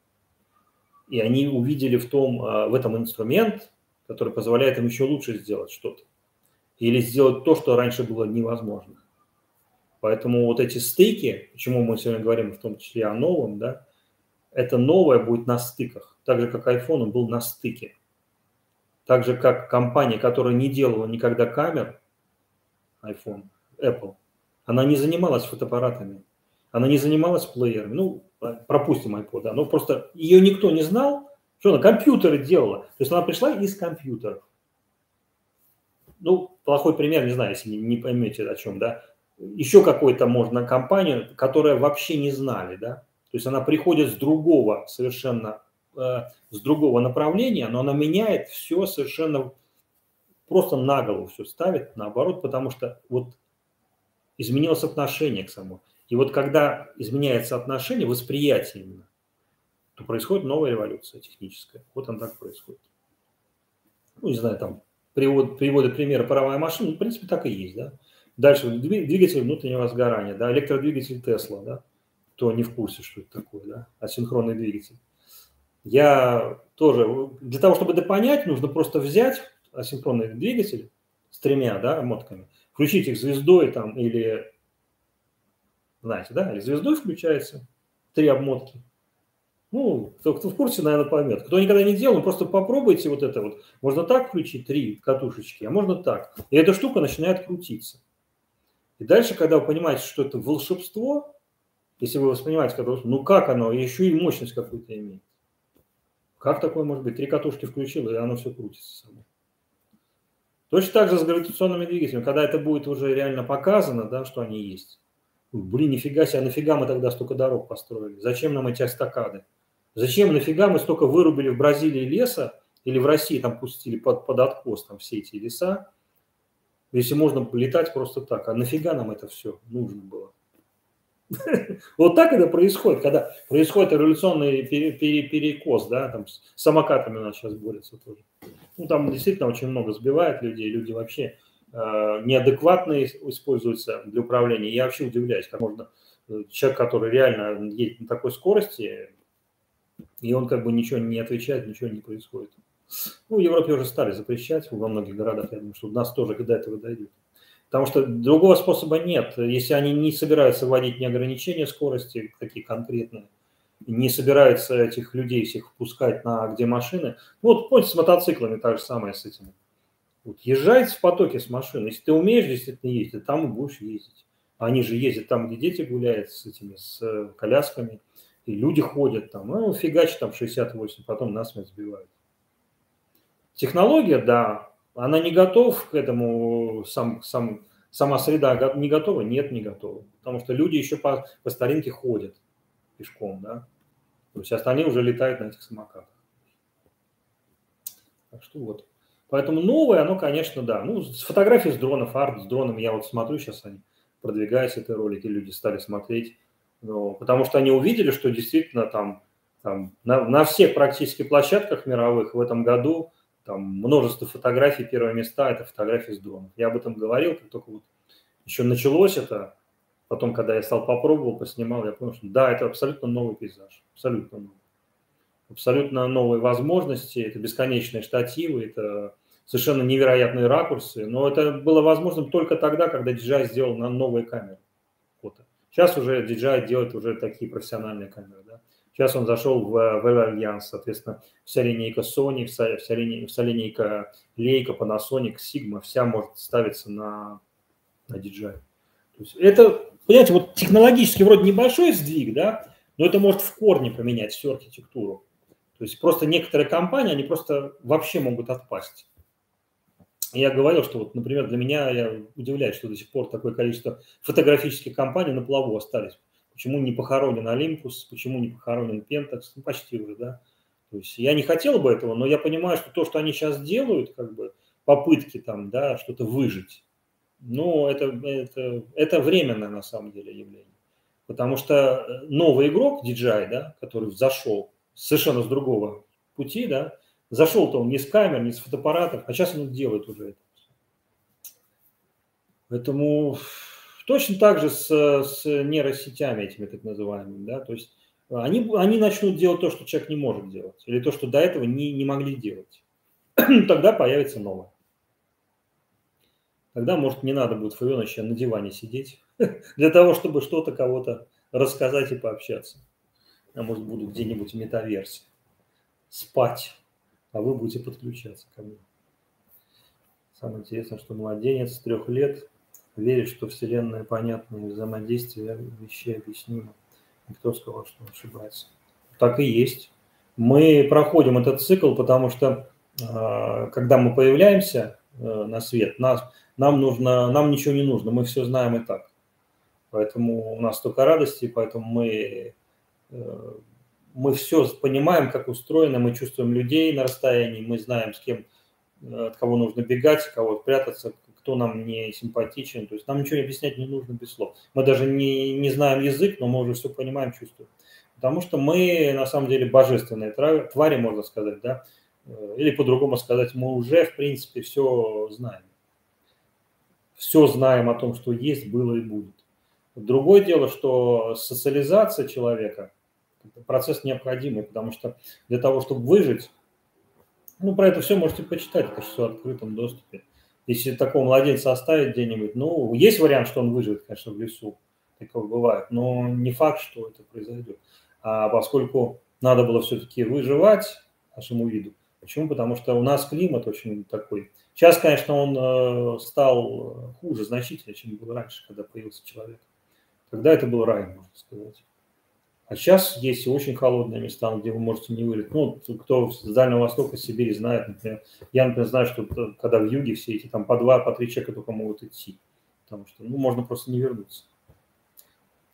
И они увидели в том, э, в этом инструмент, который позволяет им еще лучше сделать что-то. Или сделать то, что раньше было невозможно. Поэтому вот эти стыки, почему мы сегодня говорим в том числе о новом, да, это новое будет на стыках. Так же, как iPhone, он был на стыке. Так же, как компания, которая не делала никогда камер, iPhone, Apple, она не занималась фотоаппаратами, она не занималась плеерами. Ну, пропустим iPod, да, но просто ее никто не знал, что она компьютеры делала. То есть она пришла из компьютеров. Ну, плохой пример, не знаю, если не, не поймете о чем, да. Еще какую-то можно компанию, которая вообще не знали, да. То есть она приходит с другого совершенно, э, с другого направления, но она меняет все совершенно просто на голову все ставит, наоборот, потому что вот изменилось отношение к самому. И вот когда изменяется отношение, восприятие именно, то происходит новая революция техническая. Вот она так происходит. Ну, не знаю, там привод, приводят примеры паровая машина, ну, в принципе, так и есть, да. Дальше двигатель внутреннего сгорания, да, электродвигатель Тесла, да, кто не в курсе, что это такое, да, асинхронный двигатель. Я тоже, для того, чтобы это понять, нужно просто взять асинхронный двигатель с тремя, да, обмотками, включить их звездой там или, знаете, да, или звездой включается, три обмотки. Ну, кто, кто в курсе, наверное, поймет. Кто никогда не делал, просто попробуйте вот это вот. Можно так включить три катушечки, а можно так. И эта штука начинает крутиться. И дальше, когда вы понимаете, что это волшебство, если вы воспринимаете, как, ну как оно, еще и мощность какую-то имеет. Как такое может быть? Три катушки включил, и оно все крутится само. Точно так же с гравитационными двигателями. Когда это будет уже реально показано, да, что они есть. Блин, нифига себе, а нафига мы тогда столько дорог построили? Зачем нам эти эстакады? Зачем, нафига мы столько вырубили в Бразилии леса или в России там пустили под, под откос там все эти леса? Если можно летать просто так, а нафига нам это все нужно было? Вот так это происходит, когда происходит революционный перекос, да, там с самокатами у нас сейчас борются тоже. Ну, там действительно очень много сбивает людей, люди вообще э, неадекватные используются для управления. Я вообще удивляюсь, как можно человек, который реально едет на такой скорости, и он как бы ничего не отвечает, ничего не происходит. Ну, в Европе уже стали запрещать во многих городах, я думаю, что у нас тоже до этого дойдет. Потому что другого способа нет. Если они не собираются вводить ни ограничения скорости, такие конкретные, не собираются этих людей всех впускать на где машины. Ну, вот помните, с мотоциклами так же самое с этим. Вот, езжайте в потоке с машиной. Если ты умеешь действительно ездить, там и будешь ездить. Они же ездят там, где дети гуляют с этими, с колясками, и люди ходят там, ну, фигач там шестьдесят восемь, потом насмерть сбивают. Технология, да, она не готова к этому, сам, сам, сама среда не готова? Нет, не готова. Потому что люди еще по, по старинке ходят пешком, да. То есть остальные уже летают на этих самокатах. Так что вот. Поэтому новое, оно, конечно, да. Ну, с фотографий с дронов, арт с дронами, я вот смотрю, сейчас они продвигаются, эти ролики, люди стали смотреть. Ну, потому что они увидели, что действительно там, там на, на всех практически площадках мировых в этом году там множество фотографий, первые места – это фотографии с дронов. Я об этом говорил, как только вот еще началось это, потом, когда я стал попробовал, поснимал, я понял, что да, это абсолютно новый пейзаж, абсолютно новый. Абсолютно новые возможности, это бесконечные штативы, это совершенно невероятные ракурсы, но это было возможным только тогда, когда ди джей ай сделал на новые камеры фото. Сейчас уже ди джей ай делает уже такие профессиональные камеры, да. Сейчас он зашел в, в Альянс, соответственно, вся линейка Sony, вся, вся, линейка, вся линейка Leica, Panasonic, Sigma, вся может ставиться на, на ди джей ай. То есть это, понимаете, вот технологически вроде небольшой сдвиг, да, но это может в корне поменять всю архитектуру. То есть просто некоторые компании, они просто вообще могут отпасть. Я говорил, что вот, например, для меня, я удивляюсь, что до сих пор такое количество фотографических компаний на плаву остались. Почему не похоронен Olympus, почему не похоронен Pentax, ну почти уже, да. То есть я не хотел бы этого, но я понимаю, что то, что они сейчас делают, как бы попытки там, да, что-то выжить, ну, это, это, это временное на самом деле явление. Потому что новый игрок, ди джей ай, да, который зашел совершенно с другого пути, да, зашел-то он не с камер, не с фотоаппаратов, а сейчас он делает уже это. Поэтому точно так же с, с нейросетями этими так называемыми, да, то есть они, они начнут делать то, что человек не может делать, или то, что до этого не, не могли делать. Тогда появится новое. Тогда, может, не надо будет Файоныча на диване сидеть для того, чтобы что-то кого-то рассказать и пообщаться. А может, буду где-нибудь в метаверсе спать, а вы будете подключаться ко мне. Самое интересное, что младенец трех лет верит, что Вселенная понятна и взаимодействие вещей объяснимо. И кто сказал, что он ошибается? Так и есть. Мы проходим этот цикл, потому что когда мы появляемся на свет, нас, нам, нужно, нам ничего не нужно, мы все знаем и так. Поэтому у нас столько радости, поэтому мы, мы все понимаем, как устроено, мы чувствуем людей на расстоянии, мы знаем, с кем, от кого нужно бегать, кого прятаться, кто нам не симпатичен. То есть нам ничего объяснять не нужно без слов. Мы даже не, не знаем язык, но мы уже все понимаем, чувствуем. Потому что мы, на самом деле, божественные твари, можно сказать, да, или по-другому сказать, мы уже, в принципе, все знаем. Все знаем о том, что есть, было и будет. Другое дело, что социализация человека – процесс необходимый, потому что для того, чтобы выжить, ну, про это все можете почитать, это все в открытом доступе. Если такого младенца оставить где-нибудь, ну, есть вариант, что он выживет, конечно, в лесу, такое бывает, но не факт, что это произойдет. А поскольку надо было все-таки выживать нашему виду, почему? Потому что у нас климат очень такой. Сейчас, конечно, он стал хуже значительно, чем был раньше, когда появился человек. Тогда это был рай, можно сказать. А сейчас есть очень холодные места, где вы можете не вылететь. Ну, кто с Дальнего Востока, Сибири знает, например. Я, например, знаю, что когда в юге все эти там по два, по три человека только могут идти. Потому что, ну, можно просто не вернуться.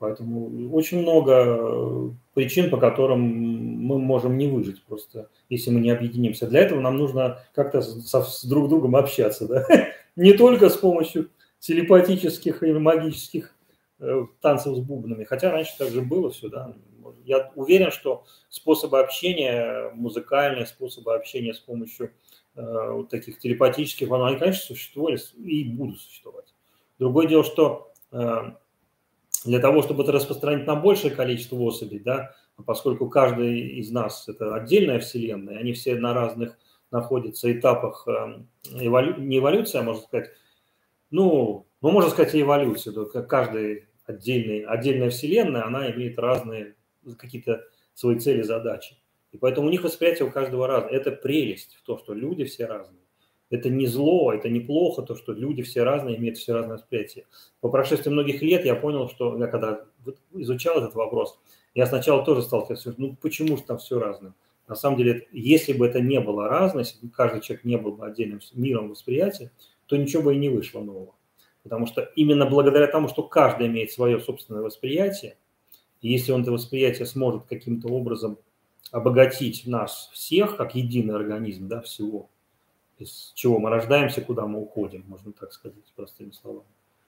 Поэтому очень много причин, по которым мы можем не выжить просто, если мы не объединимся. Для этого нам нужно как-то с, с друг другом общаться, да? Не только с помощью телепатических или магических э, танцев с бубнами, хотя раньше так же было все, да. Я уверен, что способы общения, музыкальные способы общения с помощью э, вот таких телепатических, они, конечно, существовали и будут существовать. Другое дело, что э, для того, чтобы это распространить на большее количество особей, да, поскольку каждый из нас – это отдельная вселенная, они все на разных находятся этапах эволю... не эволюции, а можно сказать, ну, ну можно сказать и эволюции, как каждая отдельная, отдельная вселенная, она имеет разные какие-то свои цели, задачи. И поэтому у них восприятие у каждого разное. Это прелесть в том, что люди все разные. Это не зло, это не плохо, то, что люди все разные, имеют все разное восприятие. По прошествии многих лет я понял, что я когда изучал этот вопрос, я сначала тоже сталкивался, ну почему же там все разное? На самом деле, если бы это не было разно, если бы каждый человек не был бы отдельным миром восприятия, то ничего бы и не вышло нового. Потому что именно благодаря тому, что каждый имеет свое собственное восприятие, и если он это восприятие сможет каким-то образом обогатить нас всех, как единый организм, да, всего, из чего мы рождаемся, куда мы уходим, можно так сказать, простыми словами,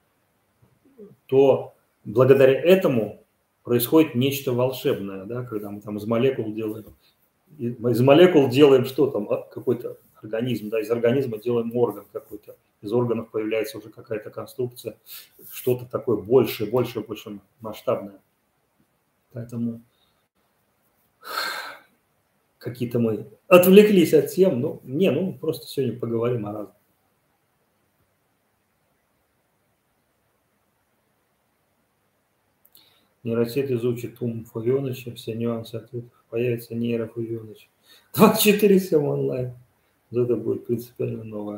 то благодаря этому происходит нечто волшебное, да, когда мы там из молекул делаем, из молекул делаем что там, какой-то организм, да, из организма делаем орган какой-то, из органов появляется уже какая-то конструкция, что-то такое большее, больше, больше масштабное. Поэтому какие-то мы отвлеклись от тем, ну, не, ну, просто сегодня поговорим о разном. Нейросеть изучит ум Фовеныча, все нюансы ответов. Появится нейро Фовеныч. двадцать четыре семь онлайн. Это будет принципиально новое.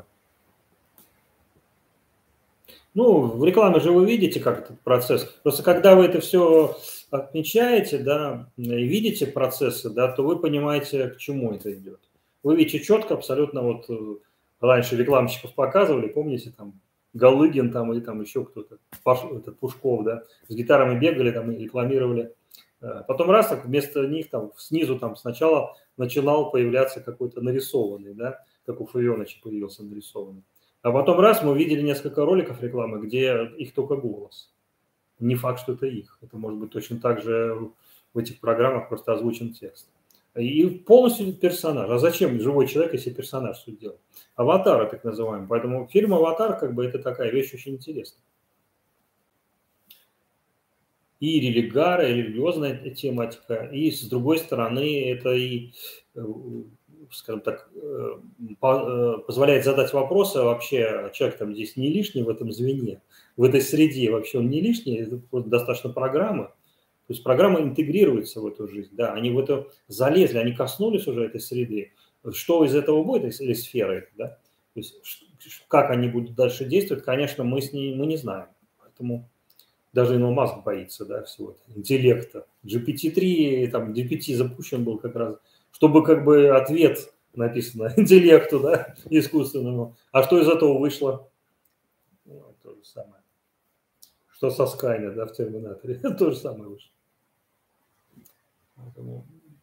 Ну, в рекламе же вы видите, как этот процесс. Просто когда вы это все отмечаете, да, и видите процессы, да, то вы понимаете, к чему это идет. Вы видите четко, абсолютно, вот раньше рекламщиков показывали, помните, там, Галыгин там или там еще кто-то, этот Пушков, да, с гитарами бегали там и рекламировали. Потом раз, так вместо них там снизу там сначала начинал появляться какой-то нарисованный, да, как у Фовеныча появился нарисованный. А потом раз мы видели несколько роликов рекламы, где их только голос. Не факт, что это их. Это может быть точно так же в этих программах просто озвучен текст. И полностью персонаж. А зачем живой человек, если персонаж все делает? Аватары, так называемые. Поэтому фильм «Аватар» как бы это такая вещь очень интересная. И религара, и религиозная тематика, и с другой стороны это и, скажем так, позволяет задать вопросы, вообще человек там здесь не лишний в этом звене, в этой среде вообще он не лишний, это достаточно программы. То есть программа интегрируется в эту жизнь, да, они в это залезли, они коснулись уже этой среды. Что из этого будет, или сферы, да, то есть как они будут дальше действовать, конечно, мы, с ней, мы не знаем. Поэтому даже Илон Маск боится, да, всего этого интеллекта. джи пи ти три, там, джи пи ти запущен был как раз, чтобы как бы ответ написано интеллекту, да, искусственному. А что из этого вышло? Ну, то же самое. Что со Скайнет, да, в Терминаторе. То же самое вышло. Поэтому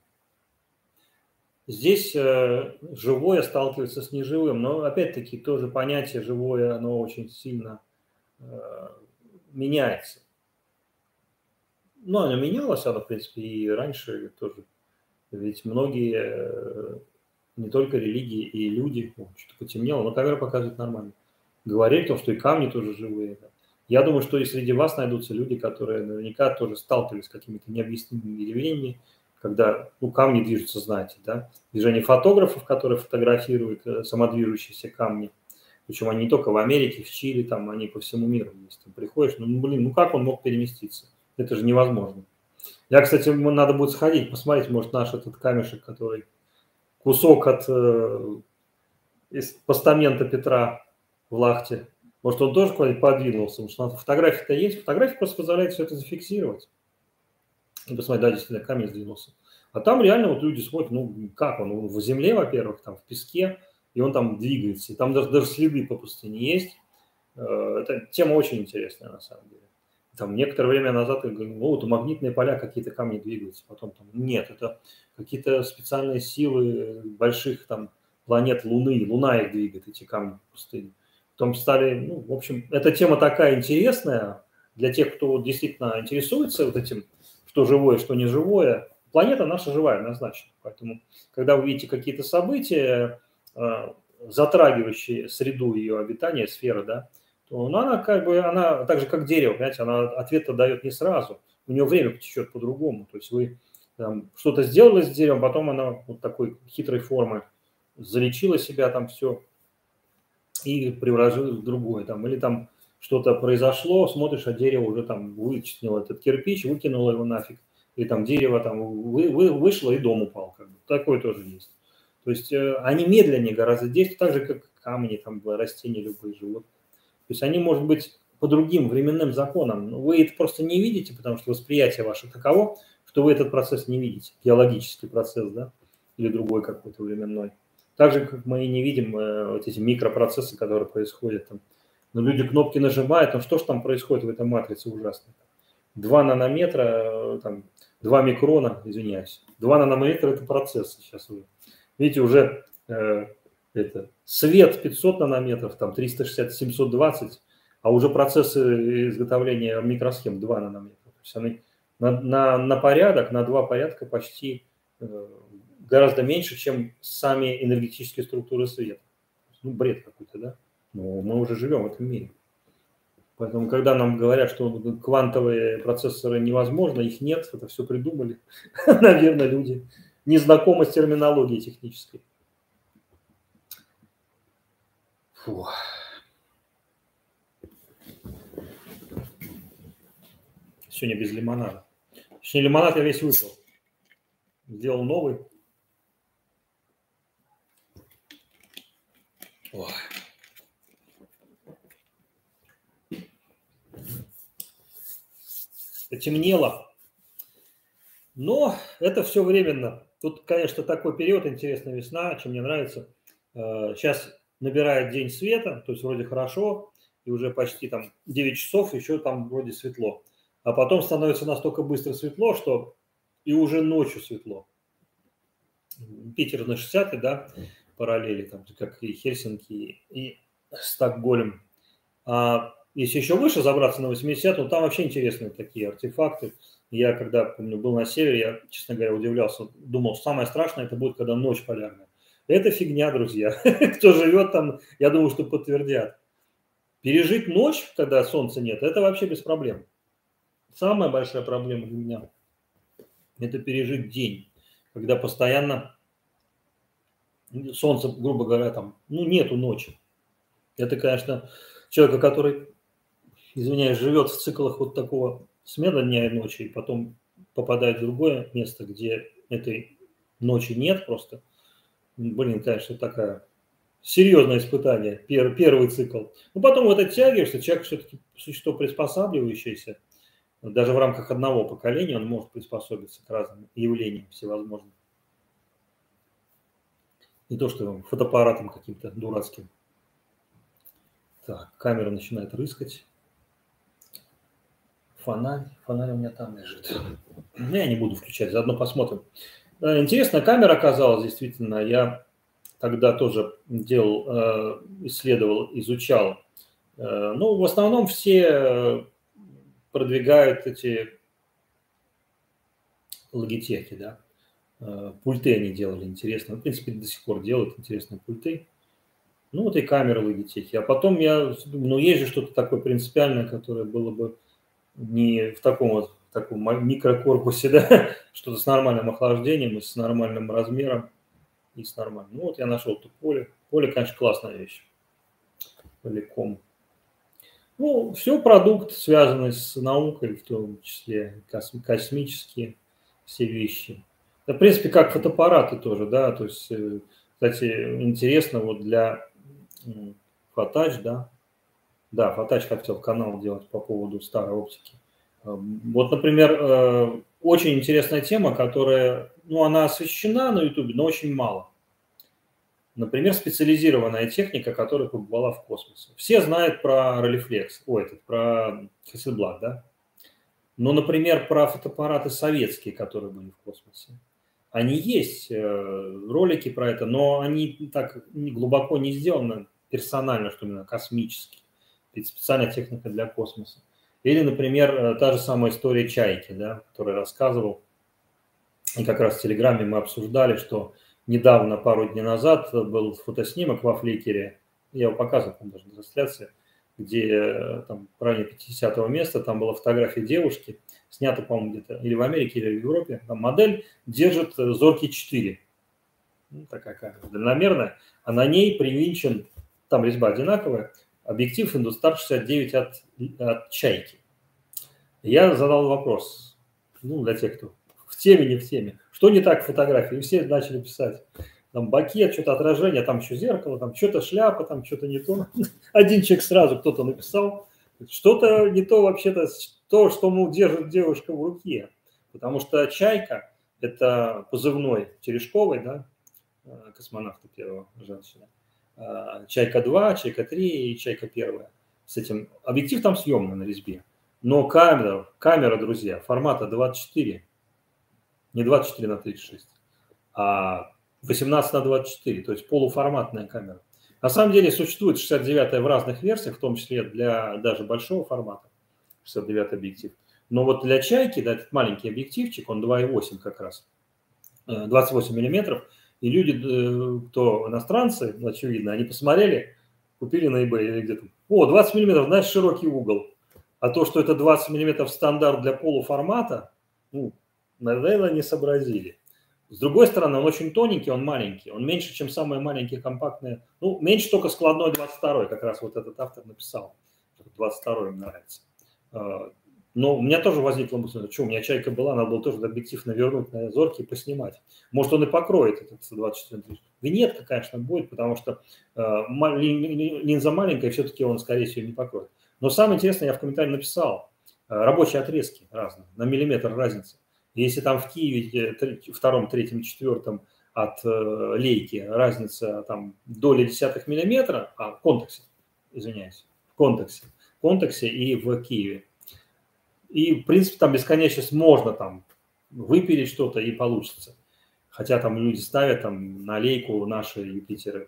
здесь э, живое сталкивается с неживым, но опять-таки тоже понятие живое, оно очень сильно э, меняется. Ну, оно менялось, оно, в принципе, и раньше тоже. Ведь многие, не только религии, и люди, о, что-то потемнело, но камера показывает нормально. Говорили о том, что и камни тоже живые. Да. Я думаю, что и среди вас найдутся люди, которые наверняка тоже сталкивались с какими-то необъяснимыми явлениями, когда, ну, камни движутся, знаете, да. Движение фотографов, которые фотографируют самодвижущиеся камни. Причем они не только в Америке, в Чили, там они по всему миру есть. Ты приходишь, ну, блин, ну как он мог переместиться? Это же невозможно. Я, кстати, надо будет сходить, посмотреть, может, наш этот камешек, который кусок от э, из постамента Петра в Лахте, может, он тоже куда-нибудь подвинулся, потому что фотография-то есть, фотография просто позволяет все это зафиксировать. И посмотреть, да, действительно, камень сдвинулся. А там реально вот люди смотрят, ну, как он, он в земле, во-первых, там в песке, и он там двигается, и там даже, даже следы по пустыне есть. Э, это тема очень интересная, на самом деле. там некоторое время назад я говорю, ну, вот магнитные поля, какие-то камни двигаются, потом там нет, это какие-то специальные силы больших там планет Луны, Луна их двигает, эти камни в пустыне. Потом стали, ну, в общем, эта тема такая интересная для тех, кто вот действительно интересуется вот этим, что живое, что не живое. Планета наша живая, однозначно. Поэтому, когда вы видите какие-то события, затрагивающие среду ее обитания, сферы, да, то ну, она как бы, она так же, как дерево, понимаете, она ответ дает не сразу. У нее время потечет по-другому. То есть вы там, что-то сделали с деревом, потом она вот такой хитрой формы залечила себя там все и превратилась в другое. Там, или там что-то произошло, смотришь, а дерево уже там вычислило этот кирпич, выкинуло его нафиг. Или там дерево там вы, вы, вышло и дом упал. Как бы. Такое тоже есть. То есть э, они медленнее гораздо действуют, так же, как камни, там, растения, любые животные. То есть они, может быть, по другим временным законам, но вы это просто не видите, потому что восприятие ваше таково, что вы этот процесс не видите, геологический процесс, да, или другой какой-то временной. Так же, как мы и не видим э, вот эти микропроцессы, которые происходят там. Но люди кнопки нажимают, ну что же там происходит в этой матрице ужасно. два нанометра, э, там, два микрона, извиняюсь. два нанометра – это процессы сейчас уже. Видите, уже э, это, свет пятьсот нанометров, там триста шестьдесят - семьсот двадцать, а уже процессы изготовления микросхем два нанометра. То есть они на, на, на порядок, на два порядка почти э, гораздо меньше, чем сами энергетические структуры света. Ну, бред какой-то, да? Но мы уже живем в этом мире. Поэтому, когда нам говорят, что квантовые процессоры невозможно, их нет, это все придумали, наверное, люди не знакомы с терминологией технической. Фу. Сегодня без лимонада. Сегодня лимонад я весь выпил. Сделал новый. Ой. Потемнело. Но это все временно. Тут, конечно, такой период, интересная весна, чем мне нравится. Сейчас набирает день света, то есть вроде хорошо, и уже почти там девять часов, еще там вроде светло. А потом становится настолько быстро светло, что и уже ночью светло. Питер на шестидесятый, да, параллели, там, как и Хельсинки, и Стокгольм. А если еще выше забраться на восемьдесят, то там вообще интересные такие артефакты. Я, когда, помню, был на севере, я, честно говоря, удивлялся. Думал, самое страшное это будет, когда ночь полярная. Это фигня, друзья. Кто живет там, я думаю, что подтвердят. Пережить ночь, когда солнца нет, это вообще без проблем. Самая большая проблема для меня – это пережить день, когда постоянно солнце, грубо говоря, там, ну, нету ночи. Это, конечно, человека, который, извиняюсь, живет в циклах вот такого смена дня и ночи, и потом попадает в другое место, где этой ночи нет просто. Блин, конечно, такая серьезное испытание, пер, первый цикл. Но потом вот оттягиваешься, человек все-таки существо приспосабливающееся. Даже в рамках одного поколения он может приспособиться к разным явлениям всевозможным. Не то, что фотоаппаратом каким-то дурацким. Так, камера начинает рыскать. Фонарь, фонарь у меня там лежит. Но я не буду включать, заодно посмотрим. Интересная камера оказалась, действительно. Я тогда тоже делал, исследовал, изучал. Ну, в основном все продвигают эти логитехи, да. Пульты они делали интересно. В принципе, до сих пор делают интересные пульты. Ну, вот и камеры логитехи. А потом я думаю, ну, есть же что-то такое принципиальное, которое было бы не в таком вот в таком микрокорпусе, да, что-то с нормальным охлаждением и с нормальным размером и с нормальным. Ну, вот я нашел это поле. Поле, конечно, классная вещь. Поликом. Ну, все продукт, связанный с наукой, в том числе космические все вещи. Да, в принципе, как фотоаппараты тоже, да, то есть, кстати, интересно вот для Фотач, да, да, Фотач хотел канал делать по поводу старой оптики. Вот, например, очень интересная тема, которая, ну, она освещена на ютубе, но очень мало. Например, специализированная техника, которая побывала в космосе. Все знают про Rolleiflex, ой, этот, про Hasselblad, да? Но, например, про фотоаппараты советские, которые были в космосе, они есть, ролики про это, но они так глубоко не сделаны персонально, что именно космические, специальная техника для космоса. Или, например, та же самая история «Чайки», да, которую я рассказывал. И как раз в Телеграме мы обсуждали, что недавно, пару дней назад, был фотоснимок во Фликере, я его показывал, там даже на трансляции, где там в районе пятидесятого места, там была фотография девушки, снята, по-моему, где-то или в Америке, или в Европе. Там модель держит Зоркий четыре. Ну, такая камера дальномерная. А на ней привинчен, там резьба одинаковая, объектив Индустар шестьдесят девять от, от Чайки. Я задал вопрос, ну, для тех, кто в теме, не в теме. Что не так в фотографии? И все начали писать. Там бакет, что-то отражение, там еще зеркало, там что-то шляпа, там что-то не то. Один человек сразу кто-то написал, что-то не то вообще-то, то, что, мол, держит девушка в руке. Потому что «Чайка» – это позывной Терешковой, да, космонавта первого, женщины. «Чайка-два», «Чайка-три» и «Чайка-первая». С этим объектив там съемный на резьбе. Но камера, камера, друзья, формата двадцать четыре, не двадцать четыре на тридцать шесть, а восемнадцать на двадцать четыре, то есть полуформатная камера. На самом деле существует шестьдесят девятая в разных версиях, в том числе для даже большого формата, шестьдесят девятый объектив. Но вот для «Чайки», да, этот маленький объективчик, он два и восемь как раз, двадцать восемь миллиметров, и люди, кто иностранцы, очевидно, они посмотрели, купили на eBay или где-то, о, двадцать миллиметров, знаешь, широкий угол. А то, что это двадцать миллиметров стандарт для полуформата, ну, наверное, не сообразили. С другой стороны, он очень тоненький, он маленький. Он меньше, чем самые маленькие компактные. Ну, меньше только складной двадцать второй, как раз вот этот автор написал. двадцать второй им нравится. Но у меня тоже возникла мысль, что у меня «Чайка» была, надо было тоже объектив навернуть на Зоркий и поснимать. Может, он и покроет этот двадцать четыре. Винетка, конечно, будет, потому что линза маленькая, все-таки он, скорее всего, не покроет. Но самое интересное, я в комментарии написал, рабочие отрезки разные, на миллиметр разница. Если там в Киеве втором, третьем, четвертом от э, лейки разница там доли десятых миллиметра, а в контексе, извиняюсь, в контексе, в контексе и в Киеве. И, в принципе, там бесконечность можно там выпилить что-то и получится. Хотя там люди ставят там на лейку наши Юпитеры,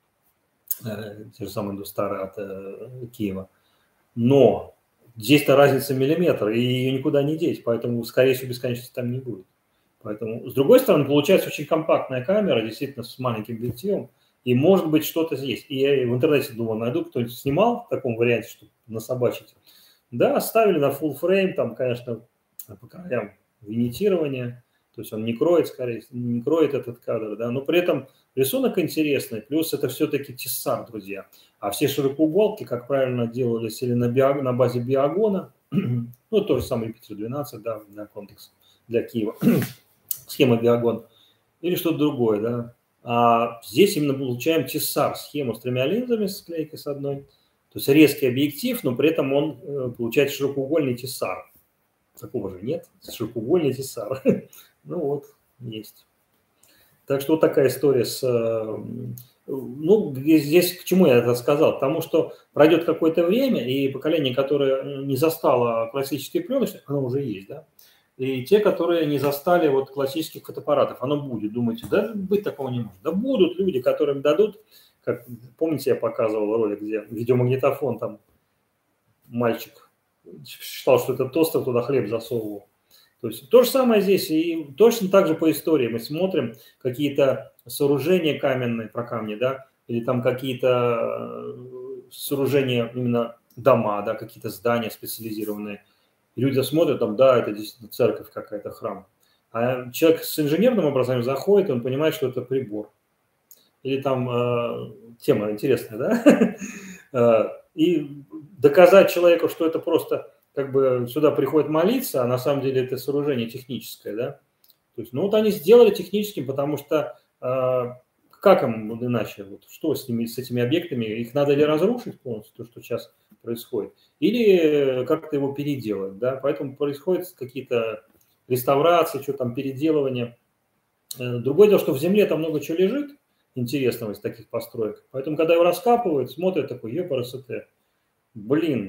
э, те же самые Индустары от э, Киева. Но здесь-то разница миллиметр, и ее никуда не деть, поэтому, скорее всего, бесконечности там не будет. Поэтому, с другой стороны, получается очень компактная камера, действительно, с маленьким объективом, и, может быть, что-то здесь. И я в интернете думал, найду, кто-нибудь снимал в таком варианте, чтобы насобачить. Да, ставили на full frame, там, конечно, по краям винитирование, то есть он не кроет, скорее, не кроет этот кадр, да, но при этом рисунок интересный, плюс это все-таки Тессар, друзья. А все широкоуголки, как правильно делались, или на, био, на базе биогона, ну, то же самое Юпитер двенадцать, да, для контекста, для Киева, схема биогон, или что-то другое, да. А здесь именно получаем Тессар, схему с тремя линзами, с склейкой с одной, то есть резкий объектив, но при этом он получает широкоугольный Тессар. Такого же нет, широкоугольный Тессар. Ну вот, есть. Так что вот такая история с... Ну, здесь к чему я это сказал? Потому что пройдет какое-то время, и поколение, которое не застало классические пленочные, оно уже есть, да? И те, которые не застали вот классических фотоаппаратов, оно будет. Думаете, да, быть такого не может. Да будут люди, которым дадут, как, помните, я показывал ролик, где видеомагнитофон, там мальчик считал, что это тостер, туда хлеб засовывал. То есть то же самое здесь, и точно так же по истории. Мы смотрим какие-то сооружения каменные, про камни, да, или там какие-то сооружения, именно дома, да, какие-то здания специализированные. И люди смотрят, там, да, это действительно церковь какая-то, храм. А человек с инженерным образованием заходит, и он понимает, что это прибор. Или там э, тема интересная, да? И доказать человеку, что это просто как бы сюда приходит молиться, а на самом деле это сооружение техническое, да? То есть, ну вот они сделали техническим, потому что э, как им иначе, вот, что с ними, с этими объектами, их надо ли разрушить полностью, то, что сейчас происходит, или как-то его переделать, да? Поэтому происходят какие-то реставрации, что там, переделывания. Другое дело, что в земле там много чего лежит интересного из таких построек, поэтому, когда его раскапывают, смотрят такой, епрст, блин,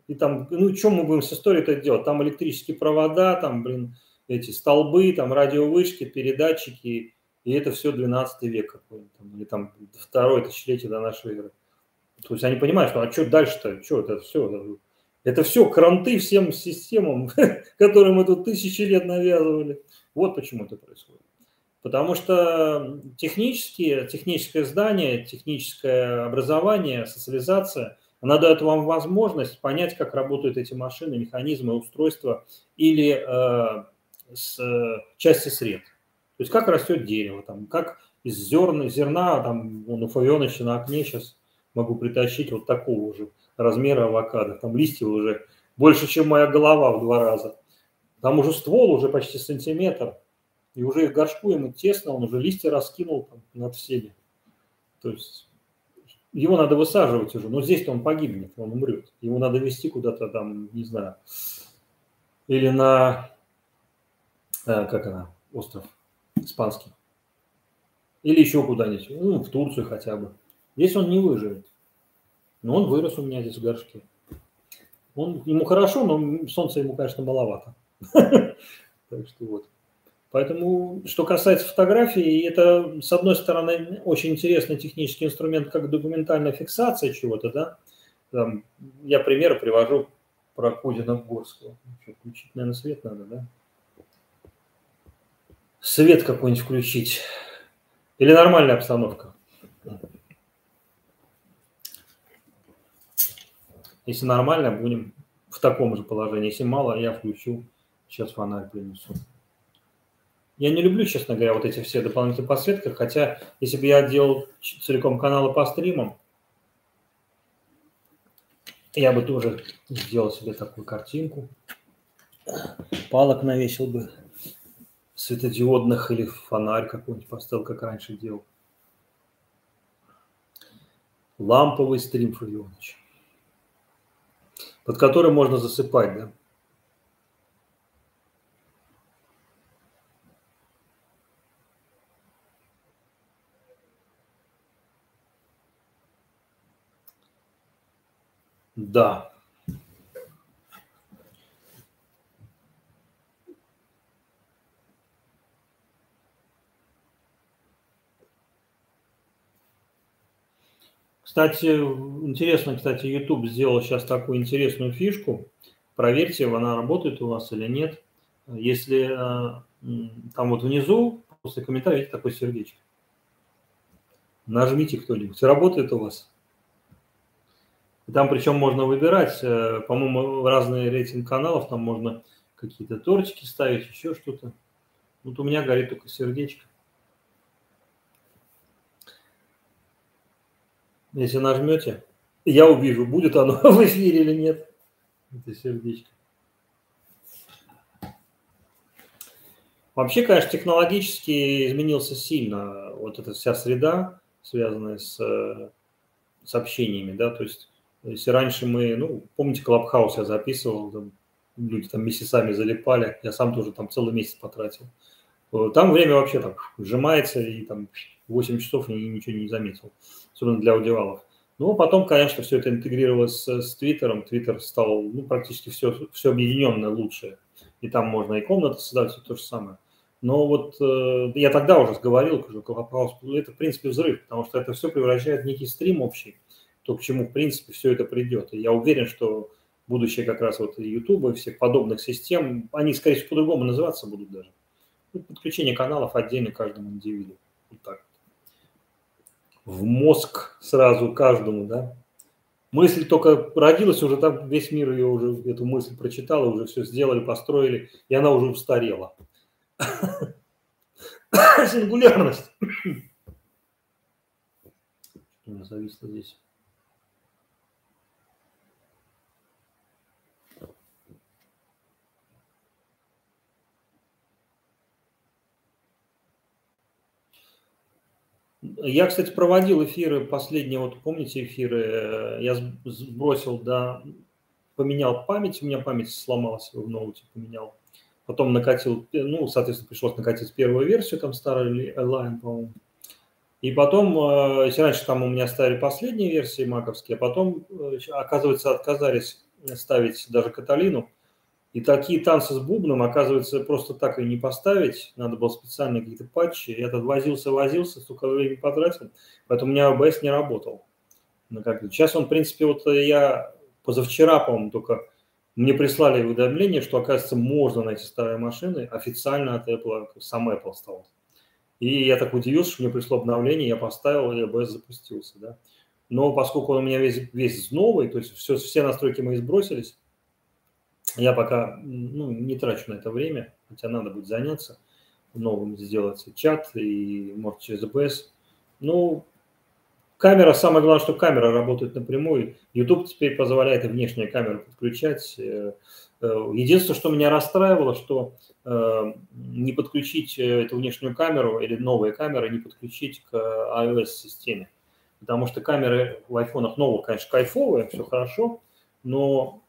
И там, ну, что мы будем с историей-то делать? Там электрические провода, там, блин, эти столбы, там радиовышки, передатчики, и это все двенадцатый век какой-нибудь, там, или там второе тысячелетие до нашей эры. То есть они понимают, что а что дальше-то, что это все, это все кранты всем системам, которые мы тут тысячи лет навязывали. Вот почему это происходит. Потому что технические, техническое здание, техническое образование, социализация, она дает вам возможность понять, как работают эти машины, механизмы, устройства или э, с, э, части сред. То есть как растет дерево, там, как из зерна, зерна, там, вон у Фавионовича на окне сейчас могу притащить вот такого же размера авокадо. Там листья уже больше, чем моя голова в два раза. Там уже ствол уже почти сантиметр. И уже в горшку ему тесно, он уже листья раскинул там над всеми. То есть его надо высаживать уже. Но здесь-то он погибнет, он умрет. Его надо везти куда-то там, не знаю, или на, как она, остров испанский. Или еще куда-нибудь, ну, в Турцию хотя бы. Здесь он не выживет. Но он вырос у меня здесь в горшке. Он, ему хорошо, но солнца ему, конечно, маловато. Так что вот. Поэтому, что касается фотографии, это, с одной стороны, очень интересный технический инструмент, как документальная фиксация чего-то, да. Там, я примеры привожу про Кудина-Горского. Включить, наверное, свет надо, да? Свет какой-нибудь включить. Или нормальная обстановка. Если нормально, будем в таком же положении. Если мало, я включу. Сейчас фонарь принесу. Я не люблю, честно говоря, вот эти все дополнительные подсветки, хотя если бы я делал целиком каналы по стримам, я бы тоже сделал себе такую картинку. Палок навесил бы светодиодных или фонарь какой-нибудь поставил, как раньше делал. Ламповый стрим Фавионович, под который можно засыпать, да? Да. Кстати, интересно, кстати, YouTube сделал сейчас такую интересную фишку. Проверьте, она работает у вас или нет. Если там вот внизу, после комментария, видите такое сердечко. Нажмите кто-нибудь. Работает у вас? Там причем можно выбирать, по-моему, разные рейтинг каналов, там можно какие-то тортики ставить, еще что-то. Вот у меня горит только сердечко. Если нажмете, я увижу, будет оно в эфире или нет. Это сердечко. Вообще, конечно, технологически изменился сильно вот эта вся среда, связанная с сообщениями, да, то есть если раньше мы, ну, помните, Клабхаус я записывал, там, люди там месяцами залипали, я сам тоже там целый месяц потратил. Там время вообще так сжимается, и там восемь часов и ничего не заметил, особенно для аудиалов. Ну, потом, конечно, все это интегрировалось с, с Твиттером. Твиттер стал, ну, практически все, все объединенное лучшее. И там можно и комнаты создать, все то же самое. Но вот э, я тогда уже говорил, что Клабхаус, это, в принципе, взрыв, потому что это все превращает в некий стрим общий, то, к чему, в принципе, все это придет. И я уверен, что будущее как раз вот Ютуба и всех подобных систем, они, скорее всего, по-другому называться будут даже. Ну, подключение каналов отдельно каждому индивиду. Вот так. В мозг сразу каждому, да. Мысль только родилась, уже там весь мир ее уже, эту мысль прочитал, уже все сделали, построили, и она уже устарела. Сингулярность. У меня зависло здесь. Я, кстати, проводил эфиры последние, вот помните эфиры, я сбросил, да, поменял память, у меня память сломалась в ноуте, поменял. Потом накатил, ну, соответственно, пришлось накатить первую версию, там старый Lion, по-моему. И потом, если раньше там у меня ставили последние версии маковские, а потом, оказывается, отказались ставить даже Каталину. И такие танцы с бубном, оказывается, просто так и не поставить. Надо было специальные какие-то патчи. Я тут возился-возился, столько времени потратил. Поэтому у меня эй би эс не работал. Сейчас он, в принципе, вот я позавчера, по-моему, только мне прислали уведомление, что, оказывается, можно найти старые машины официально от Apple, сам Apple стал. И я так удивился, что мне пришло обновление, я поставил, и эй би эс запустился. Да? Но поскольку он у меня весь, весь новый, то есть все, все настройки мои сбросились, я пока ну, не трачу на это время, хотя надо будет заняться, новым сделать чат и, может, через эй би эс. Ну, камера, самое главное, что камера работает напрямую. YouTube теперь позволяет и внешнюю камеру подключать. Единственное, что меня расстраивало, что не подключить эту внешнюю камеру или новые камеры не подключить к iOS-системе. Потому что камеры в айфонах новых, конечно, кайфовые, все хорошо, но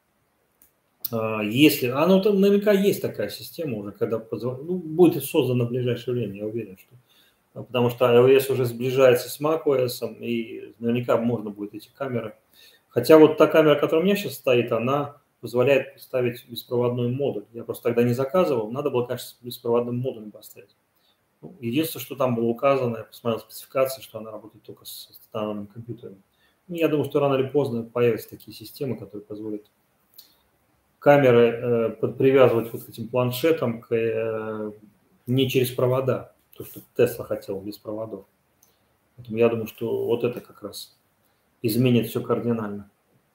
если... А ну, там наверняка есть такая система уже, когда позв... ну, будет создана в ближайшее время, я уверен, что... Потому что iOS уже сближается с macOS, и наверняка можно будет эти камеры. Хотя вот та камера, которая у меня сейчас стоит, она позволяет поставить беспроводной модуль. Я просто тогда не заказывал, надо было, конечно, с беспроводным модулем поставить. Единственное, что там было указано, я посмотрел спецификации, что она работает только с стационарными компьютерами. Ну, я думаю, что рано или поздно появятся такие системы, которые позволят камеры э, подпривязывать вот к этим планшетам к, э, не через провода, то, что Tesla хотел без проводов. Поэтому я думаю, что вот это как раз изменит все кардинально.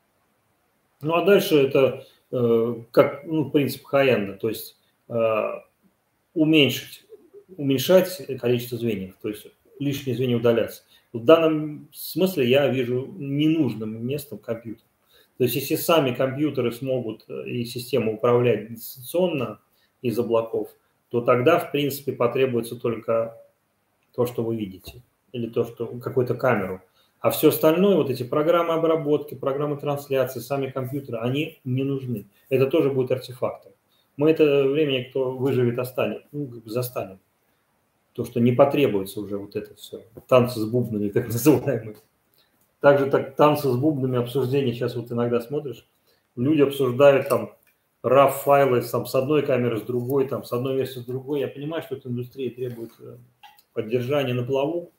Ну, а дальше это э, как ну, принцип хай-энда, то есть э, уменьшить, уменьшать количество звеньев, то есть лишние звенья удаляться. В данном смысле я вижу ненужным местом компьютер. То есть если сами компьютеры смогут и систему управлять дистанционно из облаков, то тогда, в принципе, потребуется только то, что вы видите, или то, что какую-то камеру. А все остальное, вот эти программы обработки, программы трансляции, сами компьютеры, они не нужны. Это тоже будет артефактом. Мы это времени, кто выживет, останем, ну, застанем. То, что не потребуется уже вот это все. Танцы с бубнами, так называемые. Также так, танцы с бубнами, обсуждения, сейчас вот иногда смотришь, люди обсуждают там рав-файлы там, с одной камеры, с другой, там, с одной версии, с другой. Я понимаю, что эта индустрия требует поддержания на плаву,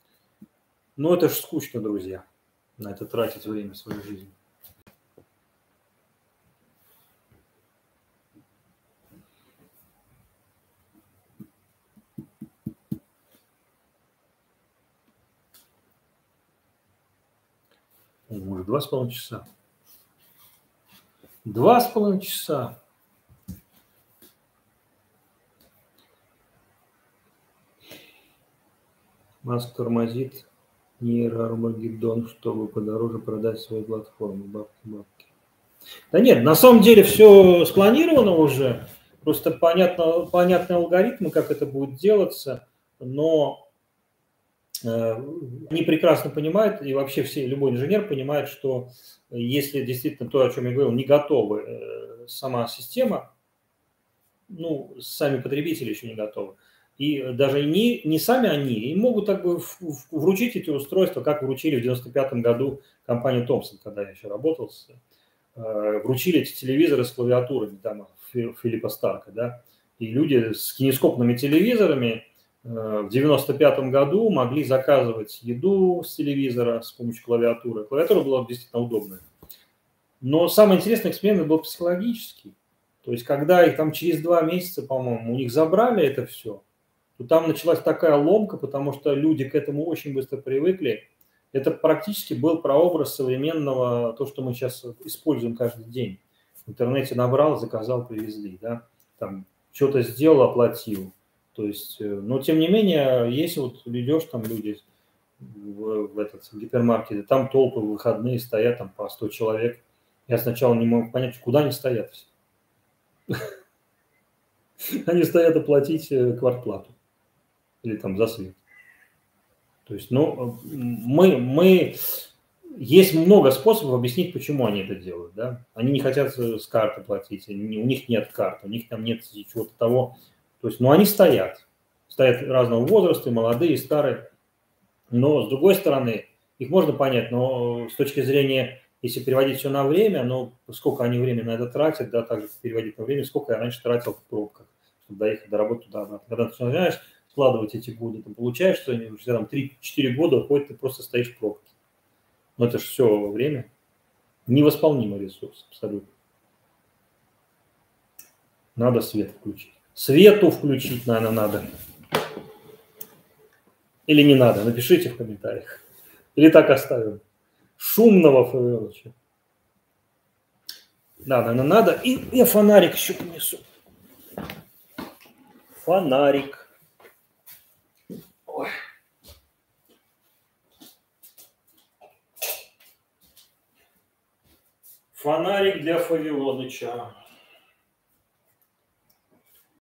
но это же скучно, друзья, на это тратить время в своей жизни. Может, два с половиной часа. Два с половиной часа. Маск тормозит нейроармагеддон, чтобы подороже продать свою платформу. Бабки, бабки. Да нет, на самом деле все спланировано уже. Просто понятно, понятны алгоритмы, как это будет делаться, но они прекрасно понимают, и вообще все, любой инженер понимает, что если действительно то, о чем я говорил, не готова сама система, ну, сами потребители еще не готовы, и даже не, не сами они, и могут так бы вручить эти устройства, как вручили в девяносто пятом году компания Thomson, когда я еще работал, вручили эти телевизоры с клавиатурами там, Филиппа Старка, да, и люди с кинескопными телевизорами в девяносто пятом году могли заказывать еду с телевизора с помощью клавиатуры. Клавиатура была действительно удобная. Но самый интересный эксперимент был психологический. То есть, когда их там через два месяца, по-моему, у них забрали это все, то там началась такая ломка, потому что люди к этому очень быстро привыкли. Это практически был прообраз современного, то, что мы сейчас используем каждый день. В интернете набрал, заказал, привезли. Да? Там что-то сделал, оплатил. То есть, но тем не менее, если вот идешь, там люди в, в этот в гипермаркете, там толпы в выходные стоят, там по сто человек. Я сначала не мог понять, куда они стоят все. Они стоят оплатить квартплату или там за свет. То есть, ну, мы, мы... Есть много способов объяснить, почему они это делают. Да? Они не хотят с карты платить, у них нет карты, у них там нет чего-то того. То есть, ну, они стоят. Стоят разного возраста, и молодые, и старые. Но, с другой стороны, их можно понять, но с точки зрения если переводить все на время, но сколько они время на это тратят, да, также переводить на время, сколько я раньше тратил в пробках, чтобы доехать до работы туда. Когда ты начинаешь складывать эти годы, ты получаешь, что они уже там три-четыре года уходит, ты просто стоишь в пробке. Но это же все время. Невосполнимый ресурс абсолютно. Надо свет включить. Свету включить, наверное, надо. Или не надо? Напишите в комментариях. Или так оставим. Шумного Фавелыча. Да, наверное, надо. И я фонарик еще принесу. Фонарик. Ой. Фонарик для Фавелоныча.